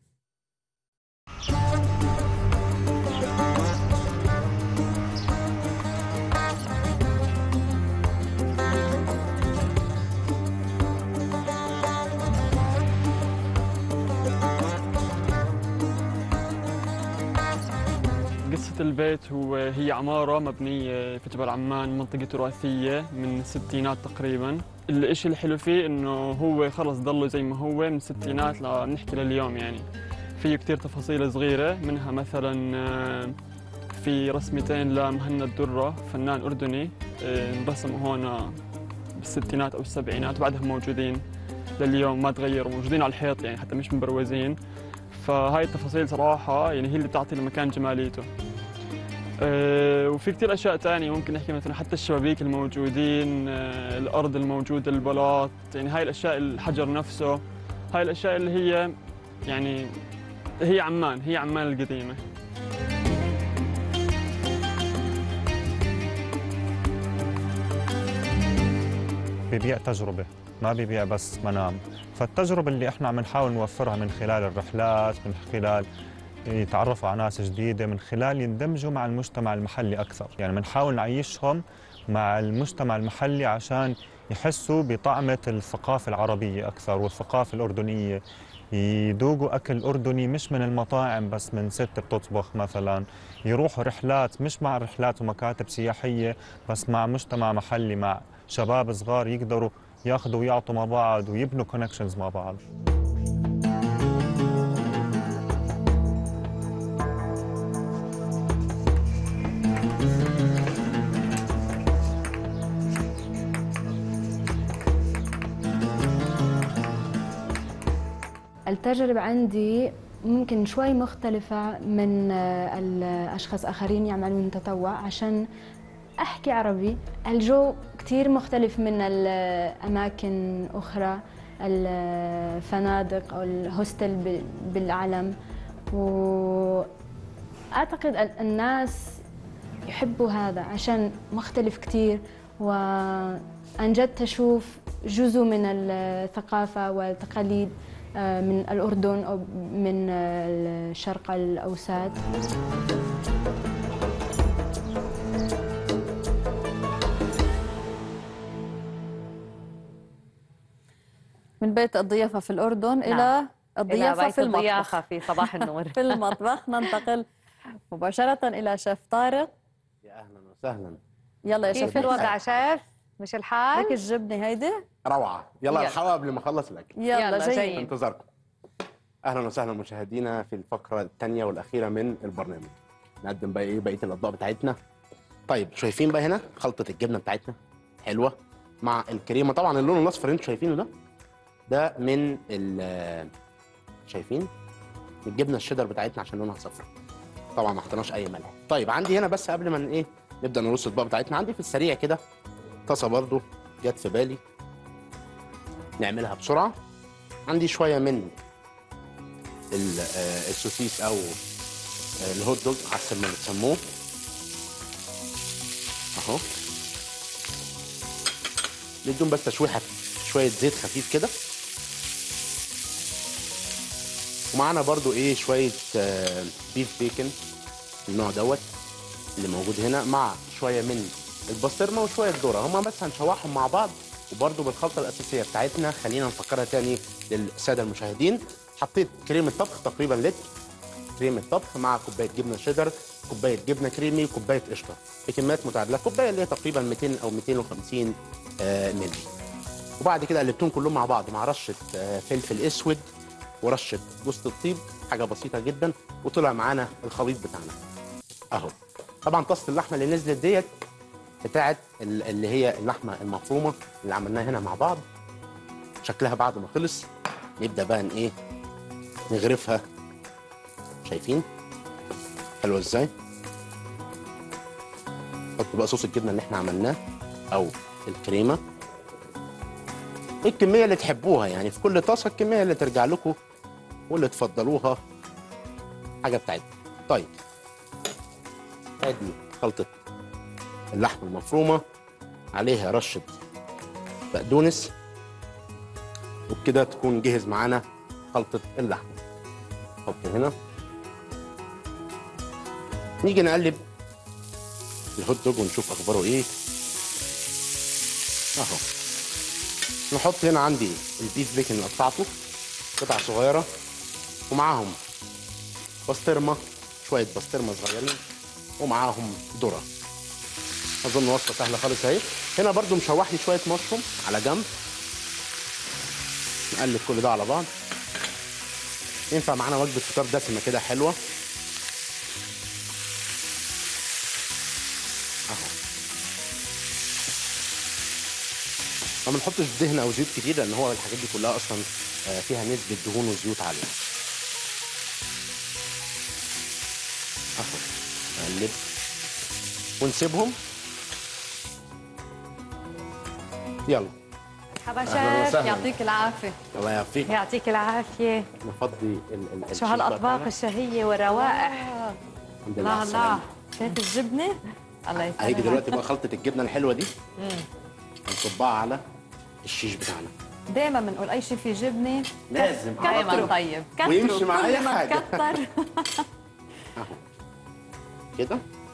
قصة البيت هو هي عمارة مبنية في جبل عمان، منطقة تراثية من الستينات تقريبا. الاشي الحلو فيه انه هو خلص ضله زي ما هو من الستينات لنحكي لليوم، يعني فيه كتير تفاصيل صغيرة، منها مثلا في رسمتين لمهند درة، فنان أردني انرسموا هون بالستينات أو السبعينات، وبعدهم موجودين لليوم ما تغيروا، موجودين على الحيط يعني حتى مش مبروزين. فهاي التفاصيل صراحة يعني هي اللي بتعطي المكان جماليته. أه وفي كثير اشياء ثانيه ممكن نحكي، مثلا حتى الشبابيك الموجودين، أه الارض الموجوده، البلاط، يعني هاي الاشياء، الحجر نفسه، هاي الاشياء اللي هي يعني هي عمان، هي عمان القديمه. ببيع تجربه، ما ببيع بس منام. فالتجربه اللي احنا عم نحاول نوفرها من خلال الرحلات، من خلال يتعرفوا على ناس جديدة، من خلال يندمجوا مع المجتمع المحلي أكثر، يعني بنحاول نعيشهم مع المجتمع المحلي عشان يحسوا بطعمة الثقافة العربية أكثر والثقافة الأردنية، يذوقوا أكل أردني مش من المطاعم بس من ست بتطبخ مثلا، يروحوا رحلات مش مع رحلات ومكاتب سياحية بس مع مجتمع محلي، مع شباب صغار يقدروا ياخذوا ويعطوا مع بعض ويبنوا كونكشنز مع بعض. التجربة عندي ممكن شوي مختلفة من الأشخاص آخرين يعملون تطوع، عشان أحكي عربي. الجو كتير مختلف من الأماكن أخرى، الفنادق أو الهوستل بالعالم، وأعتقد الناس يحبوا هذا عشان مختلف كتير، وعن جد تشوف جزء من الثقافة والتقاليد من الأردن أو من الشرق الأوسط. من بيت الضيافة في الأردن نعم. إلى الضيافة إلى في المطبخ. الضيافة في صباح النور. في المطبخ ننتقل مباشرة إلى شيف طارق. يا أهلا وسهلا. يلا يا شيف. كيف الوضع شيف؟ مش الحال؟ لك الجبنة هيدي؟ روعة. يلا الحوا قبل ما أخلص الأكل. يلا, يلا جايين. في انتظاركم. أهلا وسهلا مشاهدينا في الفقرة الثانية والأخيرة من البرنامج. نقدم بقى إيه بقية الأطباق بتاعتنا. طيب شايفين بقى هنا خلطة الجبنة بتاعتنا حلوة مع الكريمة، طبعا اللون الأصفر اللي أنتم شايفينه ده ده من ال شايفين الجبنة الشيدر بتاعتنا عشان لونها صفر. طبعا ما حطيناش أي ملح. طيب عندي هنا بس قبل ما إيه نبدأ نرص الأطباق بتاعتنا، عندي في السريع كده طاسة برضو جت في بالي نعملها بسرعة. عندي شوية من السوسيس او الهوت دوج حسب ما بتسموه اهو، نديهم بس تشويحه شويه زيت خفيف كده. ومعانا برضو ايه شويه بيف بيكن النوع دوت اللي موجود هنا، مع شويه من البسطرمه وشويه ذره، هما بس هنشوحهم مع بعض. وبرضو بالخلطه الاساسيه بتاعتنا خلينا نفكرها تاني للساده المشاهدين. حطيت كريمه طبخ تقريبا لتر كريمه طبخ مع كوبايه جبنه شيدر، كوبايه جبنه كريمي، وكوبايه قشطه بكميات متعادله، كوبايه اللي هي تقريبا مئتين او مئتين وخمسين مللي. وبعد كده قلبتهم كلهم مع بعض مع رشه فلفل اسود ورشه جوز الطيب، حاجه بسيطه جدا، وطلع معانا الخليط بتاعنا اهو. طبعا طاسه اللحمه اللي نزلت ديت بتاعت اللي هي اللحمه المفرومه اللي عملناها هنا مع بعض. شكلها بعد ما خلص نبدا بقى ايه نغرفها. شايفين حلوه ازاي؟ نحط بقى صوص الجبنه اللي احنا عملناه او الكريمه، الكميه اللي تحبوها يعني في كل طاسه، الكميه اللي ترجع لكم واللي تفضلوها حاجه بتاعتكم. طيب ادي خلطه اللحمه المفرومه، عليها رشه بقدونس، وبكده تكون جهز معانا خلطه اللحمه. نحط هنا، نيجي نقلب الهوت دوج ونشوف اخباره ايه اهو. نحط هنا عندي البيف بيكن اللي قطعته قطع صغيره، ومعاهم بسطرمه، شويه بسطرمه صغيرين، ومعاهم ذره. اظن وصفه سهله خالص اهي. هنا برده مشوح لي شويه مشروم على جنب، نقلب كل ده على بعض. ينفع معانا وجبه فطار دسمه كده حلوه اهو. ما بنحطش دهن او زيوت كتير لان هو الحاجات دي كلها اصلا فيها نسبه دهون وزيوت عاليه اهو. نقلب ونسيبهم. يلا حبشات، يعطيك العافيه. الله يعافيك. يعطيك العافيه. نفضي ال ال شو هالاطباق الشهيه والروائح. الحمد لله. لا لا شايف الجبنه؟ الله يسلمك. هيجي دلوقتي بقى خلطه الجبنه الحلوه دي هنصبها على الشيش بتاعنا. دايما بنقول اي شيء فيه جبنه لازم دايما طيب كتروا ويمشي مع اي كل ما حاجه. كتر اهو كده.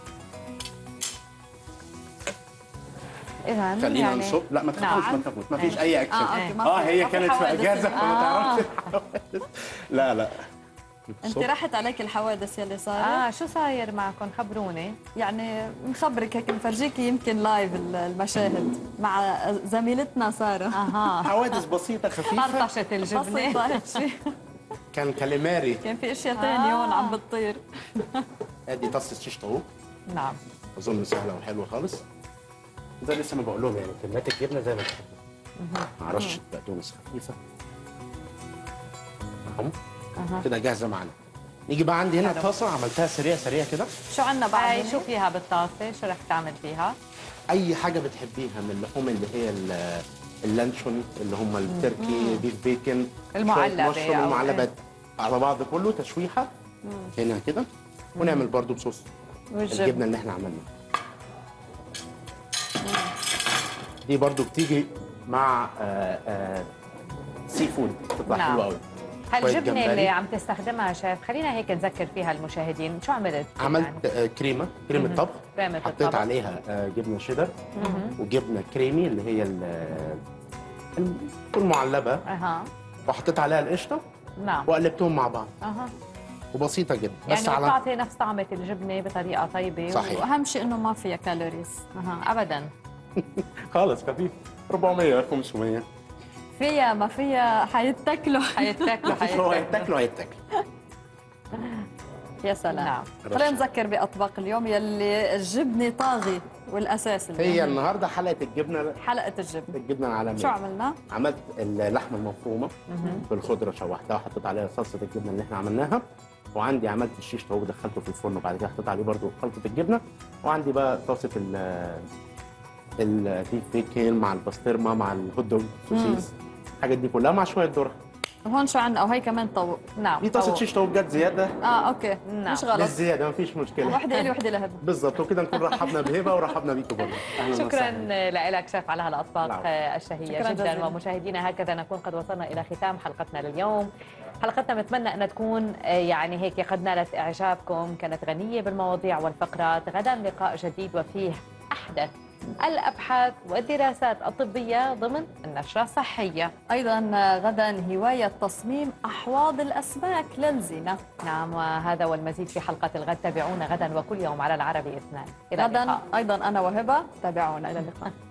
اذا خلينا يعني نصب. لا ما تخافوش نعم. ما تخافوش ما فيش اي اكشن. اه اوكي اه هي كانت في اجازه فما تعرفش الحوادث. لا لا انت راحت عليك الحوادث يلي صارت. اه شو صاير معكم خبروني. يعني نخبرك هيك نفرجيكي يمكن لايف المشاهد مع زميلتنا ساره. اها حوادث بسيطه خفيفه. طرطشت الجبنه. بسيطه هيك شيء. كان كاليماري. كان في اشياء ثانيه هون عم بتطير. ادي طاسه شيش طاووق. نعم اظن سهله وحلوه خالص. زي لسه ما بقول لهم يعني كميات الجبنه زي ما تحبوا. مع رشه بقدونس خفيفه. اهو كده جاهزه معانا. نيجي بقى عندي هنا طاسه عملتها سريع سريع كده. شو عندنا بعد؟ هاي شو فيها بالطاسه؟ شو رح تعمل فيها؟ اي حاجه بتحبيها من اللحوم اللي هي ال- اللانشون اللي هم التركي بيف بيكن المعلبة مشروم أو المعلبات على بعض كله تشويحه هنا كده. ونعمل برضو بصوص الجبنه اللي احنا عملناها. دي برضو بتيجي مع آآ آآ سي فود بتطلع نعم. حلوه قوي. هالجبنه اللي عم تستخدمها شيف خلينا هيك نذكر فيها المشاهدين شو عملت؟ عملت يعني؟ آه كريمه كريمه طبخ. كريمه حطيت الطبخ. عليها آه جبنه شيدر وجبنه كريمي اللي هي ال- المعلبه. اها وحطيت عليها القشطه نعم وقلبتهم مع بعض. اها وبسيطه جدا يعني بس على بتعطي نفس طعمه الجبنه بطريقه طيبه. صحيح. واهم شيء انه ما فيها كالوريز. اها ابدا. خالص خفيف. أربعمية خمسمية فيها ما فيها حيتاكلوا حيتاكلوا هو هيتاكلوا هيتاكلوا. يا سلام. نعم. خلينا نذكر باطباق اليوم يلي الجبنه طاغي والاساس اليوم. هي النهارده حلقه الجبنه حلقه الجبنه. الجبنه العالميه. شو عملنا؟ عملت اللحمه المفرومه بالخضره شوحتها وحطيت عليها صلصه الجبنه اللي احنا عملناها. وعندي عملت الشيش طاووق دخلته في الفرن وبعد كده حطيت عليه برده خلطه الجبنه. وعندي بقى طاسه ال البيف بيكن مع البسطرمه مع الهوت دوج سوسيس. الحاجات دي كلها مع شويه ذره. وهون شو عندنا؟ او هي كمان طاووق. نعم دي طاسه شيش طاووق جت زياده. اه اوكي نعم. مش غلط. للزياده مفيش مشكله. واحده الي واحده لهبه. بالظبط وكده نكون رحبنا بهبه ورحبنا بيكم برضه. شكرا لك شيف على هالاطباق الشهيه جدا جزيلا. ومشاهدينا هكذا نكون قد وصلنا الى ختام حلقتنا لليوم. حلقتنا بتمنى انها تكون يعني هيك قد نالت اعجابكم، كانت غنيه بالمواضيع والفقرات. غدا لقاء جديد وفيه احدث الابحاث والدراسات الطبيه ضمن النشره الصحيه. ايضا غدا هوايه تصميم احواض الاسماك للزينه. نعم وهذا والمزيد في حلقه الغد. تابعونا غدا وكل يوم على العربي اثنان. الى غدا اللقاء. ايضا انا وهبه تابعونا الى اللقاء.